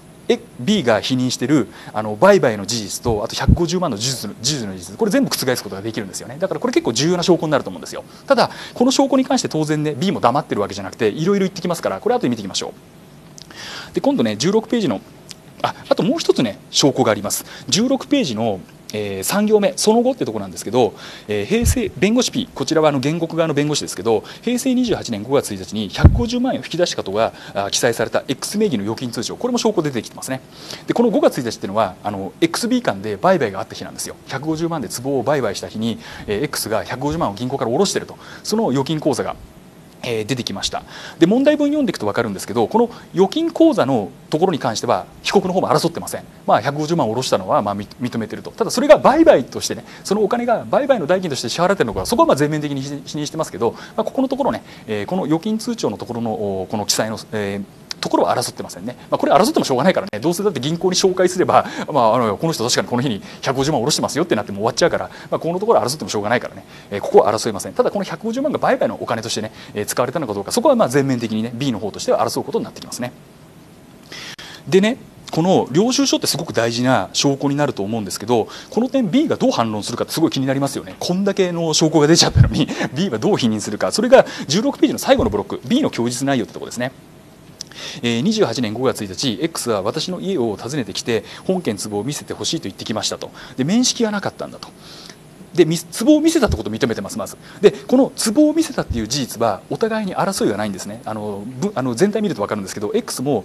B が否認している売買の事実とあと150万の事実の事実、これ全部覆すことができるんですよね。だからこれ結構重要な証拠になると思うんですよ。ただこの証拠に関して当然ね B も黙ってるわけじゃなくていろいろ言ってきますから、これ後で見ていきましょう。で今度ね16ページのあともう一つね証拠があります。16ページの3行目その後ってところなんですけど、平成弁護士 P、 こちらは原告側の弁護士ですけど、平成28年5月1日に150万円を引き出したことが記載された X 名義の預金通帳、これも証拠出てきてますね。でこの5月1日っていうのはXB 間で売買があった日なんですよ。150万で壺を売買した日に X が150万を銀行から下ろしていると、その預金口座が出てきました。で問題文読んでいくと分かるんですけど、この預金口座のところに関しては被告の方も争ってません。150万を下ろしたのは認めていると。ただそれが売買としてね、そのお金が売買の代金として支払っているのか、そこは全面的に否認してますけど、ここのところね、この預金通帳のところのこの記載のところは争ってませんね。これ争ってもしょうがないからね、どうせだって銀行に紹介すれば、この人確かにこの日に150万下ろしてますよってなっても終わっちゃうから、このところは争ってもしょうがないからね、ここは争いません。ただこの150万が売買のお金としてね、使われたのかどうか、そこは全面的にね B の方としては争うことになってきますね。でね、この領収書ってすごく大事な証拠になると思うんですけど、この点 B がどう反論するかってすごい気になりますよね。こんだけの証拠が出ちゃったのにB はどう否認するか。それが16ページの最後のブロック B の供述内容ってところですね。28年5月1日 X は私の家を訪ねてきて本件壺を見せてほしいと言ってきましたと。で面識がなかったんだと。で壺を見せたってことを認めてます。まずでこの壺を見せたっていう事実はお互いに争いがないんですね。全体見ると分かるんですけど X も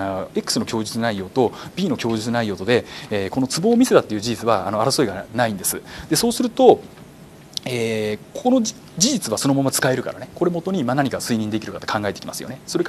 X の供述内容と B の供述内容とで、この壺を見せたっていう事実は争いがないんです。でそうするとこの事実はそのまま使えるからね、これ元に何か推認できるかって考えてきますよね。それから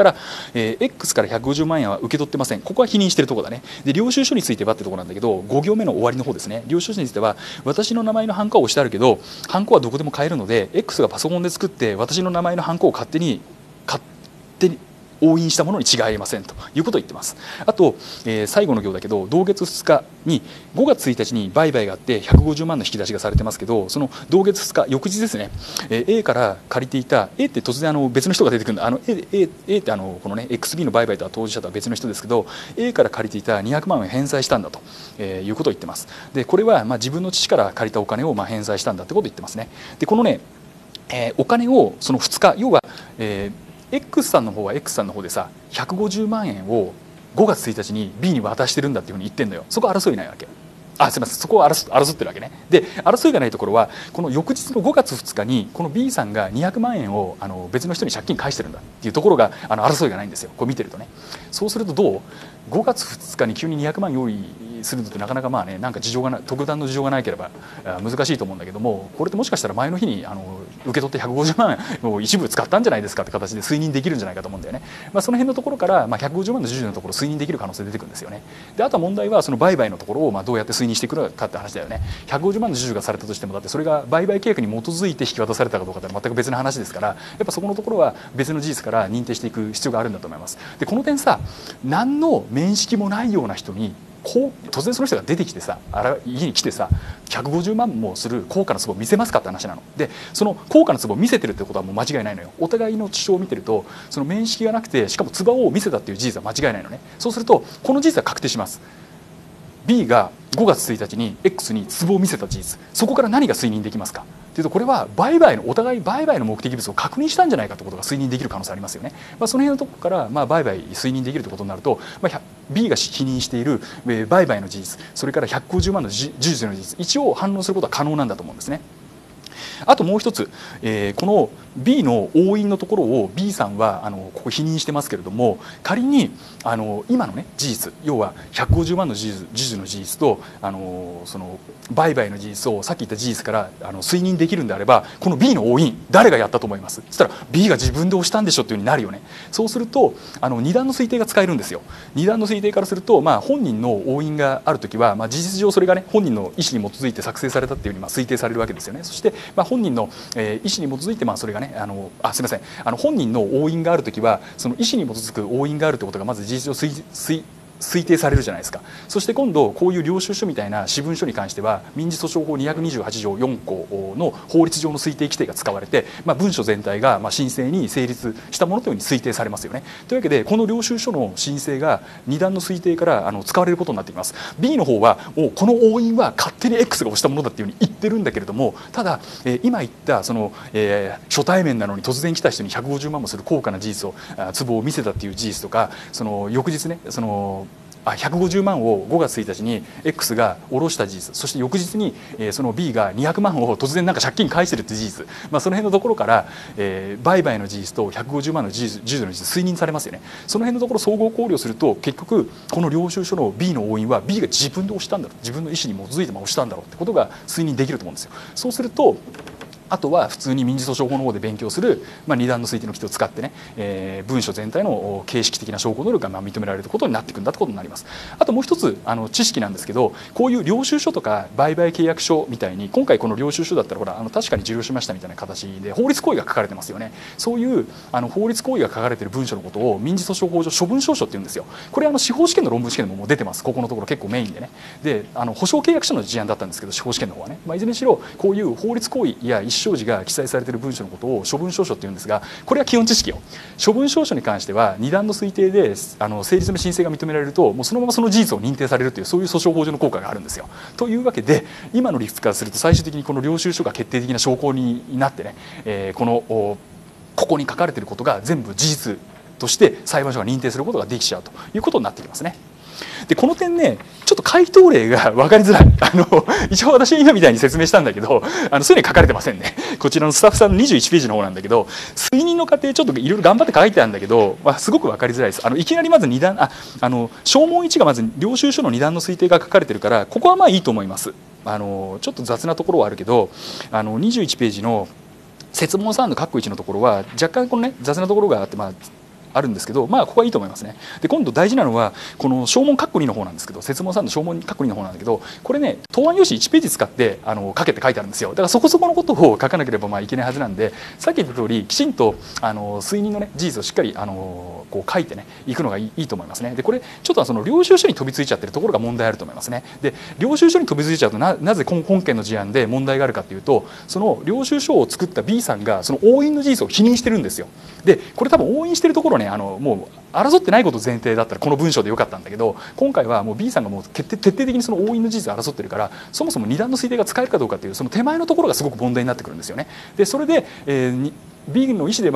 、X から150万円は受け取ってません。ここは否認しているところだね。で領収書についてはってところなんだけど、5行目の終わりの方ですね。領収書については私の名前のハンコは押してあるけどハンコはどこでも買えるので X がパソコンで作って私の名前のハンコを勝手に押印したものに違いありませんということを言ってます。あと、最後の行だけど同月2日に5月1日に売買があって150万の引き出しがされてますけど、その同月2日翌日ですね、A から借りていた A って突然別の人が出てくるんだ。A ってこのね XB の売買とは当事者とは別の人ですけど A から借りていた200万円を返済したんだと、いうことを言ってます。でこれは自分の父から借りたお金を返済したんだってことを言ってますね。でこのねお金をその2日、要は X さんの方は X さんの方でさ150万円を5月1日に B に渡してるんだっていうふうに言ってんのよ。そこは争いないわけ。あ、すみません、そこは争ってるわけね。で争いがないところはこの翌日の5月2日にこの B さんが200万円を別の人に借金返してるんだっていうところが争いがないんですよ。こう見てるとね。そうするとどう5月2日に急に200万用意するのってなかなかまあね、なんか事情がない、特段の事情がなければ難しいと思うんだけども、これってもしかしたら前の日に受け取って150万円を一部使ったんじゃないですかって形で推認できるんじゃないかと思うんだよね。その辺のところから、150万の授受のところ推認できる可能性出てくるんですよね。であとは問題はその売買のところをどうやって推認していくのかって話だよね。150万の授受がされたとしてもだってそれが売買契約に基づいて引き渡されたかどうかって全く別の話ですから、やっぱそこのところは別の事実から認定していく必要があるんだと思います。でこの点さ、何の面識もないような人に突然その人が出てきてさ、家に来てさ150万もする高価な壺を見せますかって話なので、その高価な壺を見せてるってことはもう間違いないのよ。お互いの主張を見てるとその面識がなくてしかも壺を見せたっていう事実は間違いないのね。そうするとこの事実は確定します。 B が5月1日に X に壺を見せた事実、そこから何が推認できますかというと、これはお互い売買の目的物を確認したんじゃないかということが推認できる可能性ありますよね。その辺のところから売買推認できるということになると、B が否認している売買の事実、それから150万の授受の事実、一応反論することは可能なんだと思うんですね。あともう一つ、この B の押印のところを B さんはここ否認してますけれども、仮に今のね事実、要は150万の授受の事実とその売買の事実をさっき言った事実から推認できるんであれば、この B の押印誰がやったと思います？そしたら B が自分で押したんでしょっていうふうになるよね。そうすると二段の推定が使えるんですよ。二段の推定からすると、本人の押印があるときは、事実上それがね本人の意思に基づいて作成されたっていうふうに推定されるわけですよね。そして、本人の意思に基づいてそれがねすみません、本人の押印があるときはその意思に基づく押印があるということがまず事実上推定されるじゃないですか。そして今度こういう領収書みたいな私文書に関しては民事訴訟法228条4項の法律上の推定規定が使われて、文書全体が申請に成立したものというふうに推定されますよね。というわけでこの領収書の申請が二段の推定から使われることになってきます。 B の方はもうこの押印は勝手に X が押したものだっていうふうに言ってるんだけれども、ただ今言ったその初対面なのに突然来た人に150万もする高価な事実を壺を見せたっていう事実とか、その翌日ね150万を5月1日に X が下ろした事実、そして翌日にその B が200万を突然なんか借金返してるって事実、その辺のところから売買の事実と150万の授受の事実推認されますよね。その辺のところ総合考慮すると結局この領収書の B の押印は B が自分で押したんだろう、自分の意思に基づいて押したんだろうってことが推認できると思うんですよ。そうするとあとは普通に民事訴訟法の方で勉強する、二段の推定の規定を使ってね、文書全体の形式的な証拠能力が認められることになっていくんだということになります。あともう一つ知識なんですけど、こういう領収書とか売買契約書みたいに今回この領収書だったらほら確かに受領しましたみたいな形で法律行為が書かれてますよね。そういう法律行為が書かれている文書のことを民事訴訟法上処分証書って言うんですよ。これ司法試験の論文試験でももう出てます。ここのところ結構メインでね。で保証契約書の事案だったんですけど司法試験の方はね、いずれにしろこういう法律行為や意思表示が記載されている文書のことを処分証書って言うんですが、これは基本知識よ。処分証書に関しては二段の推定で成立の申請が認められるともうそのままその事実を認定されるという、そういう訴訟法上の効果があるんですよ。というわけで今の理屈からすると最終的にこの領収書が決定的な証拠になってね、ここに書かれていることが全部事実として裁判所が認定することができちゃうということになってきますね。でこの点ねちょっと回答例が分かりづらい。一応私今みたいに説明したんだけどそういうの書かれてませんね。こちらのスタッフさんの21ページの方なんだけど、推認の過程ちょっといろいろ頑張って書いてあるんだけど、すごく分かりづらいです。いきなりまず2段証文1がまず領収書の2段の推定が書かれてるから、ここはいいと思います。ちょっと雑なところはあるけど21ページの設問3の括弧1のところは若干このね雑なところがあってあるんですけど、ここはいいと思いますね。で今度大事なのはこの証文括弧2の方なんですけど、設問3の証文括弧2の方なんだけど、これね答案用紙1ページ使って書けって書いてあるんですよ。だからそこそこのことを書かなければいけないはずなんで、さっき言った通りきちんと推認のね事実をしっかりこう書いてねいくのがいいと思いますね。でこれちょっとその領収書に飛びついちゃってるところが問題あると思いますね。で領収書に飛びついちゃうとなぜ本件の事案で問題があるかというと、その領収書を作った B さんがその押印の事実を否認してるんですよ。でこれ多分押印してるところねもう争ってないこと前提だったらこの文章でよかったんだけど、今回はもう B さんがもう徹底的にその押印の事実を争ってるから、そもそも二段の推定が使えるかどうかというその手前のところがすごく問題になってくるんですよね。でそれで、B の意思で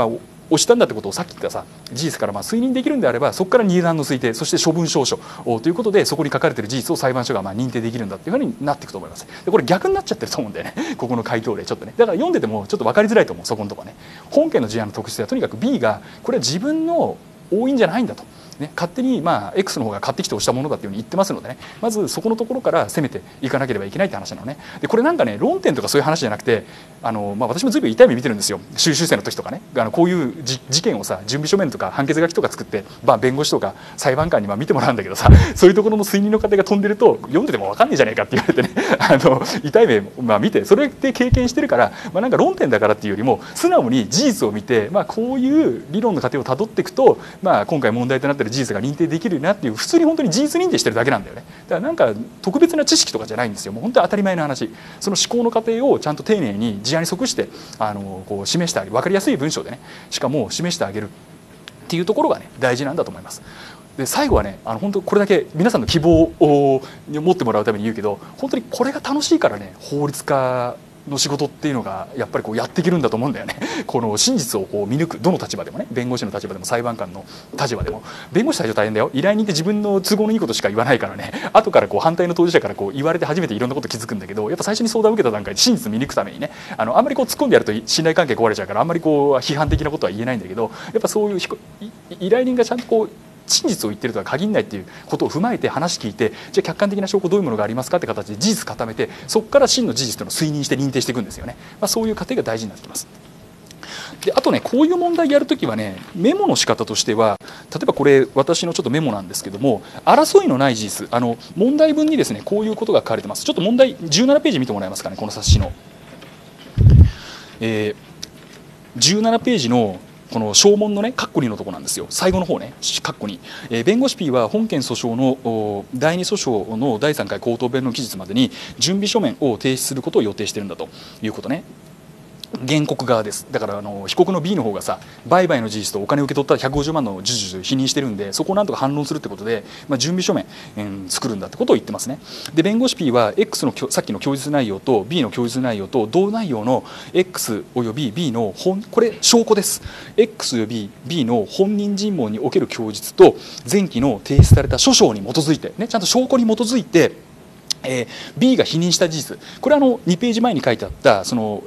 をしたんだってことをさっき言ったさ事実から推認できるんであれば、そこから入団の推定、そして処分証書ということでそこに書かれている事実を裁判所が認定できるんだっていうふうになっていくと思います。でこれ逆になっちゃってると思うんだよねここの回答例ちょっとね。だから読んでてもちょっと分かりづらいと思う、そこのところね。本件の事案の特質はとにかく B がこれは自分の押印じゃないんだと。勝手にX の方が買ってきて押したものだというふうに言ってますのでね、まずそこのところから攻めていかなければいけないって話なのね。でこれなんかね論点とかそういう話じゃなくて、私もずいぶん痛い目見てるんですよ。修習生の時とかね、こういう事件をさ準備書面とか判決書きとか作って、弁護士とか裁判官に見てもらうんだけどさ、そういうところの推認の過程が飛んでると読んでても分かんねえじゃねえかって言われてね痛い目見て、それで経験してるから、なんか論点だからっていうよりも素直に事実を見て、こういう理論の過程をたどっていくと、今回問題となっている事実が認定できるなっていう、普通に本当に事実認定してるだけなんだよね。だからなんか特別な知識とかじゃないんですよ。もう本当に当たり前の話。その思考の過程をちゃんと丁寧に事案に即してこう示してあげる、分かりやすい文章でねしかも示してあげるっていうところがね大事なんだと思います。で最後はね本当これだけ皆さんの希望を持ってもらうために言うけど、本当にこれが楽しいからね法律家の仕事っていうのがやっぱりやっていけるんだと思うんだよね。この真実を見抜く、どの立場でもね、弁護士の立場でも裁判官の立場でも。弁護士最初大変だよ。依頼人って自分の都合のいいことしか言わないからね、後から反対の当事者から言われて初めていろんなこと気づくんだけど、やっぱ最初に相談を受けた段階で真実見抜くためにね、あんまり突っ込んでやると信頼関係壊れちゃうから、あんまり批判的なことは言えないんだけど、やっぱそういう依頼人がちゃんと真実を言ってるとは限らないっていうことを踏まえて話聞いて、じゃあ客観的な証拠どういうものがありますかって形で事実固めて、そこから真の事実というのを推認して認定していくんですよね。そういう過程が大事になってきます。であとね、こういう問題やるときはね、メモの仕方としては、例えばこれ私のちょっとメモなんですけども、争いのない事実、問題文にですねこういうことが書かれてます。ちょっと問題17ページ見てもらえますかね、この冊子の、17ページのこの証文のね括弧2のところなんですよ。最後の方ね、括弧2、弁護士 P は本件訴訟の第2訴訟の第3回口頭弁論期日までに準備書面を提出することを予定しているんだということね。原告側です。だから被告の B の方がさ、売買の事実とお金を受け取った150万の授受を否認してるんで、そこをなんとか反論するってことで、準備書面、作るんだってことを言ってますね。で弁護士 P は X のさっきの供述内容と B の供述内容と同内容の X および B のこれ証拠です。 X および B の本人尋問における供述と前期の提出された訴訟に基づいてね、ちゃんと証拠に基づいて、B が否認した事実、これは2ページ前に書いてあったその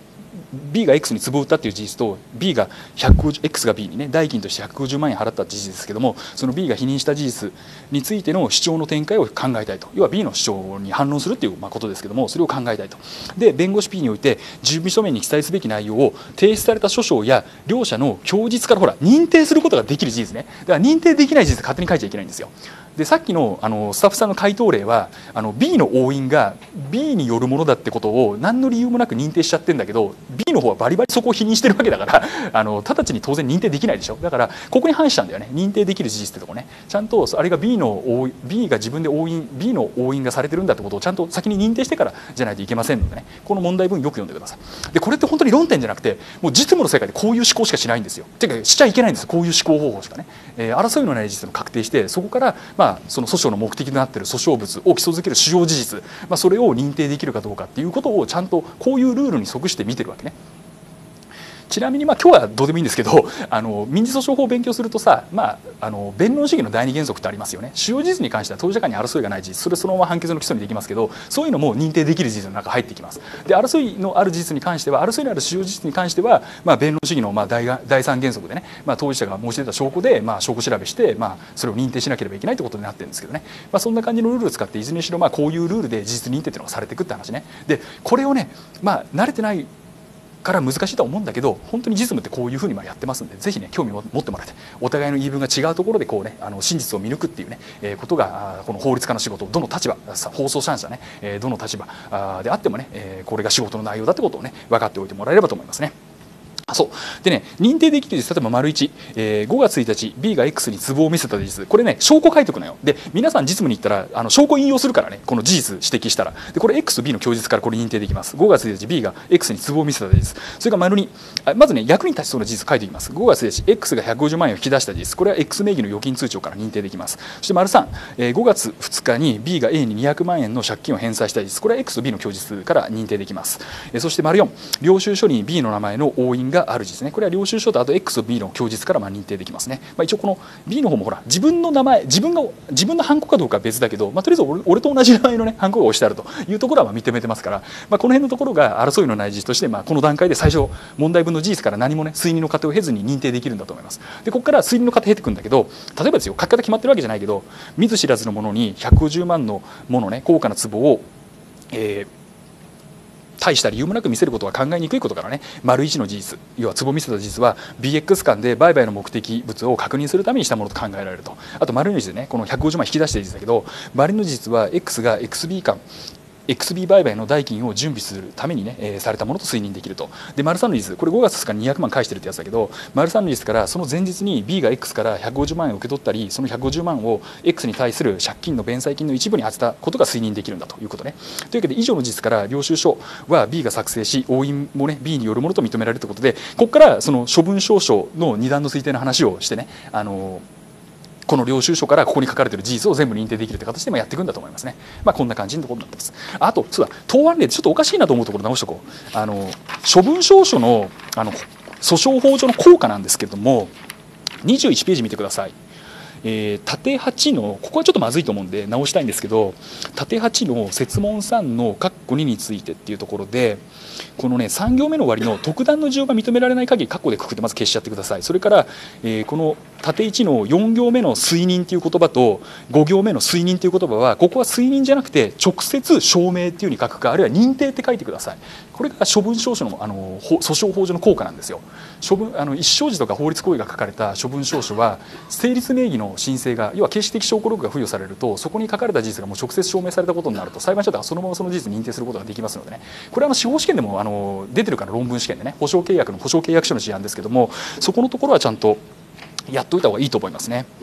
B が X に壺を売ったという事実と B がX が B にね代金として150万円払ったという事実ですけども、その B が否認した事実についての主張の展開を考えたいと、要は B の主張に反論するということですけども、それを考えたいと。で弁護士 P において準備書面に記載すべき内容を提出された訴訟や両者の供述から認定することができる事実ね。だから認定できない事実勝手に書いちゃいけないんですよ。でさっきのスタッフさんの回答例はB の押印が B によるものだってことを何の理由もなく認定しちゃってるんだけど、 B の方はバリバリそこを否認してるわけだから直ちに当然認定できないでしょ。だからここに反したんだよね、認定できる事実ってとこね。ちゃんとあれが B が自分でB の押印がされてるんだってことをちゃんと先に認定してからじゃないといけませんのでね、この問題文よく読んでください。でこれって本当に論点じゃなくて、もう実務の世界でこういう思考しかしないんですよ。てかしちゃいけないんですよ、こういう思考方法しかね。争いのない事実を確定して、そこからその訴訟の目的となっている訴訟物を基礎づける主要事実、それを認定できるかどうかっていうことをちゃんとこういうルールに即して見てるわけね。ちなみに今日はどうでもいいんですけど、民事訴訟法を勉強するとさ、弁論主義の第二原則ってありますよね。主要事実に関しては当事者間に争いがない事実、それそのまま判決の基礎にできますけど、そういうのも認定できる事実の中に入ってきます。で争いのある事実に関しては、争いのある主要事実に関しては、弁論主義の第三原則でね、当事者が申し出た証拠で、証拠調べして、それを認定しなければいけないということになってるんですけどね、そんな感じのルールを使っていずれにしろこういうルールで事実認定というのがされていくって話ね。でこれをね、慣れてないから難しいとは思うんだけど、本当に実務ってこういうふうにやってますんで、ぜひね興味を持ってもらって、お互いの言い分が違うところで真実を見抜くっていうね、ことがこの法律家の仕事、どの立場、放送者ね、どの立場であってもね、これが仕事の内容だってことをね分かっておいてもらえればと思いますね。そうでね、認定できる事実、例えば丸1、5月1日 B が X に壺を見せた事実、これね証拠書いとくのよ。で皆さん実務に行ったら証拠引用するからね、この事実指摘したら、でこれ X と B の供述からこれ認定できます。5月1日 B が X に壺を見せた事実、それから丸2、まずね役に立ちそうな事実書いていきます。5月1日 X が150万円を引き出した事実、これは X 名義の預金通帳から認定できます。そして丸3、5月2日に B が A に200万円の借金を返済した事実、これは X と B の供述から認定できます。そして丸4、領収書に B の名前の押印ががある事実ね。これは領収書とあと X と B の供述から認定できますね。一応この B の方もほら自分の名前、自分のハンコかどうかは別だけど、とりあえず俺と同じ名前のねハンコが押してあるというところは認めてますから、この辺のところが争いのない事実として、この段階で最初問題文の事実から何もね推認の過程を経ずに認定できるんだと思います。でここから推認の過程経てくんだけど、例えばですよ、書き方決まってるわけじゃないけど、見ず知らずのものに150万のものね、高価な壺を、大した理由もなく見せることは考えにくいことからね、丸1の事実、要は壺を見せた事実は BX 間で売買の目的物を確認するためにしたものと考えられると。あと丸2の事実ね、この150万引き出している事実だけど、丸2の事実は X が XB 間XB 売買の代金を準備するためにね、されたものと推認できると。で丸3の事実、これ5月2日に200万返してるってやつだけど、丸3の事実からその前日に B が X から150万円を受け取ったり、その150万を X に対する借金の弁済金の一部に充てたことが推認できるんだということね。というわけで以上の事実から領収書は B が作成し、押印もね B によるものと認められるということで、ここからその処分証書の2段の推定の話をしてね、この領収書からここに書かれている事実を全部認定できるという形でやっていくんだと思いますね。こんな感じのところになってます。あとそうだ、答案例でちょっとおかしいなと思うところ直しておこう。処分証書の訴訟法上の効果なんですけれども、21ページ見てください。縦8のここはちょっとまずいと思うんで直したいんですけど、縦8の設問3の括弧2についてっていうところで、このね3行目の終わりの特段の事情が認められない限り括弧でくくってまず消しちゃってください。それから、この縦1の4行目の推認という言葉と5行目の推認という言葉は、ここは推認じゃなくて直接証明っていうふうに書くか、あるいは認定って書いてください。これが処分証書の訴訟法上の効果なんですよ。一生児とか法律行為が書かれた処分証書は成立名義の申請が、要は形式的証拠録が付与されると、そこに書かれた事実がもう直接証明されたことになると、裁判所ではそのままその事実を認定することができますのでね、これは司法試験でも出てるから、論文試験でね、保証契約の保証契約書の事案ですけども、そこのところはちゃんとやっておいた方がいいと思いますね。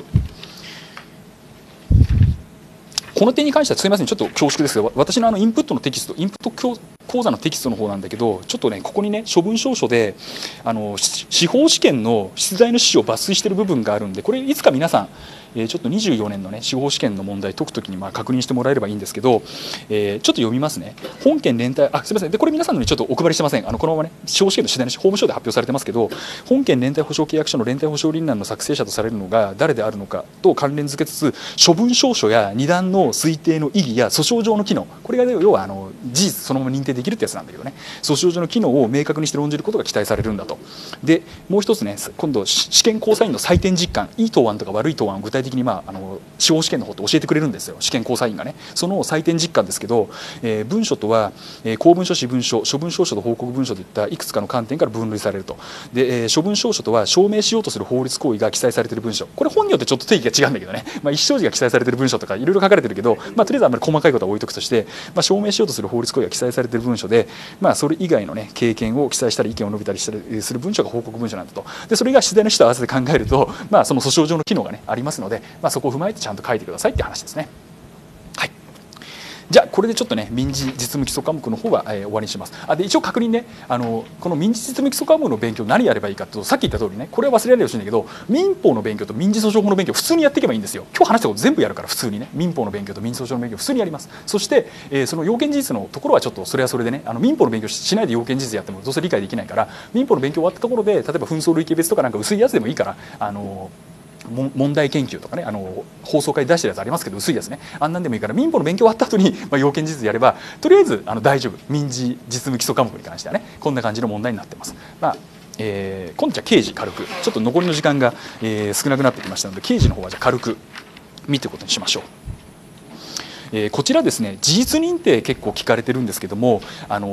この点に関してはすみません、ちょっと恐縮ですが、私のインプットのテキスト、インプット講座のテキストの方なんだけど、ちょっとねここにね処分証書で司法試験の出題の趣旨を抜粋している部分があるんで、これいつか皆さんちょっと24年のね司法試験の問題解くときに確認してもらえればいいんですけど、ちょっと読みますね。本件連帯、すみません、でこれ皆さんのにちょっとお配りしてません。このままね司法試験の出題の法務省で発表されてますけど、本件連帯保証契約書の連帯保証輪欄の作成者とされるのが誰であるのかと関連付けつつ、処分証書や二段の推定の意義や訴訟上の機能、これが要は事実そのまま認定できるってやつなんだけどね、訴訟上の機能を明確にして論じることが期待されるんだと。でもう一つね、今度試験高裁員の採点実感、いい答案とか悪い答案を具体的に司法試験の方って教えてくれるんですよ、試験高裁員がね。その採点実感ですけど、文書とは、公文書、私文書、処分証書と報告文書といったいくつかの観点から分類されると。で、処分証書とは証明しようとする法律行為が記載されている文書、これ本によってちょっと定義が違うんだけどね、一生児が記載されている文書とかいろいろ書かれてるけど、とりあえずあんまり細かいことは置いとくとして、証明しようとする法律行為が記載されている文書で、それ以外のね経験を記載したり意見を述べたりしたりする文書が報告文書なんだと。でそれが出題の人と合わせて考えると、その訴訟上の機能がねありますので、そこを踏まえてちゃんと書いてくださいって話ですね。はい、じゃあこれでちょっとね民事実務基礎科目の方は、終わりにします。で一応確認ね、この民事実務基礎科目の勉強何やればいいかというと、さっき言った通りね、これは忘れないでほしいんだけど、民法の勉強と民事訴訟法の勉強普通にやっていけばいいんですよ。今日話したこと全部やるから、普通にね民法の勉強と民事訴訟の勉強普通にやります。そして、その要件事実のところはちょっとそれはそれでね、民法の勉強しないで要件事実やってもどうせ理解できないから、民法の勉強終わったところで、例えば紛争類型別とかなんか薄いやつでもいいから、問題研究とかね、放送会で出してるやつありますけど薄いやつね、あんなんでもいいから、民法の勉強終わった後に、要件事実やればとりあえず大丈夫。民事実務基礎科目に関してはねこんな感じの問題になってます。今度じゃあ刑事軽く、ちょっと残りの時間が、少なくなってきましたので、刑事の方はじゃあ軽く見ていくことにしましょう。こちらですね、事実認定結構聞かれてるんですけども、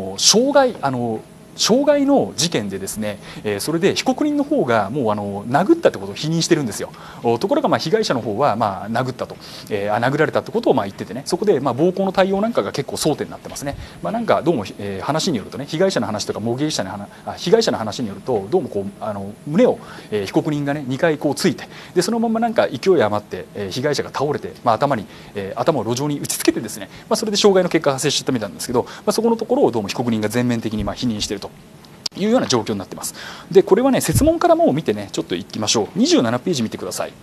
傷害の事件でですね、それで被告人の方がもう殴ったってことを否認してるんですよ。ところが被害者の方は殴ったと、殴られたってことを言っててね、そこで暴行の対応なんかが結構争点になってますね。なんかどうも、話によるとね、被害者の話とか被害者の話によると、どうも胸を、被告人がね2回ついて、でそのままなんか勢い余って、被害者が倒れて、頭を路上に打ちつけてですね、それで傷害の結果が発生したみたいなんですけど、そこのところをどうも被告人が全面的に否認しているというような状況になっています。でこれはね設問からもう見てねちょっといきましょう。27ページ見てください。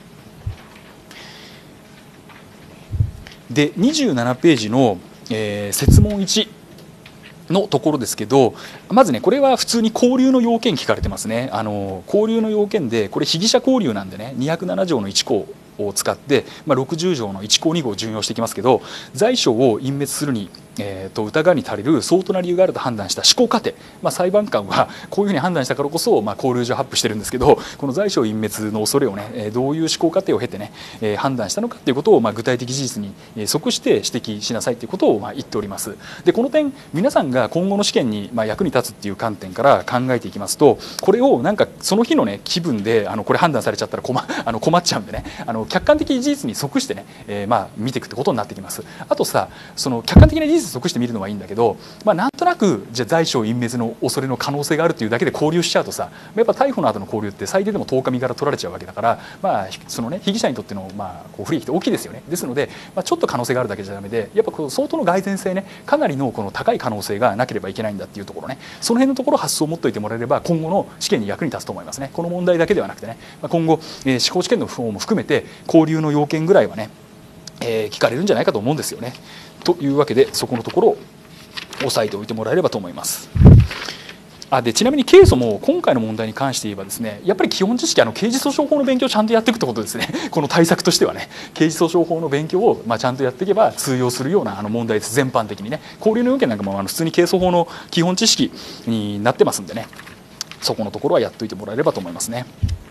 で27ページの、設問1、 のところですけど、まずねこれは普通に交流の要件聞かれてますね。交流の要件でこれ被疑者交流なんでね、207条の1項を使って、60条の1項2項を順用していきますけど、罪証を隠滅するに疑うに足りる相当な理由があると判断した思考過程、裁判官はこういうふうに判断したからこそ、交流上発布してるんですけど、この罪証隠滅の恐れをねどういう思考過程を経てね判断したのかということを具体的事実に即して指摘しなさいということを言っております。でこの点皆さんが今後の試験に役に立つっていう観点から考えていきますと、これをなんかその日のね気分でこれ判断されちゃったら困っちゃうんでね、客観的事実に即してね、見ていくってことになってきます。あとさ、その客観的な事実に即して見るのはいいんだけど、なんとなくじゃあ罪証隠滅の恐れの可能性があるというだけで勾留しちゃうとさ、やっぱ逮捕の後の勾留って最低でも10日身から取られちゃうわけだから、そのね被疑者にとっての不利益って大きいですよね。ですので、ちょっと可能性があるだけじゃダメで、やっぱこう相当の蓋然性ね、かなりのこの高い可能性がなければいけないんだっていうところね、その辺のところ発想を持っておいてもらえれば今後の試験に役に立つと思いますね。この問題だけではなくてね、今後、司法試験の方も含めて交流の要件ぐらいはね、聞かれるんじゃないかと思うんですよね。というわけでそこのところを押さえておいてもらえればと思います。でちなみにケイ素も今回の問題に関して言えばですね、やっぱり基本知識刑事訴訟法の勉強をちゃんとやっていくってことですね。この対策としてはね、刑事訴訟法の勉強をちゃんとやっていけば通用するような問題です。全般的にね、交流の要件なんかも普通に刑訴法の基本知識になってますんでね、そこのところはやっておいてもらえればと思いますね。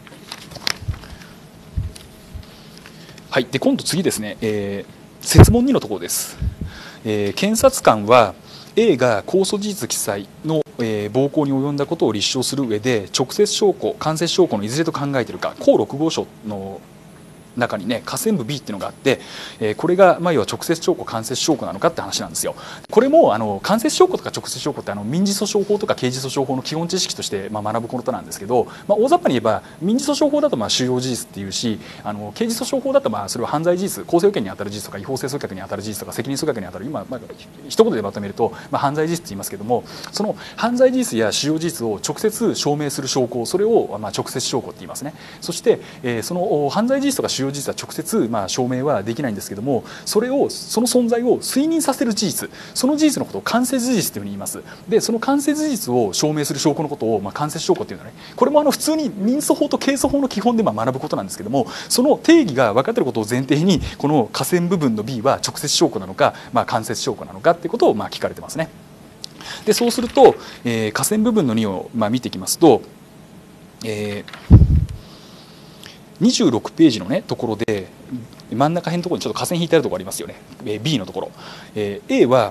はい、で今度次ですね、設問2のところです。検察官は A が公訴事実記載の暴行に及んだことを立証する上で直接証拠、間接証拠のいずれと考えているか、項6号書の中にね下線部 B っていうのがあって、これが要は直接証拠間接証拠なのかって話なんですよ。これも間接証拠とか直接証拠って民事訴訟法とか刑事訴訟法の基本知識として学ぶことなんですけど、大雑把に言えば民事訴訟法だと主要事実っていうし、刑事訴訟法だとそれは犯罪事実、公正要件に当たる事実とか違法性阻却に当たる事実とか責任阻却に当たる、今一言でまとめると犯罪事実って言いますけども、その犯罪事実や主要事実を直接証明する証拠、それを直接証拠って言いますね。そしてその犯罪事実とか主要事実は直接証明はできないんですけども、その存在を推認させる事実、その事実のことを間接事実というふうに言います。でその間接事実を証明する証拠のことを間接証拠っていうのはね、これも普通に民訴法と刑訴法の基本で学ぶことなんですけども、その定義が分かっていることを前提にこの下線部分の B は直接証拠なのか、間接証拠なのかっていうことを聞かれてますね。でそうすると、下線部分の2を見ていきますと、26ページのねところで真ん中辺のところにちょっと下線引いてあるところありますよね。B のところ、A は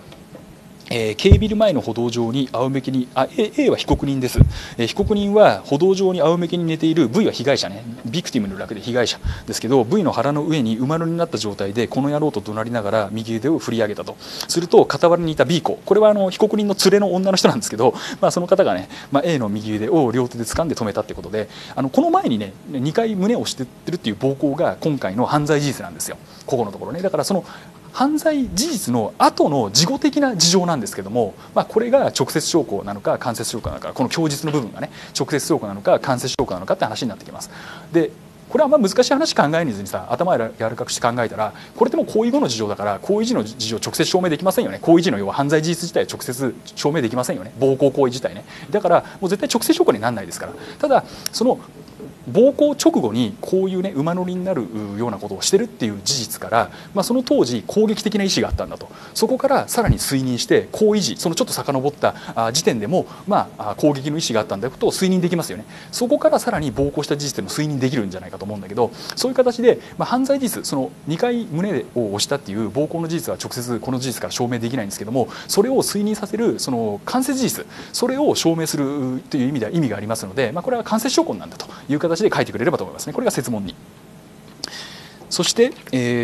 K ビル前の歩道上に仰向けにA は被告人です。被告人は歩道上に仰向けに寝ている V は被害者ね、ビクティムの略で被害者ですけど、 V の腹の上に馬乗りになった状態でこの野郎と怒鳴りながら右腕を振り上げたとすると、傍らにいた B 子、これは被告人の連れの女の人なんですけど、その方がね、A の右腕を両手で掴んで止めたってことで、この前にね2回胸を押してってるっていう暴行が今回の犯罪事実なんですよ、ここのところね。だからその犯罪事実の後の事後的な事情なんですけども、これが直接証拠なのか間接証拠なのか、この供述の部分がね直接証拠なのか間接証拠なのかって話になってきます。でこれは難しい話考えずにさ、頭柔らかくして考えたら、これってもう行為後の事情だから、行為時の事情を直接証明できませんよね。行為時の要は犯罪事実自体を直接証明できませんよね、暴行行為自体ね。だからもう絶対直接証拠にならないですから。ただその暴行直後にこういうね馬乗りになるようなことをしてるっていう事実から、その当時攻撃的な意思があったんだと、そこからさらに推認して行為時、そのちょっと遡った時点でも攻撃の意思があったんだということを推認できますよね。そこからさらに暴行した事実でも推認できるんじゃないかと思うんだけど、そういう形で、犯罪事実、その2回胸を押したっていう暴行の事実は直接この事実から証明できないんですけども、それを推認させるその間接事実、それを証明するという意味では意味がありますので、これは間接証拠なんだという形で書いてくれればと思いますね。これが設問2。そして、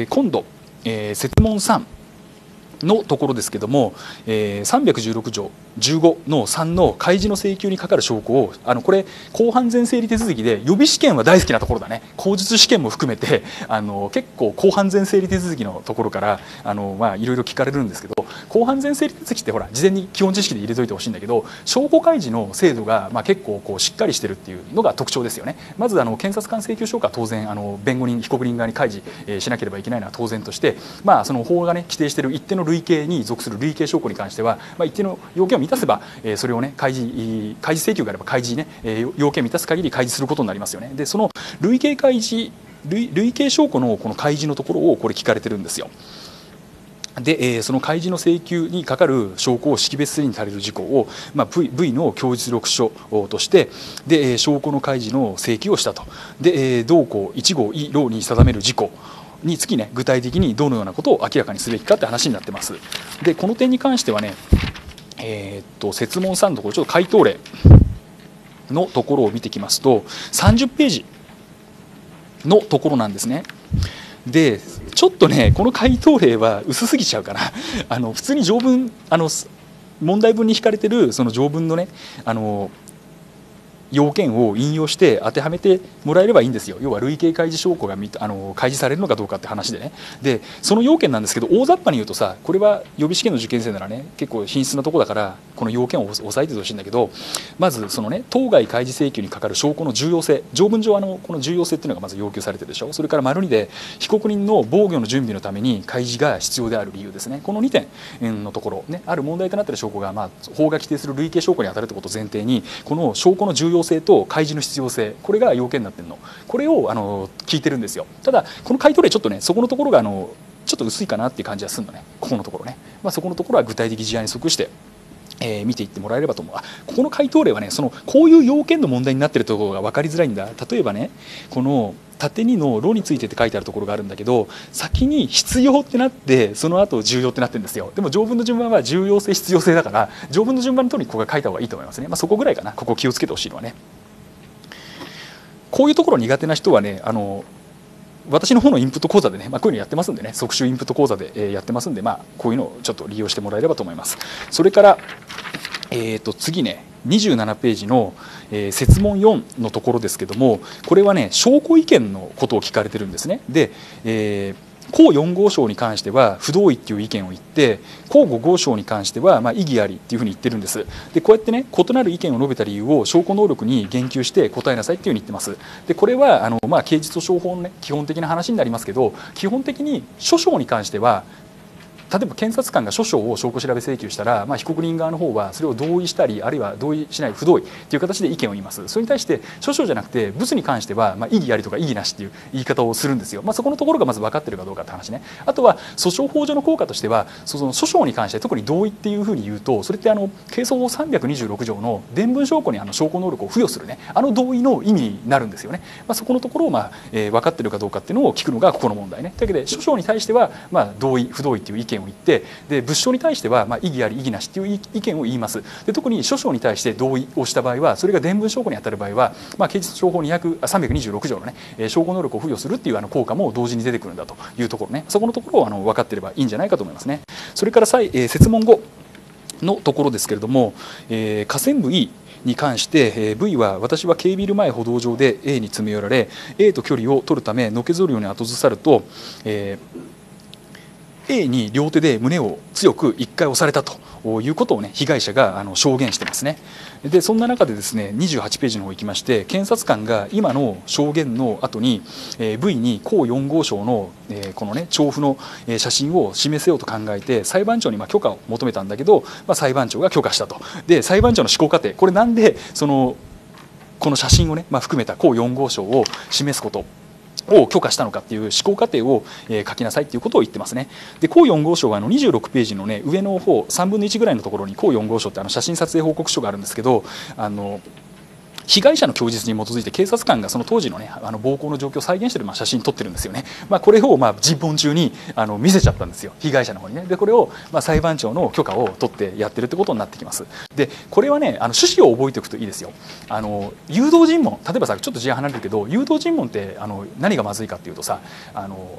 今度、設問3のところですけども、316条15の3の開示の請求にかかる証拠をこれ公判前整理手続きで予備試験は大好きなところだね。口述試験も含めて結構公判前整理手続きのところからいろいろ聞かれるんですけど、 公判前整理手続きってほら事前に基本知識で入れといてほしいんだけど、証拠開示の制度が結構しっかりしてるっていうのが特徴ですよね。まず検察官請求書が当然弁護人被告人側に開示しなければいけないのは当然として、その法が規定している一定の類型に属する類型証拠に関しては、一定の要件を満たせばそれを開示請求があれば開示要件を満たす限り開示することになりますよね。でその類型証拠のこの開示のところをこれ聞かれてるんですよ。でその開示の請求にかかる証拠を識別するに足りる事項を、V の供述録書としてで証拠の開示の請求をしたと。で同項1号以老に定める事項につき具体的にどのようなことを明らかにすべきかって話になってます。でこの点に関しては設問3のところちょっと回答例のところを見てきますと30ページのところなんですね。でちょっとこの回答例は薄すぎちゃうかな普通に条文問題文に引かれてるその条文の要件を引用して当てはめてもらえればいいんですよ。要は類型開示証拠が開示されるのかどうかって話でね。でその要件なんですけど大雑把に言うとさ、これは予備試験の受験生なら結構品質なとこだからこの要件を押さえててほしいんだけど、まずその当該開示請求にかかる証拠の重要性、条文上この重要性っていうのがまず要求されてるでしょ。それから丸2で被告人の防御の準備のために開示が必要である理由ですね。この2点のところある問題となっている証拠が法が規定する類型証拠に当たるということを前提にこの証拠の重要性と開示の必要性、これが要件になっているの、これを聞いてるんですよ。ただこの回答例ちょっとそこのところがちょっと薄いかなっていう感じがするのね。ここのところそこのところは具体的事案に即して見ていってもらえればと思う。ここの回答例はこういう要件の問題になっているところが分かりづらいんだ。例えばこの縦2のロについてって書いてあるところがあるんだけど、先に必要ってなってその後重要ってなってるんですよ。でも条文の順番は重要性必要性だから条文の順番の通りにここが書いた方がいいと思いますね。そこぐらいかな。ここ気をつけてほしいのはこういうところ苦手な人は私の方のインプット講座でこういうのやってますんで即習インプット講座でやってますんで、こういうのをちょっと利用してもらえればと思います。それから次27ページの設問4のところですけども、これは証拠意見のことを聞かれてるんですね。で、項4号証に関しては不同意っていう意見を言って、項5号証に関しては異議ありっていうふうに言ってるんです。でこうやって異なる意見を述べた理由を証拠能力に言及して答えなさいっていうふうに言ってます。でこれは刑事訴訟法の基本的な話になりますけど、基本的に訴訟に関しては例えば検察官が訴訟を証拠調べ請求したら、被告人側の方はそれを同意したりあるいは同意しない不同意という形で意見を言います。それに対して訴訟じゃなくて物に関しては異議ありとか異議なしという言い方をするんですよ。そこのところがまず分かっているかどうかって話ね。あとは訴訟法上の効果としてはその訴訟に関して特に同意っていうふうに言うと、それって刑訴法326条の伝聞証拠に証拠能力を付与する同意の意味になるんですよね。そこのところを分かっているかどうかっていうのを聞くのがここの問題ね。というわけで訴訟に対しては同意不同意っていう意見を言って、で物証に対しては異議あり異議なしという意見を言います。で特に訴訟に対して同意をした場合はそれが伝聞証拠に当たる場合は、刑事訴訟法326条の証拠能力を付与するっていう効果も同時に出てくるんだというところね。そこのところを分かっていればいいんじゃないかと思いますね。それから設問後のところですけれども、河川部 Eに関して V は私は警備ビル前歩道上で A に詰め寄られ A と距離を取るためのけぞるように後ずさると、A に両手で胸を強く1回押されたということを被害者が証言してますね。でそんな中でですね28ページの方行きまして、検察官が今の証言の後に V に項4号証のこの調布の写真を示せようと考えて裁判長に許可を求めたんだけど、裁判長が許可したと。で裁判長の思考過程、これなんでこの写真を含めた項4号証を示すことを許可したのかっていう思考過程を書きなさいっていうことを言ってますね。で項4号証は26ページの上の方3分の1ぐらいのところに項4号証って写真撮影報告書があるんですけど、被害者の供述に基づいて警察官がその当時の暴行の状況を再現している写真撮ってるんですよね。これを尋問中に見せちゃったんですよ、被害者の方にね。でこれを裁判長の許可を取ってやってるってことになってきます。でこれは趣旨を覚えておくといいですよ。誘導尋問、例えばさちょっと事案離れるけど誘導尋問って何がまずいかっていうとさ、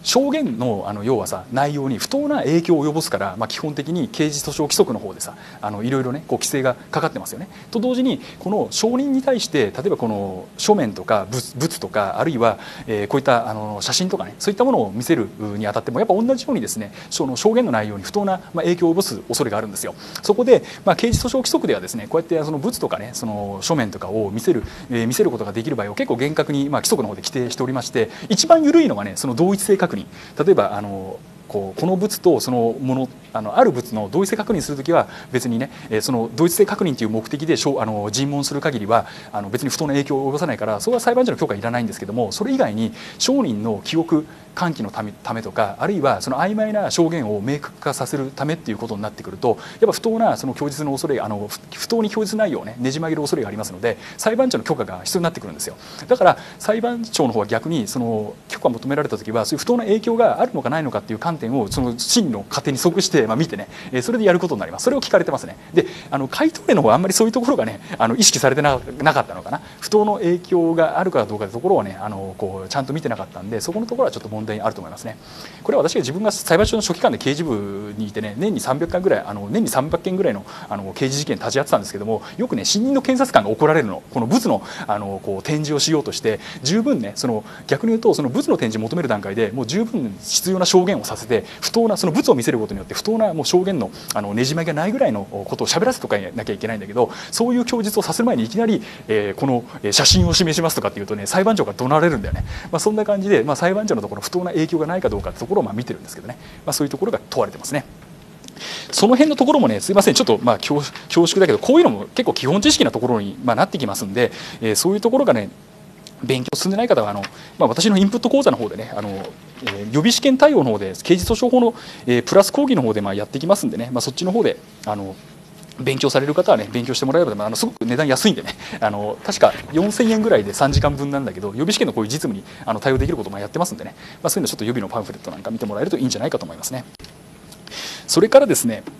証言の要はさ内容に不当な影響を及ぼすから、基本的に刑事訴訟規則の方でさいろいろねこう規制がかかってますよね。と同時にこの証人に対して例えばこの書面とか物とかあるいは、こういった写真とかねそういったものを見せるにあたってもやっぱ同じようにですねその証言の内容に不当な影響を及ぼす恐れがあるんですよ。そこで、刑事訴訟規則ではですねこうやってその物とかねその書面とかを見せることができる場合を結構厳格に規則の方で規定しておりまして、一番緩いのがねその同一性確認。例えばこの物とそのものある物の同一性確認するときは別にねその同一性確認という目的で尋問する限りは別に不当な影響を及ぼさないからそれは裁判所の許可いらないんですけども、それ以外に証人の記憶喚起のためとかあるいはその曖昧な証言を明確化させるためっていうことになってくるとやっぱ不当なその供述の恐れ不当に供述内容をねねじ曲げる恐れがありますので裁判所の許可が必要になってくるんですよ。だから裁判長の方は逆にその許可を求められた時はそういう不当な影響があるのかないのかっていう観点をその審理の過程に即して見てねそれでやることになります。それを聞かれてますね。で回答例の方はあんまりそういうところがね意識されてなかったのかな。不当の影響があるかどうかというところはねこうちゃんと見てなかったんでそこのところはちょっと問題あると思いますね。これは私が自分が裁判所の書記官で刑事部にいてね年に300件ぐらい件ぐらいの刑事事件立ち会ってたんですけども、よくね新任の検察官が怒られるのこの物のこう展示をしようとして十分ね逆に言うとその物の展示を求める段階でもう十分必要な証言をさせて不当なその物を見せることによって不当なもう証言のねじ曲げがないぐらいのことを喋らせとかなきゃいけないんだけど、そういう供述をさせる前にいきなりこの写真を示しますとかっていうとね裁判長が怒鳴られるんだよね。そんな感じで裁判長のところ不当な影響がないかどうかってところを見てるんですけどね、そういうところが問われてますね。その辺のところもねすいませんちょっと恐縮だけどこういうのも結構基本知識なところになってきますんで、そういうところがね勉強進んでない方は私のインプット講座の方でね予備試験対応の方で刑事訴訟法の、プラス講義の方でやっていきますんでね、そっちの方で勉強される方はね勉強してもらえればすごく値段安いんでね確か4000円ぐらいで3時間分なんだけど予備試験のこういう実務に対応できることもやってますんでね、そういうのちょっと予備のパンフレットなんか見てもらえるといいんじゃないかと思いますね。それからですね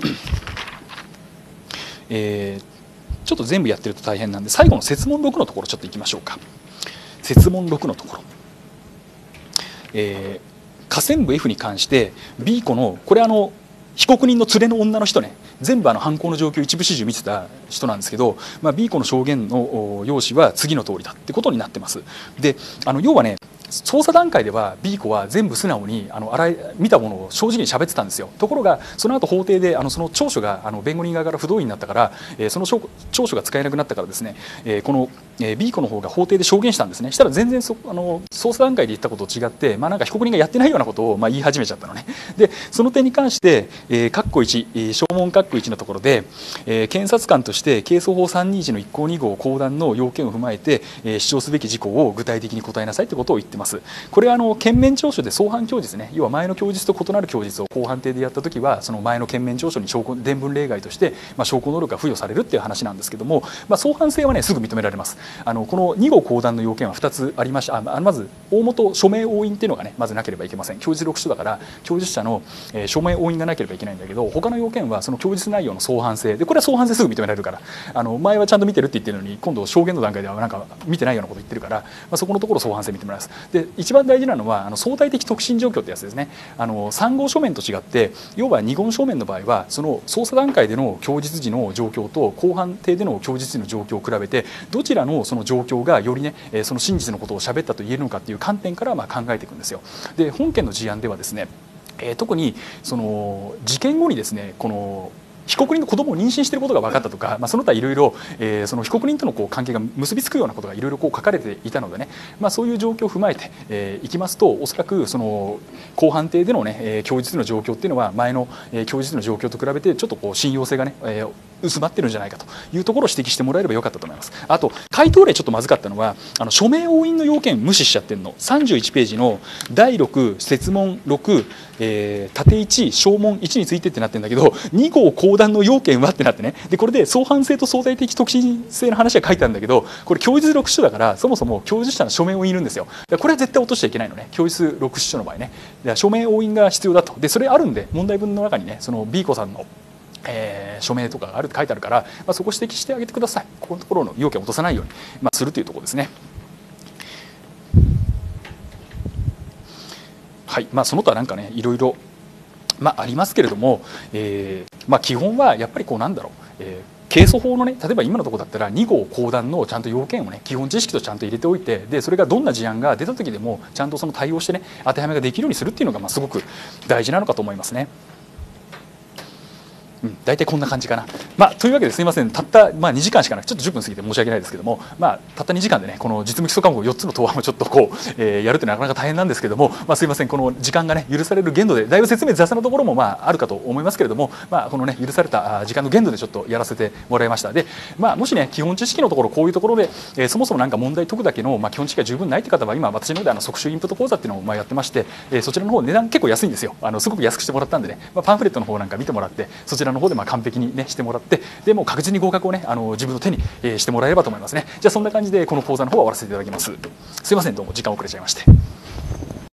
ちょっと全部やってると大変なんで最後の設問6のところちょっといきましょうか。設問6のところ、下線部 F に関して B 子のこれ被告人の連れの女の人ね全部犯行の状況一部始終見てた人なんですけど、B 子の証言の要旨は次の通りだってことになってます。で要はね捜査段階では B 子は全部素直に見たものを正直に喋ってたんですよ。ところがその後法廷でその調書が弁護人側から不同意になったから、その調書が使えなくなったからですね、この B 子の方が法廷で証言したんですね。したら全然捜査段階で言ったことと違ってなんか被告人がやってないようなことを言い始めちゃったのね。でその点に関して括弧1証問括弧1のところで、検察官として刑訴法321の1項2号公団の要件を踏まえて、主張すべき事項を具体的に答えなさいということを言ってます。これは検面調書で相反供述ね、要は前の供述と異なる供述を公判廷でやった時はその前の検面調書に伝聞例外として、証拠能力が付与されるっていう話なんですけども、相反性はねすぐ認められます。この2号公団の要件は2つありまして、まず大元署名押印っていうのがねまずなければいけません。供述録書だから供述者の署名押印がなければいけないんだけど、他の要件はその供述内容の相反性で、これは相反性すぐ認められるから、前はちゃんと見てるって言ってるのに今度証言の段階ではなんか見てないようなこと言ってるから、そこのところ相反性認められます。で一番大事なのは相対的特進状況ってやつですね。3号書面と違って要は2号書面の場合はその捜査段階での供述時の状況と公判廷での供述時の状況を比べてどちらのその状況がよりねその真実のことを喋ったと言えるのかっていう観点から考えていくんですよ。で本件の事案ではですね、特にその事件後にですねこの被告人の子供を妊娠していることが分かったとか、その他いろいろその被告人との関係が結びつくようなことがいろいろ書かれていたのでね、そういう状況を踏まえていきますとおそらくその公判廷でのね供述の状況っていうのは前の供述の状況と比べてちょっと信用性がね薄まってるんじゃないかというところを指摘してもらえればよかったと思います。あと回答例ちょっとまずかったのは署名押印の要件無視しちゃってるの。31ページの第6設問6、縦1証問1についてってなってるんだけど2号公団の要件はってなってね、でこれで相反性と相対的特進性の話が書いてあるんだけど、これ供述録書だからそもそも供述者の署名押印いるんですよ。これは絶対落としちゃいけないのね、供述録書の場合ね。署名押印が必要だと。でそれあるんで問題文の中にねその B 子さんの署名とかがあるって書いてあるから、そこ指摘してあげてください。ここのところの要件を落とさないように、するというところですね。 はい、その他なんかねいろいろありますけれども、基本はやっぱりこうなんだろう、係争法のね例えば今のところだったら2号公団のちゃんと要件をね基本知識とちゃんと入れておいて、でそれがどんな事案が出た時でもちゃんとその対応してね当てはめができるようにするっていうのがすごく大事なのかと思いますね。大体こんな感じかな。というわけですいません、たった、2時間しかなくちょっと10分過ぎて申し訳ないですけども、たった2時間でねこの実務基礎科目4つの答案をちょっとこう、やるってなかなか大変なんですけども、すいませんこの時間がね許される限度でだいぶ説明雑なところもあるかと思いますけれども、このね許された時間の限度でちょっとやらせてもらいました。で、もしね基本知識のところこういうところで、そもそもなんか問題解くだけの、基本知識が十分ないって方は今私の方で即習インプット講座っていうのをやってまして、そちらの方値段結構安いんですよ。すごく安くしてもらったんでね、パンフレットの方なんか見てもらってそちらの方で完璧にしてもらって、でもう確実に合格をね自分の手に、してもらえればと思いますね。じゃあそんな感じでこの講座の方は終わらせていただきます。すいませんどうも時間遅れちゃいまして。